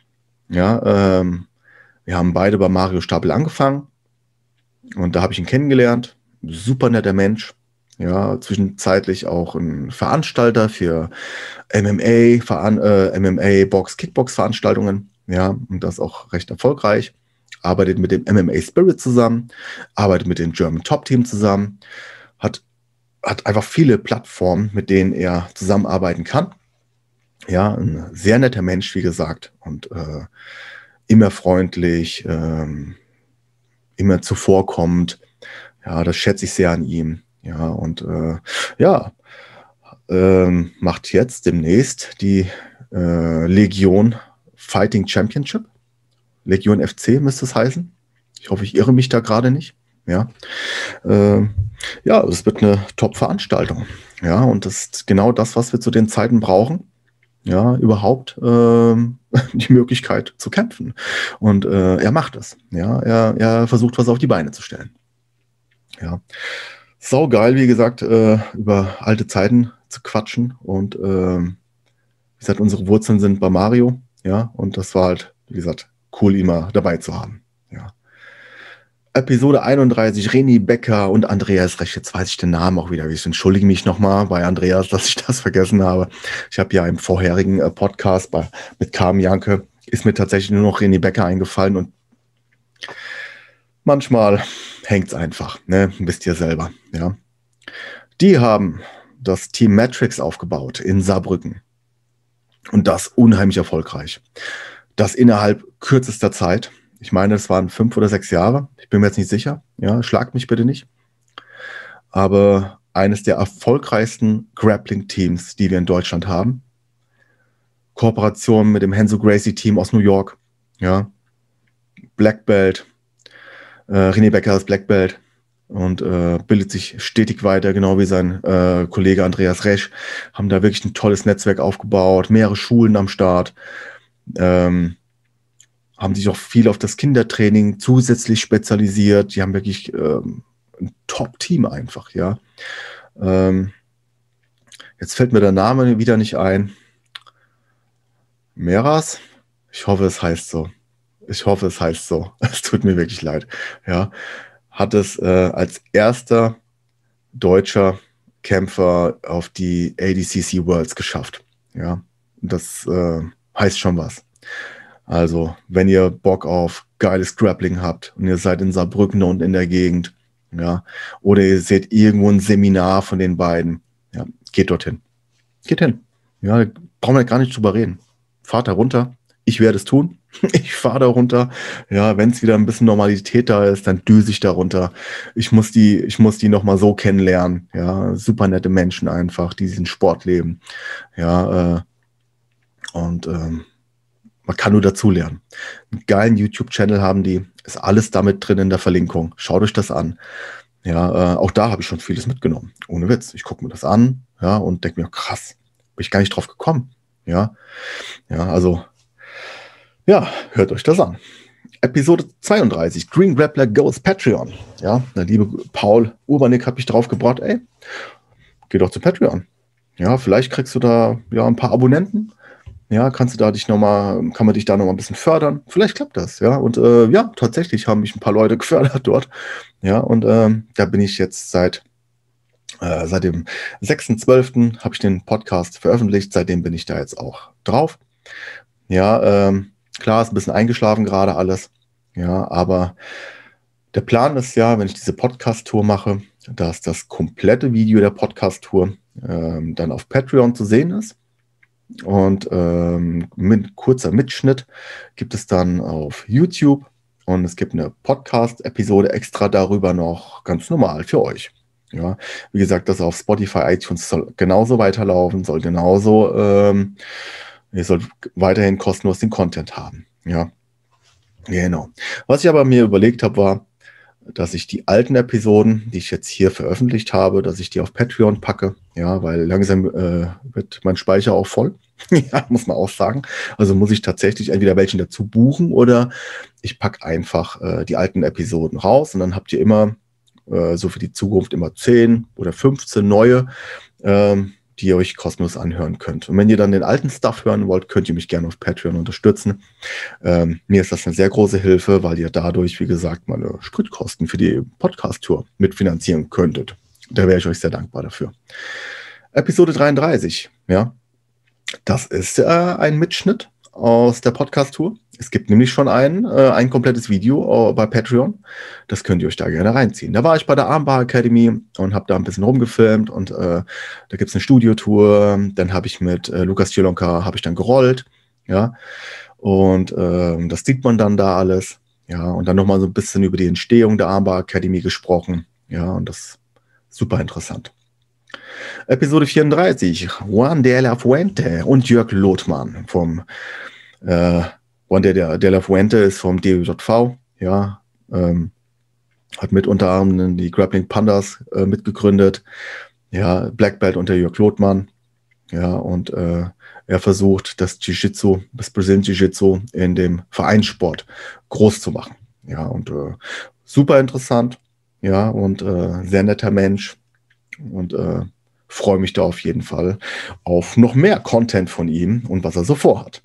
Ja, ähm, wir haben beide bei Mario Stapel angefangen. Und da habe ich ihn kennengelernt. Super netter Mensch. Ja, zwischenzeitlich auch ein Veranstalter für M M A, Veran äh, M M A, Box, Kickbox-Veranstaltungen. Ja, und das auch recht erfolgreich. Arbeitet mit dem M M A Spirit zusammen, arbeitet mit dem German Top Team zusammen, hat, hat einfach viele Plattformen, mit denen er zusammenarbeiten kann. Ja, ein sehr netter Mensch, wie gesagt, und äh, immer freundlich, ähm, immer zuvorkommend. Ja, das schätze ich sehr an ihm. Ja, und äh, ja, ähm, macht jetzt demnächst die äh, Legion Fighting Championship. Legion F C müsste es heißen. Ich hoffe, ich irre mich da gerade nicht. Ja, ähm, ja, es wird eine Top-Veranstaltung. Ja, und das ist genau das, was wir zu den Zeiten brauchen. Ja, überhaupt ähm, die Möglichkeit zu kämpfen. Und äh, er macht es. Ja, er, er versucht, was auf die Beine zu stellen. Ja, sau geil, wie gesagt, äh, über alte Zeiten zu quatschen. Und äh, wie gesagt, unsere Wurzeln sind bei Mario. Ja, und das war halt, wie gesagt, cool, ihn mal dabei zu haben. Ja. Episode einunddreißig, René Becker und Andreas Resch. Jetzt weiß ich den Namen auch wieder. Ich entschuldige mich nochmal bei Andreas, dass ich das vergessen habe. Ich habe ja im vorherigen äh, Podcast bei, mit Carmen Janke, ist mir tatsächlich nur noch René Becker eingefallen und manchmal hängt es einfach, ne? Wisst ihr selber, ja. Die haben das Team Matrix aufgebaut in Saarbrücken. Und das unheimlich erfolgreich. Das innerhalb kürzester Zeit. Ich meine, es waren fünf oder sechs Jahre. Ich bin mir jetzt nicht sicher. Ja, schlagt mich bitte nicht. Aber eines der erfolgreichsten Grappling-Teams, die wir in Deutschland haben. Kooperation mit dem Renzo Gracie-Team aus New York. Ja, Black Belt. Äh, René Becker ist Black Belt und äh, bildet sich stetig weiter, genau wie sein äh, Kollege Andreas Resch. Haben da wirklich ein tolles Netzwerk aufgebaut, mehrere Schulen am Start. Ähm, haben sich auch viel auf das Kindertraining zusätzlich spezialisiert. Die haben wirklich ähm, ein Top-Team einfach, ja. Ähm, jetzt fällt mir der Name wieder nicht ein. Meras? Ich hoffe, es heißt so. Ich hoffe, es heißt so. Es tut mir wirklich leid. Ja, hat es äh, als erster deutscher Kämpfer auf die A D C C Worlds geschafft. Ja, das äh, heißt schon was. Also, wenn ihr Bock auf geiles Grappling habt und ihr seid in Saarbrücken und in der Gegend, ja, oder ihr seht irgendwo ein Seminar von den beiden, ja, geht dorthin. Geht hin. Ja, brauchen wir gar nicht drüber reden. Fahrt da runter, Ich werde es tun. Ich fahre da runter. Ja, wenn es wieder ein bisschen Normalität da ist, dann düse ich da runter. Ich muss die, ich muss die nochmal so kennenlernen. Ja, super nette Menschen einfach, die diesen Sport leben. Ja, äh, und ähm, man kann nur dazulernen. Einen geilen YouTube-Channel haben die. Ist alles damit drin in der Verlinkung. Schaut euch das an. Ja, äh, auch da habe ich schon vieles mitgenommen. Ohne Witz. Ich gucke mir das an, ja, und denke mir, krass, bin ich gar nicht drauf gekommen. Ja, ja, also, ja, hört euch das an. Episode zweiunddreißig, Green Grappler Goes Patreon. Ja, der liebe Paul Urbanik hat mich drauf gebracht, ey, geh doch zu Patreon. Ja, vielleicht kriegst du da ja ein paar Abonnenten. Ja, kannst du da dich noch mal, kann man dich da noch mal ein bisschen fördern. Vielleicht klappt das, ja. Und äh, ja, tatsächlich haben mich ein paar Leute gefördert dort. Ja, und ähm, da bin ich jetzt seit äh, seit dem sechsten zwölften habe ich den Podcast veröffentlicht. Seitdem bin ich da jetzt auch drauf. Ja, ähm, klar, ist ein bisschen eingeschlafen gerade alles. Ja, aber der Plan ist ja, wenn ich diese Podcast-Tour mache, dass das komplette Video der Podcast-Tour ähm, dann auf Patreon zu sehen ist. Und ähm, mit kurzer Mitschnitt gibt es dann auf YouTube und es gibt eine Podcast-Episode extra darüber noch ganz normal für euch. Ja, wie gesagt, das auf Spotify, iTunes soll genauso weiterlaufen, soll genauso, ähm, ihr sollt weiterhin kostenlos den Content haben. Ja, genau. Was ich aber mir überlegt habe, war, dass ich die alten Episoden, die ich jetzt hier veröffentlicht habe, dass ich die auf Patreon packe. Ja, weil langsam äh, wird mein Speicher auch voll. Ja, muss man auch sagen. Also muss ich tatsächlich entweder welchen dazu buchen oder ich packe einfach äh, die alten Episoden raus und dann habt ihr immer äh, so für die Zukunft immer zehn oder fünfzehn neue, ähm, die ihr euch kostenlos anhören könnt. Und wenn ihr dann den alten Stuff hören wollt, könnt ihr mich gerne auf Patreon unterstützen. Ähm, mir ist das eine sehr große Hilfe, weil ihr dadurch, wie gesagt, meine Spritkosten für die Podcast-Tour mitfinanzieren könntet. Da wäre ich euch sehr dankbar dafür. Episode dreiunddreißig, ja, das ist äh, ein Mitschnitt aus der Podcast-Tour. Es gibt nämlich schon ein, äh, ein komplettes Video äh, bei Patreon. Das könnt ihr euch da gerne reinziehen. Da war ich bei der Armbar Academy und habe da ein bisschen rumgefilmt und äh, da gibt es eine Studiotour. Dann habe ich mit äh, Lukas Cielonka habe ich dann gerollt, ja, und äh, das sieht man dann da alles, ja, und dann nochmal so ein bisschen über die Entstehung der Armbar Academy gesprochen, ja, und das ist super interessant. Episode vierunddreißig, Juan de la Fuente und Jörg Lothmann vom äh, Juan de, de la Fuente ist vom D J V, ja, ähm, hat mit unter anderem die Grappling Pandas äh, mitgegründet, ja, Black Belt unter Jörg Lothmann, ja, und äh, er versucht, das Jiu-Jitsu, das Brazilian Jiu-Jitsu in dem Vereinssport groß zu machen, ja, und äh, super interessant, ja, und äh, sehr netter Mensch und äh, freue mich da auf jeden Fall auf noch mehr Content von ihm und was er so vorhat.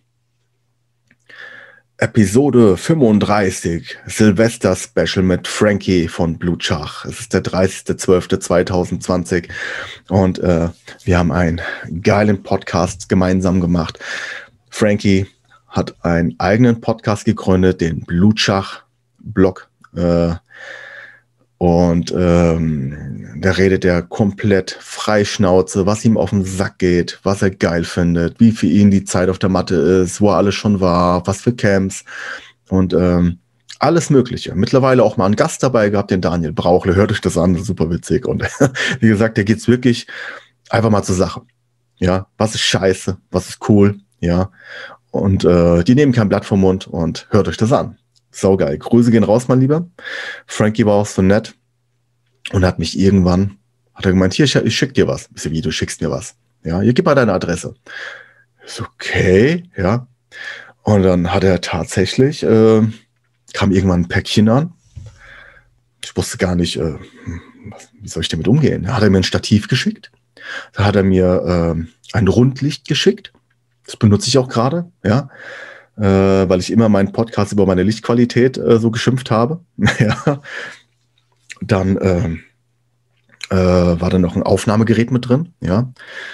Episode fünfunddreißig, Silvester-Special mit Frankie von Blue Chach. Es ist der dreißigster zwölfter zweitausendzwanzig und äh, wir haben einen geilen Podcast gemeinsam gemacht. Frankie hat einen eigenen Podcast gegründet, den Blue Chach Blog. Äh, Und ähm, da redet er komplett freischnauze, was ihm auf den Sack geht, was er geil findet, wie für ihn die Zeit auf der Matte ist, wo er alles schon war, was für Camps und ähm, alles Mögliche. Mittlerweile auch mal einen Gast dabei gehabt, den Daniel Brauchle. Hört euch das an, super witzig. Und wie gesagt, da geht's wirklich einfach mal zur Sache. Ja, was ist scheiße, was ist cool, ja. Und äh, die nehmen kein Blatt vom Mund und hört euch das an. Saugeil. Grüße gehen raus, mein Lieber. Frankie war auch so nett und hat mich irgendwann, hat er gemeint, hier, ich, ich schick dir was. Ich so, wie, du schickst mir was? Ja, hier, gib mal deine Adresse. Ich so, okay, ja. Und dann hat er tatsächlich, äh, kam irgendwann ein Päckchen an. Ich wusste gar nicht, äh, was, wie soll ich damit umgehen? Da hat er mir ein Stativ geschickt. Da hat er mir äh, ein Rundlicht geschickt. Das benutze ich auch gerade, ja. Äh, weil ich immer meinen Podcast über meine Lichtqualität äh, so geschimpft habe. Ja. Dann äh, äh, war da noch ein Aufnahmegerät mit drin, ja.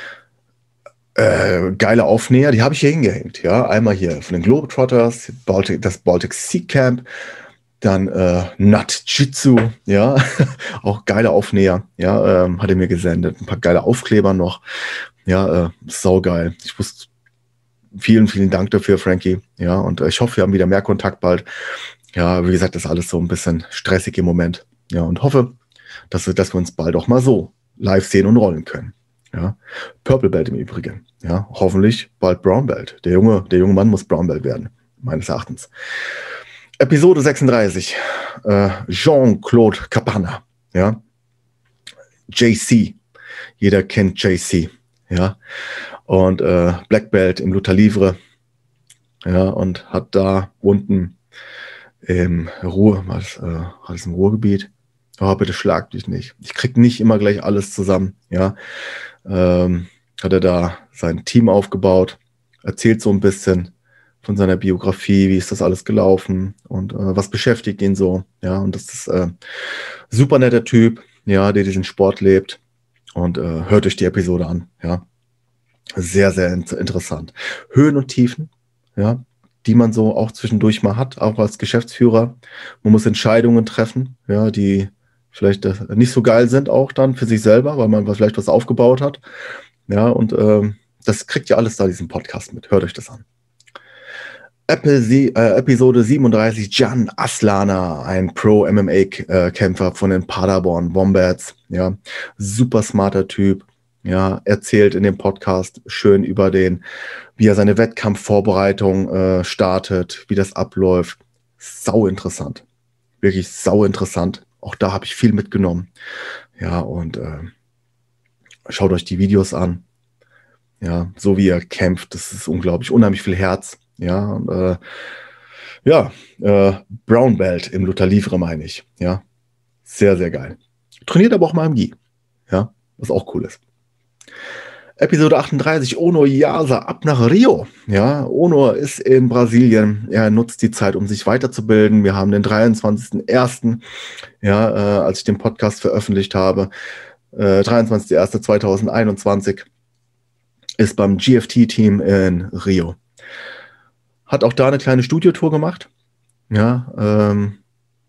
Äh, geile Aufnäher, die habe ich hier hingehängt, ja. Einmal hier von den Globetrotters, Baltic, das Baltic Sea Camp, dann äh, Nat Jitsu, ja. Auch geile Aufnäher, ja, ähm, hat er mir gesendet. Ein paar geile Aufkleber noch, ja, äh, saugeil. Ich wusste vielen, vielen Dank dafür, Frankie. Ja, und äh, ich hoffe, wir haben wieder mehr Kontakt bald. Ja, wie gesagt, das ist alles so ein bisschen stressig im Moment. Ja, und hoffe, dass wir, dass wir uns bald auch mal so live sehen und rollen können. Ja, Purple Belt im Übrigen. Ja, hoffentlich bald Brown Belt. Der junge, der junge Mann muss Brown Belt werden, meines Erachtens. Episode sechsunddreißig. Äh, Jean-Claude Cabana. Ja, J C. Jeder kennt J C. Ja, und äh, Black Belt im Luther Livre. Ja, und hat da unten im Ruhe, was, äh, hat es im Ruhrgebiet? Oh, bitte schlag dich nicht. Ich krieg nicht immer gleich alles zusammen. Ja, ähm, hat er da sein Team aufgebaut, erzählt so ein bisschen von seiner Biografie, wie ist das alles gelaufen und äh, was beschäftigt ihn so. Ja, und das ist äh, super netter Typ, ja, der diesen Sport lebt. Und äh, hört euch die Episode an. Ja, sehr, sehr in interessant. Höhen und Tiefen, ja, die man so auch zwischendurch mal hat, auch als Geschäftsführer. Man muss Entscheidungen treffen, ja, die vielleicht äh, nicht so geil sind, auch dann für sich selber, weil man vielleicht was aufgebaut hat. Ja, und ähm, das kriegt ihr alles da, diesen Podcast mit. Hört euch das an. Epi äh, Episode siebenunddreißig, Can Aslana, ein Pro-M M A-Kämpfer von den Paderborn Wombats. Ja, super smarter Typ. Ja, erzählt in dem Podcast schön über den, wie er seine Wettkampfvorbereitung äh, startet, wie das abläuft. Sau interessant. Wirklich sau interessant. Auch da habe ich viel mitgenommen. Ja, und äh, schaut euch die Videos an. Ja, so wie er kämpft, das ist unglaublich. Unheimlich viel Herz. Ja, und, äh, ja, äh, Brown Belt im Luther Livre, meine ich. Ja, sehr, sehr geil. Trainiert aber auch mal im Gi. Ja, was auch cool ist. Episode achtunddreißig, Ono Yasa, ab nach Rio. Ja, Ono ist in Brasilien. Er nutzt die Zeit, um sich weiterzubilden. Wir haben den dreiundzwanzigsten ersten Ja, äh, als ich den Podcast veröffentlicht habe. Äh, dreiundzwanzigster erster zweitausendeinundzwanzig ist beim G F T-Team in Rio. Hat auch da eine kleine Studiotour gemacht. Ja, ähm,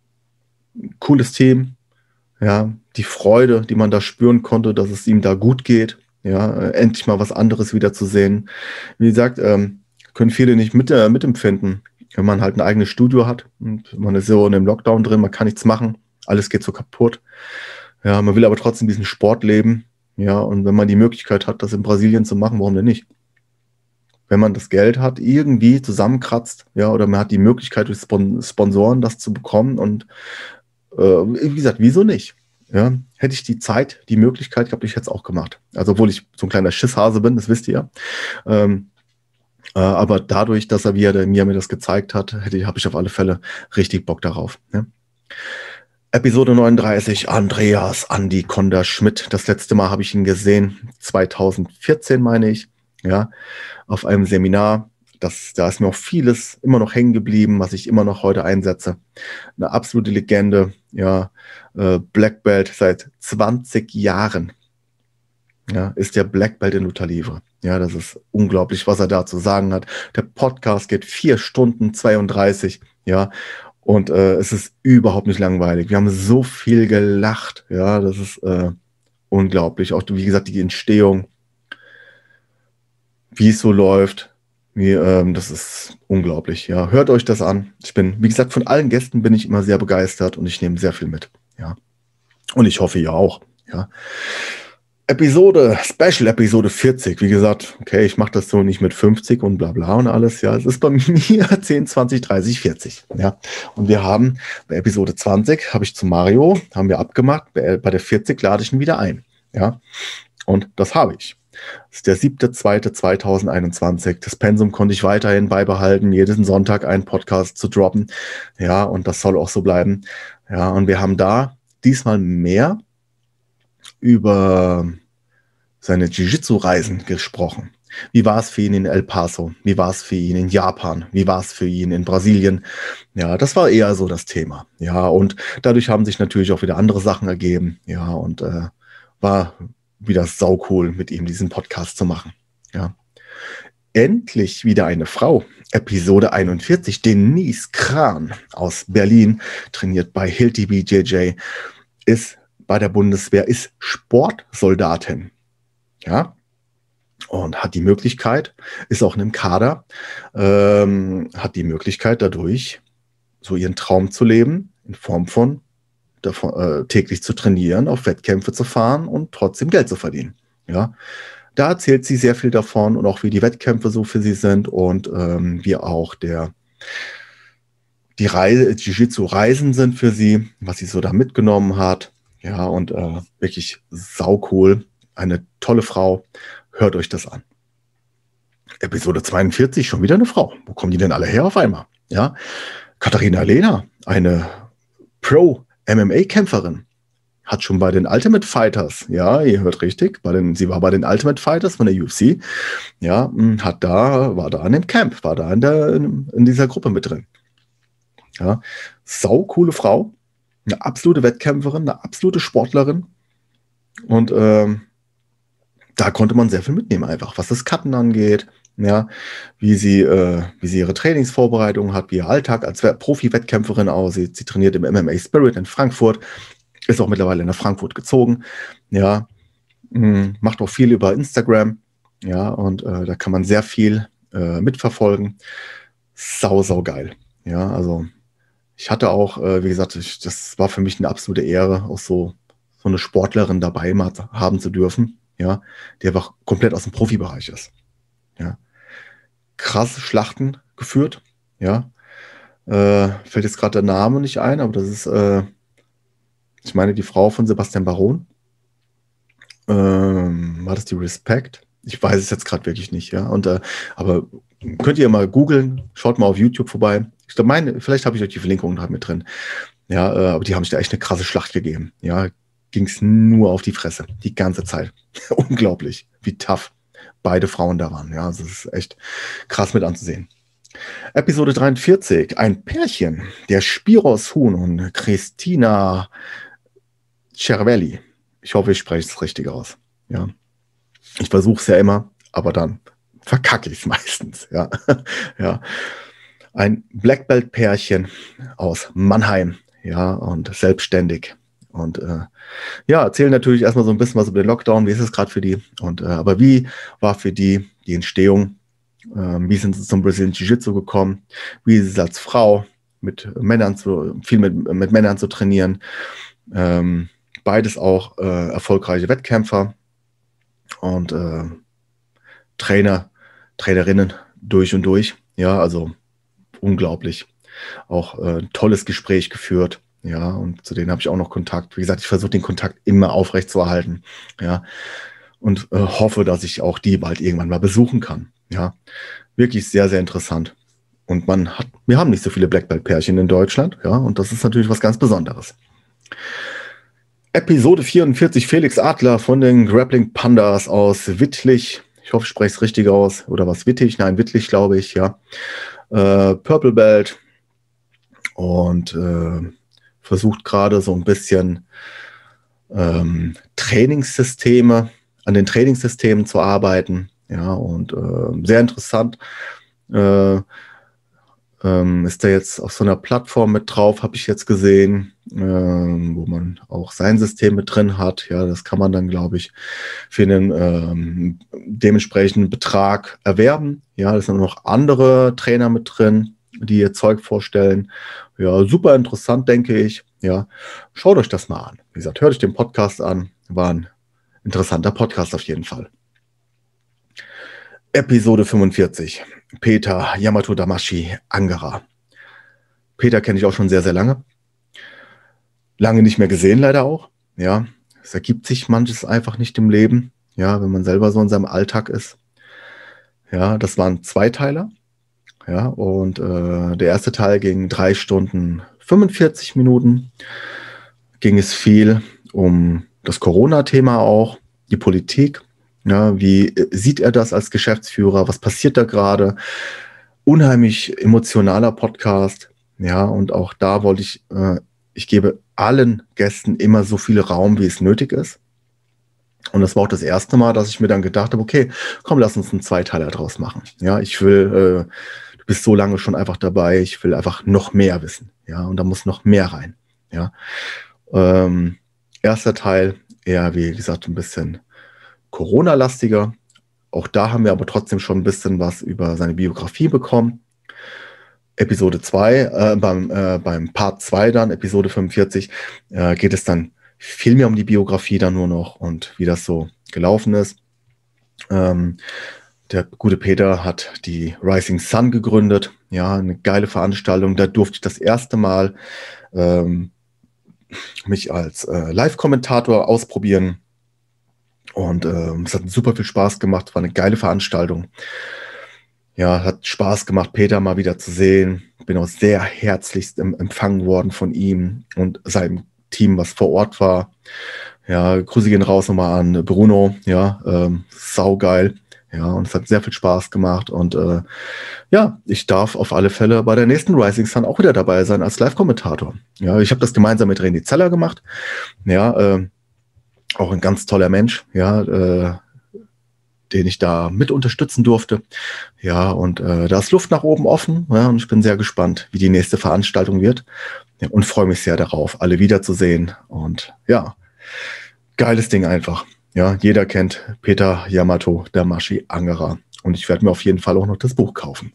cooles Team. Ja, die Freude, die man da spüren konnte, dass es ihm da gut geht. Ja, äh, endlich mal was anderes wieder zu sehen. Wie gesagt, ähm, können viele nicht mit, äh, mitempfinden, wenn man halt ein eigenes Studio hat und man ist so in dem Lockdown drin, man kann nichts machen, alles geht so kaputt. Ja, man will aber trotzdem diesen Sport leben. Ja, und wenn man die Möglichkeit hat, das in Brasilien zu machen, warum denn nicht? Wenn man das Geld hat, irgendwie zusammenkratzt, ja, oder man hat die Möglichkeit durch Spon Sponsoren das zu bekommen und äh, wie gesagt, wieso nicht? Ja, hätte ich die Zeit, die Möglichkeit gehabt, ich hätte es auch gemacht. Also obwohl ich so ein kleiner Schisshase bin, das wisst ihr ja. Ähm, äh, aber dadurch, dass er, wie er mir, mir das gezeigt hat, hätte, habe ich auf alle Fälle richtig Bock darauf. Ja. Episode neununddreißig, Andreas Andi Konda-Schmidt. Das letzte Mal habe ich ihn gesehen, zweitausendvierzehn meine ich, ja, auf einem Seminar. Das, da ist mir auch vieles immer noch hängen geblieben, was ich immer noch heute einsetze. Eine absolute Legende, ja, äh, Black Belt seit zwanzig Jahren. Ja, ist der Black Belt in Luther Livre. Ja, das ist unglaublich, was er da zu sagen hat. Der Podcast geht vier Stunden zweiunddreißig, ja, und äh, es ist überhaupt nicht langweilig. Wir haben so viel gelacht, ja, das ist äh, unglaublich. Auch, wie gesagt, die Entstehung, wie es so läuft. Wie, ähm, das ist unglaublich, ja. Hört euch das an. Ich bin, wie gesagt, von allen Gästen bin ich immer sehr begeistert und ich nehme sehr viel mit, ja. Und ich hoffe, ihr auch, ja. Episode, Special Episode vierzig, wie gesagt, okay, ich mache das so nicht mit fünfzig und bla bla und alles, ja. Es ist bei mir zehn, zwanzig, dreißig, vierzig, ja. Und wir haben bei Episode zwanzig, habe ich zu Mario, haben wir abgemacht, bei, bei der vierzig lade ich ihn wieder ein, ja. Und das habe ich. Das ist der siebte zweite zweitausendeinundzwanzig. Das Pensum konnte ich weiterhin beibehalten, jeden Sonntag einen Podcast zu droppen. Ja, und das soll auch so bleiben. Ja, und wir haben da diesmal mehr über seine Jiu-Jitsu-Reisen gesprochen. Wie war es für ihn in El Paso? Wie war es für ihn in Japan? Wie war es für ihn in Brasilien? Ja, das war eher so das Thema. Ja, und dadurch haben sich natürlich auch wieder andere Sachen ergeben. Ja, und äh, war wieder saucool, mit ihm diesen Podcast zu machen. Ja. Endlich wieder eine Frau. Episode einundvierzig. Denise Kran aus Berlin, trainiert bei Hilti B J J, ist bei der Bundeswehr, ist Sportsoldatin. Ja. und hat die Möglichkeit, ist auch in einem Kader, ähm, hat die Möglichkeit dadurch, so ihren Traum zu leben, in Form von davon, äh, täglich zu trainieren, auf Wettkämpfe zu fahren und trotzdem Geld zu verdienen. Ja, da erzählt sie sehr viel davon und auch wie die Wettkämpfe so für sie sind und ähm, wie auch der die Reise, Jiu-Jitsu-Reisen sind für sie, was sie so da mitgenommen hat. Ja, und äh, wirklich saucool. Eine tolle Frau. Hört euch das an. Episode zweiundvierzig, schon wieder eine Frau. Wo kommen die denn alle her auf einmal? Ja, Katharina Lehner, eine Pro-M M A-Kämpferin, hat schon bei den Ultimate Fighters, ja, ihr hört richtig, bei den, sie war bei den Ultimate Fighters von der U F C, ja, hat da, war da in dem Camp, war da in, der, in, in dieser Gruppe mit drin. Ja, sau coole Frau, eine absolute Wettkämpferin, eine absolute Sportlerin und ähm, da konnte man sehr viel mitnehmen einfach, was das Cutten angeht, ja, wie sie, äh, wie sie ihre Trainingsvorbereitung hat, wie ihr Alltag als Profi-Wettkämpferin aussieht. Sie trainiert im M M A Spirit in Frankfurt, ist auch mittlerweile nach Frankfurt gezogen, ja, mh, macht auch viel über Instagram, ja, und äh, da kann man sehr viel äh, mitverfolgen. Sau, sau geil, ja, also ich hatte auch, äh, wie gesagt, ich, das war für mich eine absolute Ehre, auch so, so eine Sportlerin dabei mal haben zu dürfen, ja, die einfach komplett aus dem Profibereich ist, ja. Krasse Schlachten geführt, ja. Äh, fällt jetzt gerade der Name nicht ein, aber das ist, äh, ich meine, die Frau von Sebastian Baron. Ähm, war das die Respect? Ich weiß es jetzt gerade wirklich nicht, ja. Und, äh, aber könnt ihr mal googeln, schaut mal auf YouTube vorbei. Ich glaube, meine, vielleicht habe ich euch die Verlinkung da mit drin. Ja, äh, aber die haben sich da echt eine krasse Schlacht gegeben. Ja, ging es nur auf die Fresse, die ganze Zeit. Unglaublich, wie tough beide Frauen da waren. Ja, also es ist echt krass mit anzusehen. Episode dreiundvierzig, ein Pärchen, der Spiros Huhn und Christina Cervelli. Ich hoffe, ich spreche es richtig aus. Ja, ich versuche es ja immer, aber dann verkacke ich es meistens. Ja, ja. Ein Black Belt Pärchen aus Mannheim, ja, und selbstständig. Und äh, ja, erzählen natürlich erstmal so ein bisschen was über den Lockdown, wie ist es gerade für die. Und äh, aber wie war für die die Entstehung? Ähm, wie sind sie zum Brazilian Jiu-Jitsu gekommen? Wie ist es als Frau mit Männern zu, viel mit, mit Männern zu trainieren? Ähm, beides auch äh, erfolgreiche Wettkämpfer und äh, Trainer, Trainerinnen durch und durch. Ja, also unglaublich. Auch äh, tolles Gespräch geführt. Ja, und zu denen habe ich auch noch Kontakt. Wie gesagt, ich versuche den Kontakt immer aufrecht zu erhalten. Ja, und äh, hoffe, dass ich auch die bald irgendwann mal besuchen kann. Ja, wirklich sehr, sehr interessant. Und man hat, wir haben nicht so viele Black Belt Pärchen in Deutschland. Ja, und das ist natürlich was ganz Besonderes. Episode vierundvierzig, Felix Adler von den Grappling Pandas aus Wittlich. Ich hoffe, ich spreche es richtig aus. Oder was Wittig? Nein, Wittlich, glaube ich, ja. Äh, Purple Belt. Und äh, versucht gerade so ein bisschen ähm, Trainingssysteme, an den Trainingssystemen zu arbeiten. Ja, und äh, sehr interessant. Äh, ähm, ist da jetzt auf so einer Plattform mit drauf, habe ich jetzt gesehen, ähm, wo man auch sein System mit drin hat. Ja, das kann man dann, glaube ich, für einen ähm, dementsprechenden Betrag erwerben. Ja, da sind noch andere Trainer mit drin, die ihr Zeug vorstellen. Ja, super interessant, denke ich. Ja, schaut euch das mal an. Wie gesagt, hört euch den Podcast an. War ein interessanter Podcast auf jeden Fall. Episode fünfundvierzig. Peter Yamato Damashi Angara. Peter kenne ich auch schon sehr, sehr lange. Lange nicht mehr gesehen, leider auch. Ja, es ergibt sich manches einfach nicht im Leben. Ja, wenn man selber so in seinem Alltag ist. Ja, das waren Zweiteiler. Ja, und äh, der erste Teil ging drei Stunden fünfundvierzig Minuten. Ging es viel um das Corona-Thema auch, die Politik. Ja, wie sieht er das als Geschäftsführer? Was passiert da gerade? Unheimlich emotionaler Podcast. Ja, und auch da wollte ich, äh, ich gebe allen Gästen immer so viel Raum, wie es nötig ist. Und das war auch das erste Mal, dass ich mir dann gedacht habe, okay, komm, lass uns einen Zweiteiler draus machen. Ja, ich will, äh, du bist so lange schon einfach dabei, ich will einfach noch mehr wissen. Ja, und da muss noch mehr rein. Ja, ähm, erster Teil eher, wie gesagt, ein bisschen Corona-lastiger, Auch da haben wir aber trotzdem schon ein bisschen was über seine Biografie bekommen. Episode zwei, äh, beim, äh, beim Part zwei dann, Episode fünfundvierzig, äh, geht es dann viel mehr um die Biografie dann nur noch und wie das so gelaufen ist. Ähm, der gute Peter hat die Rising Sun gegründet. Ja, eine geile Veranstaltung. Da durfte ich das erste Mal ähm, mich als äh, Live-Kommentator ausprobieren. Und ähm, es hat super viel Spaß gemacht. War eine geile Veranstaltung. Ja, hat Spaß gemacht, Peter mal wieder zu sehen. Bin auch sehr herzlichst empfangen worden von ihm und seinem Team, was vor Ort war. Ja, Grüße gehen raus nochmal an Bruno. Ja, ähm, saugeil. Ja, und es hat sehr viel Spaß gemacht. Und äh, ja, ich darf auf alle Fälle bei der nächsten Rising Sun auch wieder dabei sein als Live-Kommentator. Ja, ich habe das gemeinsam mit René Zeller gemacht. Ja, äh, auch ein ganz toller Mensch. Ja, äh, den ich da mit unterstützen durfte. Ja, und äh, da ist Luft nach oben offen. Ja, und ich bin sehr gespannt, wie die nächste Veranstaltung wird. Ja, und freue mich sehr darauf, alle wiederzusehen. Und ja, geiles Ding einfach. Ja, jeder kennt Peter Yamato Damashi Angerer. Und ich werde mir auf jeden Fall auch noch das Buch kaufen.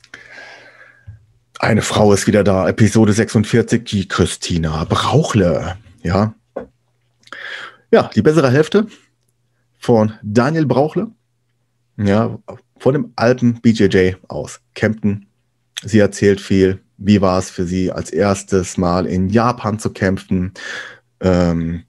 Eine Frau ist wieder da, Episode sechsundvierzig, die Christina Brauchle. Ja, ja, die bessere Hälfte von Daniel Brauchle. Ja, von dem Alpen B J J aus Kempten. Sie erzählt viel. Wie war es für sie, als erstes Mal in Japan zu kämpfen? Ähm,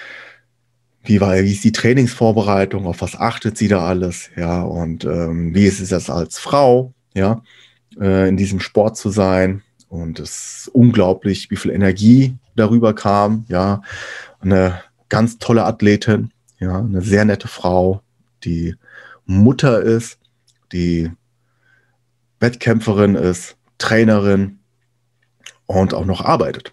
wie war, wie ist die Trainingsvorbereitung? Auf was achtet sie da alles? Ja, und ähm, wie ist es das als Frau? Ja, äh, in diesem Sport zu sein. Und es ist unglaublich, wie viel Energie darüber kam. Ja, eine ganz tolle Athletin. Ja, eine sehr nette Frau, die Mutter ist, die Wettkämpferin ist, Trainerin und auch noch arbeitet.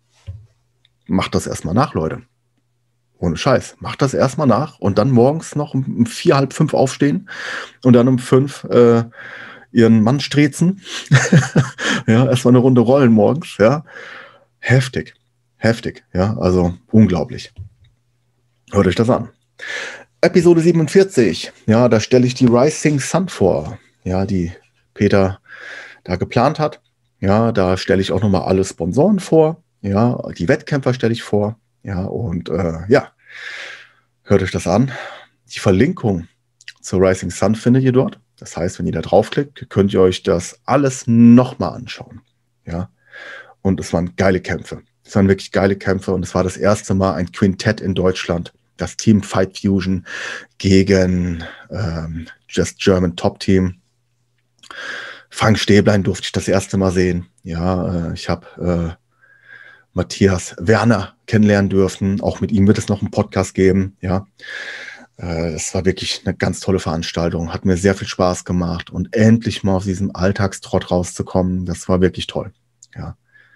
Macht das erstmal nach, Leute. Ohne Scheiß. Macht das erstmal nach und dann morgens noch um vier, halb fünf aufstehen und dann um fünf äh, ihren Mann strezen. Ja, erstmal eine Runde rollen morgens. Ja, heftig. Heftig. Ja, also unglaublich. Hört euch das an. Episode siebenundvierzig, ja, da stelle ich die Rising Sun vor, ja, die Peter da geplant hat. Ja, da stelle ich auch nochmal alle Sponsoren vor, ja, die Wettkämpfer stelle ich vor, ja, und äh, ja, hört euch das an. Die Verlinkung zur Rising Sun findet ihr dort. Das heißt, wenn ihr da draufklickt, könnt ihr euch das alles nochmal anschauen, ja, und es waren geile Kämpfe. Es waren wirklich geile Kämpfe und es war das erste Mal ein Quintett in Deutschland. Das Team Fight Fusion gegen ähm, Just German Top Team. Frank Stäblein durfte ich das erste Mal sehen. Ja, äh, ich habe äh, Matthias Werner kennenlernen dürfen. Auch mit ihm wird es noch einen Podcast geben. Ja, äh, es war wirklich eine ganz tolle Veranstaltung. Hat mir sehr viel Spaß gemacht und endlich mal aus diesem Alltagstrott rauszukommen. Das war wirklich toll. Ja.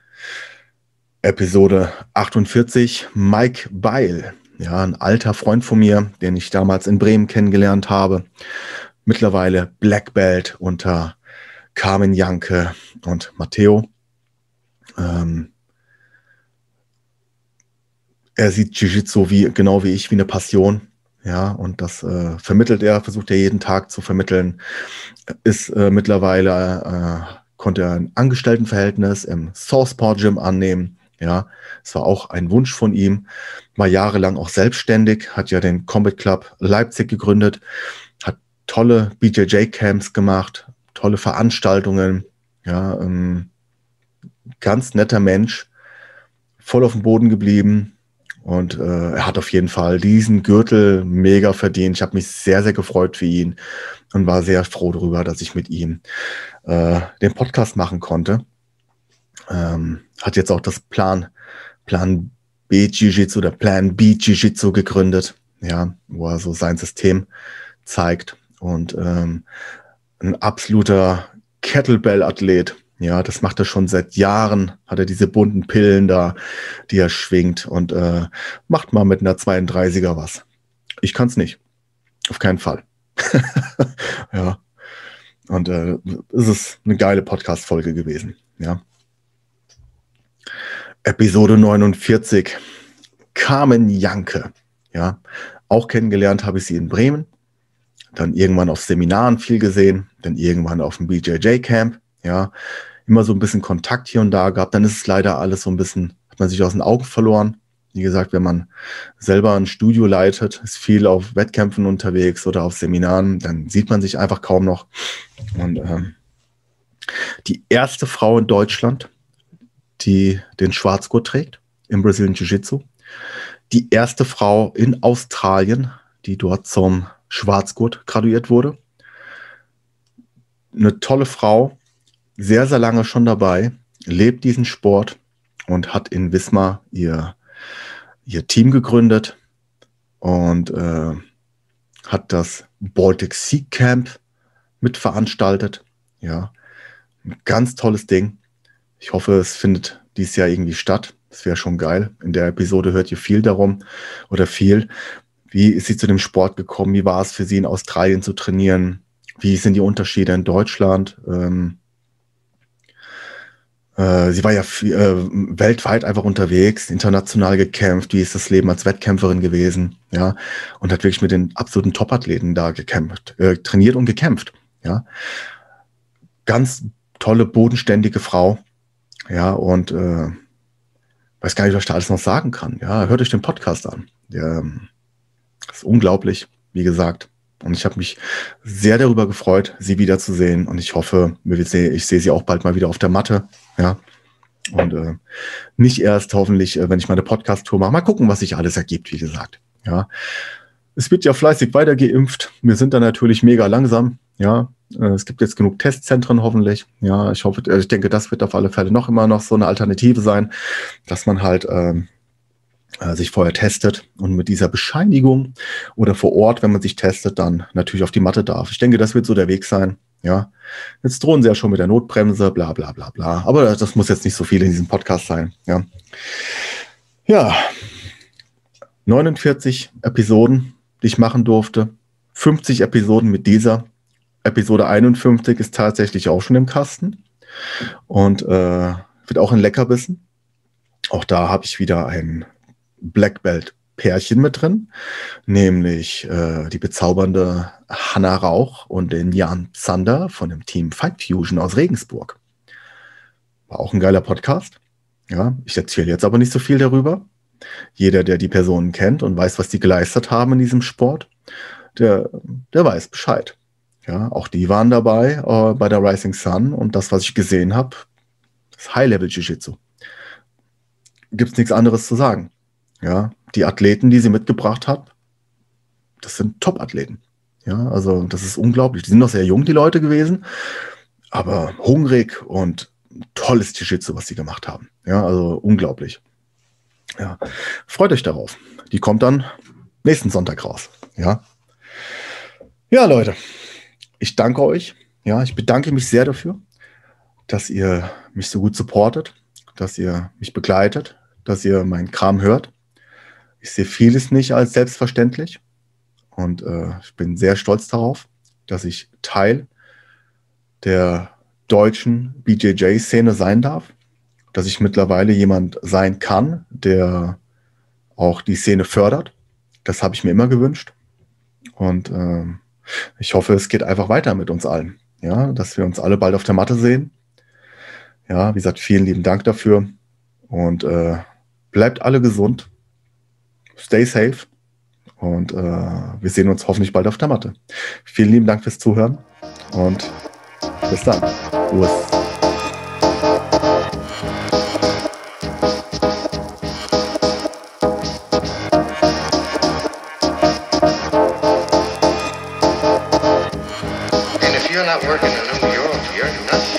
Episode achtundvierzig, Mike Beil. Ja, ein alter Freund von mir, den ich damals in Bremen kennengelernt habe. Mittlerweile Black Belt unter Carmen Janke und Matteo. Ähm, er sieht Jiu-Jitsu wie, genau wie ich, wie eine Passion. Ja, und das äh, vermittelt er, versucht er jeden Tag zu vermitteln. Ist äh, mittlerweile, äh, konnte er ein Angestelltenverhältnis im Southpaw Gym annehmen. Ja, es war auch ein Wunsch von ihm, war jahrelang auch selbstständig, hat ja den Combat Club Leipzig gegründet, hat tolle B J J-Camps gemacht, tolle Veranstaltungen, ja, ähm, ganz netter Mensch, voll auf dem Boden geblieben und äh, er hat auf jeden Fall diesen Gürtel mega verdient. Ich habe mich sehr, sehr gefreut für ihn und war sehr froh darüber, dass ich mit ihm äh, den Podcast machen konnte. Ähm, hat jetzt auch das Plan, Plan B Jiu-Jitsu oder Plan B Jiu-Jitsu gegründet, ja, wo er so sein System zeigt und ähm, ein absoluter Kettlebell-Athlet, ja, das macht er schon seit Jahren, hat er diese bunten Pillen da, die er schwingt und äh, macht mal mit einer zweiunddreißiger was. Ich kann's nicht, auf keinen Fall. Ja, und äh, es ist eine geile Podcast-Folge gewesen, ja. Episode neunundvierzig, Carmen Janke. Ja, auch kennengelernt habe ich sie in Bremen. dann irgendwann auf Seminaren viel gesehen, dann irgendwann auf dem B J J Camp, ja, immer so ein bisschen Kontakt hier und da gehabt. Dann ist es leider alles so ein bisschen, hat man sich aus den Augen verloren. Wie gesagt, wenn man selber ein Studio leitet, ist viel auf Wettkämpfen unterwegs oder auf Seminaren, dann sieht man sich einfach kaum noch. Und ähm, die erste Frau in Deutschland, die den Schwarzgurt trägt im Brazilian Jiu-Jitsu. Die erste Frau in Australien, die dort zum Schwarzgurt graduiert wurde. Eine tolle Frau, sehr, sehr lange schon dabei, lebt diesen Sport und hat in Wismar ihr ihr Team gegründet und äh, hat das Baltic Sea Camp mitveranstaltet. Ja, ein ganz tolles Ding. Ich hoffe, es findet dieses Jahr irgendwie statt. Das wäre schon geil. In der Episode hört ihr viel darum oder viel. Wie ist sie zu dem Sport gekommen? Wie war es für sie in Australien zu trainieren? Wie sind die Unterschiede in Deutschland? Ähm, Sie war ja äh, weltweit einfach unterwegs, international gekämpft. Wie ist das Leben als Wettkämpferin gewesen? Ja, und hat wirklich mit den absoluten Top-Athleten da gekämpft, äh, trainiert und gekämpft. Ja, ganz tolle, bodenständige Frau. Ja, und äh, weiß gar nicht, was ich da alles noch sagen kann. Ja, hört euch den Podcast an. Der ist unglaublich, wie gesagt. Und ich habe mich sehr darüber gefreut, sie wiederzusehen. Und ich hoffe, ich sehe sie auch bald mal wieder auf der Matte. Ja. Und äh, nicht erst hoffentlich, äh, wenn ich meine Podcast-Tour mache. Mal gucken, was sich alles ergibt, wie gesagt. Ja. Es wird ja fleißig weiter geimpft. Wir sind da natürlich mega langsam. Ja. Äh, es gibt jetzt genug Testzentren hoffentlich. Ja, ich hoffe, äh, ich denke, das wird auf alle Fälle noch immer noch so eine Alternative sein, dass man halt ähm, sich vorher testet und mit dieser Bescheinigung oder vor Ort, wenn man sich testet, dann natürlich auf die Matte darf. Ich denke, das wird so der Weg sein. Ja, jetzt drohen sie ja schon mit der Notbremse, bla bla bla bla. Aber das muss jetzt nicht so viel in diesem Podcast sein. Ja, ja. neunundvierzig Episoden, die ich machen durfte. fünfzig Episoden mit dieser. Episode einundfünfzig ist tatsächlich auch schon im Kasten und äh, wird auch ein Leckerbissen. Auch da habe ich wieder ein Black Belt Pärchen mit drin, nämlich äh, die bezaubernde Hanna Rauch und den Jan Zander von dem Team Fight Fusion aus Regensburg. War auch ein geiler Podcast. Ja, ich erzähle jetzt aber nicht so viel darüber. Jeder, der die Personen kennt und weiß, was die geleistet haben in diesem Sport, der, der weiß Bescheid. Ja, auch die waren dabei äh, bei der Rising Sun und das, was ich gesehen habe, ist High-Level Jiu-Jitsu. Gibt es nichts anderes zu sagen. Ja, die Athleten, die sie mitgebracht hat, das sind Top-Athleten. Ja, also das ist unglaublich. Die sind noch sehr jung, die Leute gewesen, aber hungrig und tolles Jiu-Jitsu, was sie gemacht haben. Ja, also unglaublich. Ja, freut euch darauf. Die kommt dann nächsten Sonntag raus. Ja, ja, Leute, ich danke euch. Ja, ich bedanke mich sehr dafür, dass ihr mich so gut supportet, dass ihr mich begleitet, dass ihr meinen Kram hört. Ich sehe vieles nicht als selbstverständlich und äh, ich bin sehr stolz darauf, dass ich Teil der deutschen B J J-Szene sein darf, dass ich mittlerweile jemand sein kann, der auch die Szene fördert. Das habe ich mir immer gewünscht und äh, ich hoffe, es geht einfach weiter mit uns allen, ja, dass wir uns alle bald auf der Matte sehen. Ja, wie gesagt, vielen lieben Dank dafür und äh, bleibt alle gesund. Stay safe und äh, wir sehen uns hoffentlich bald auf der Matte. Vielen lieben Dank fürs Zuhören und bis dann. Urs. And if you're not working in New York, you're nuts.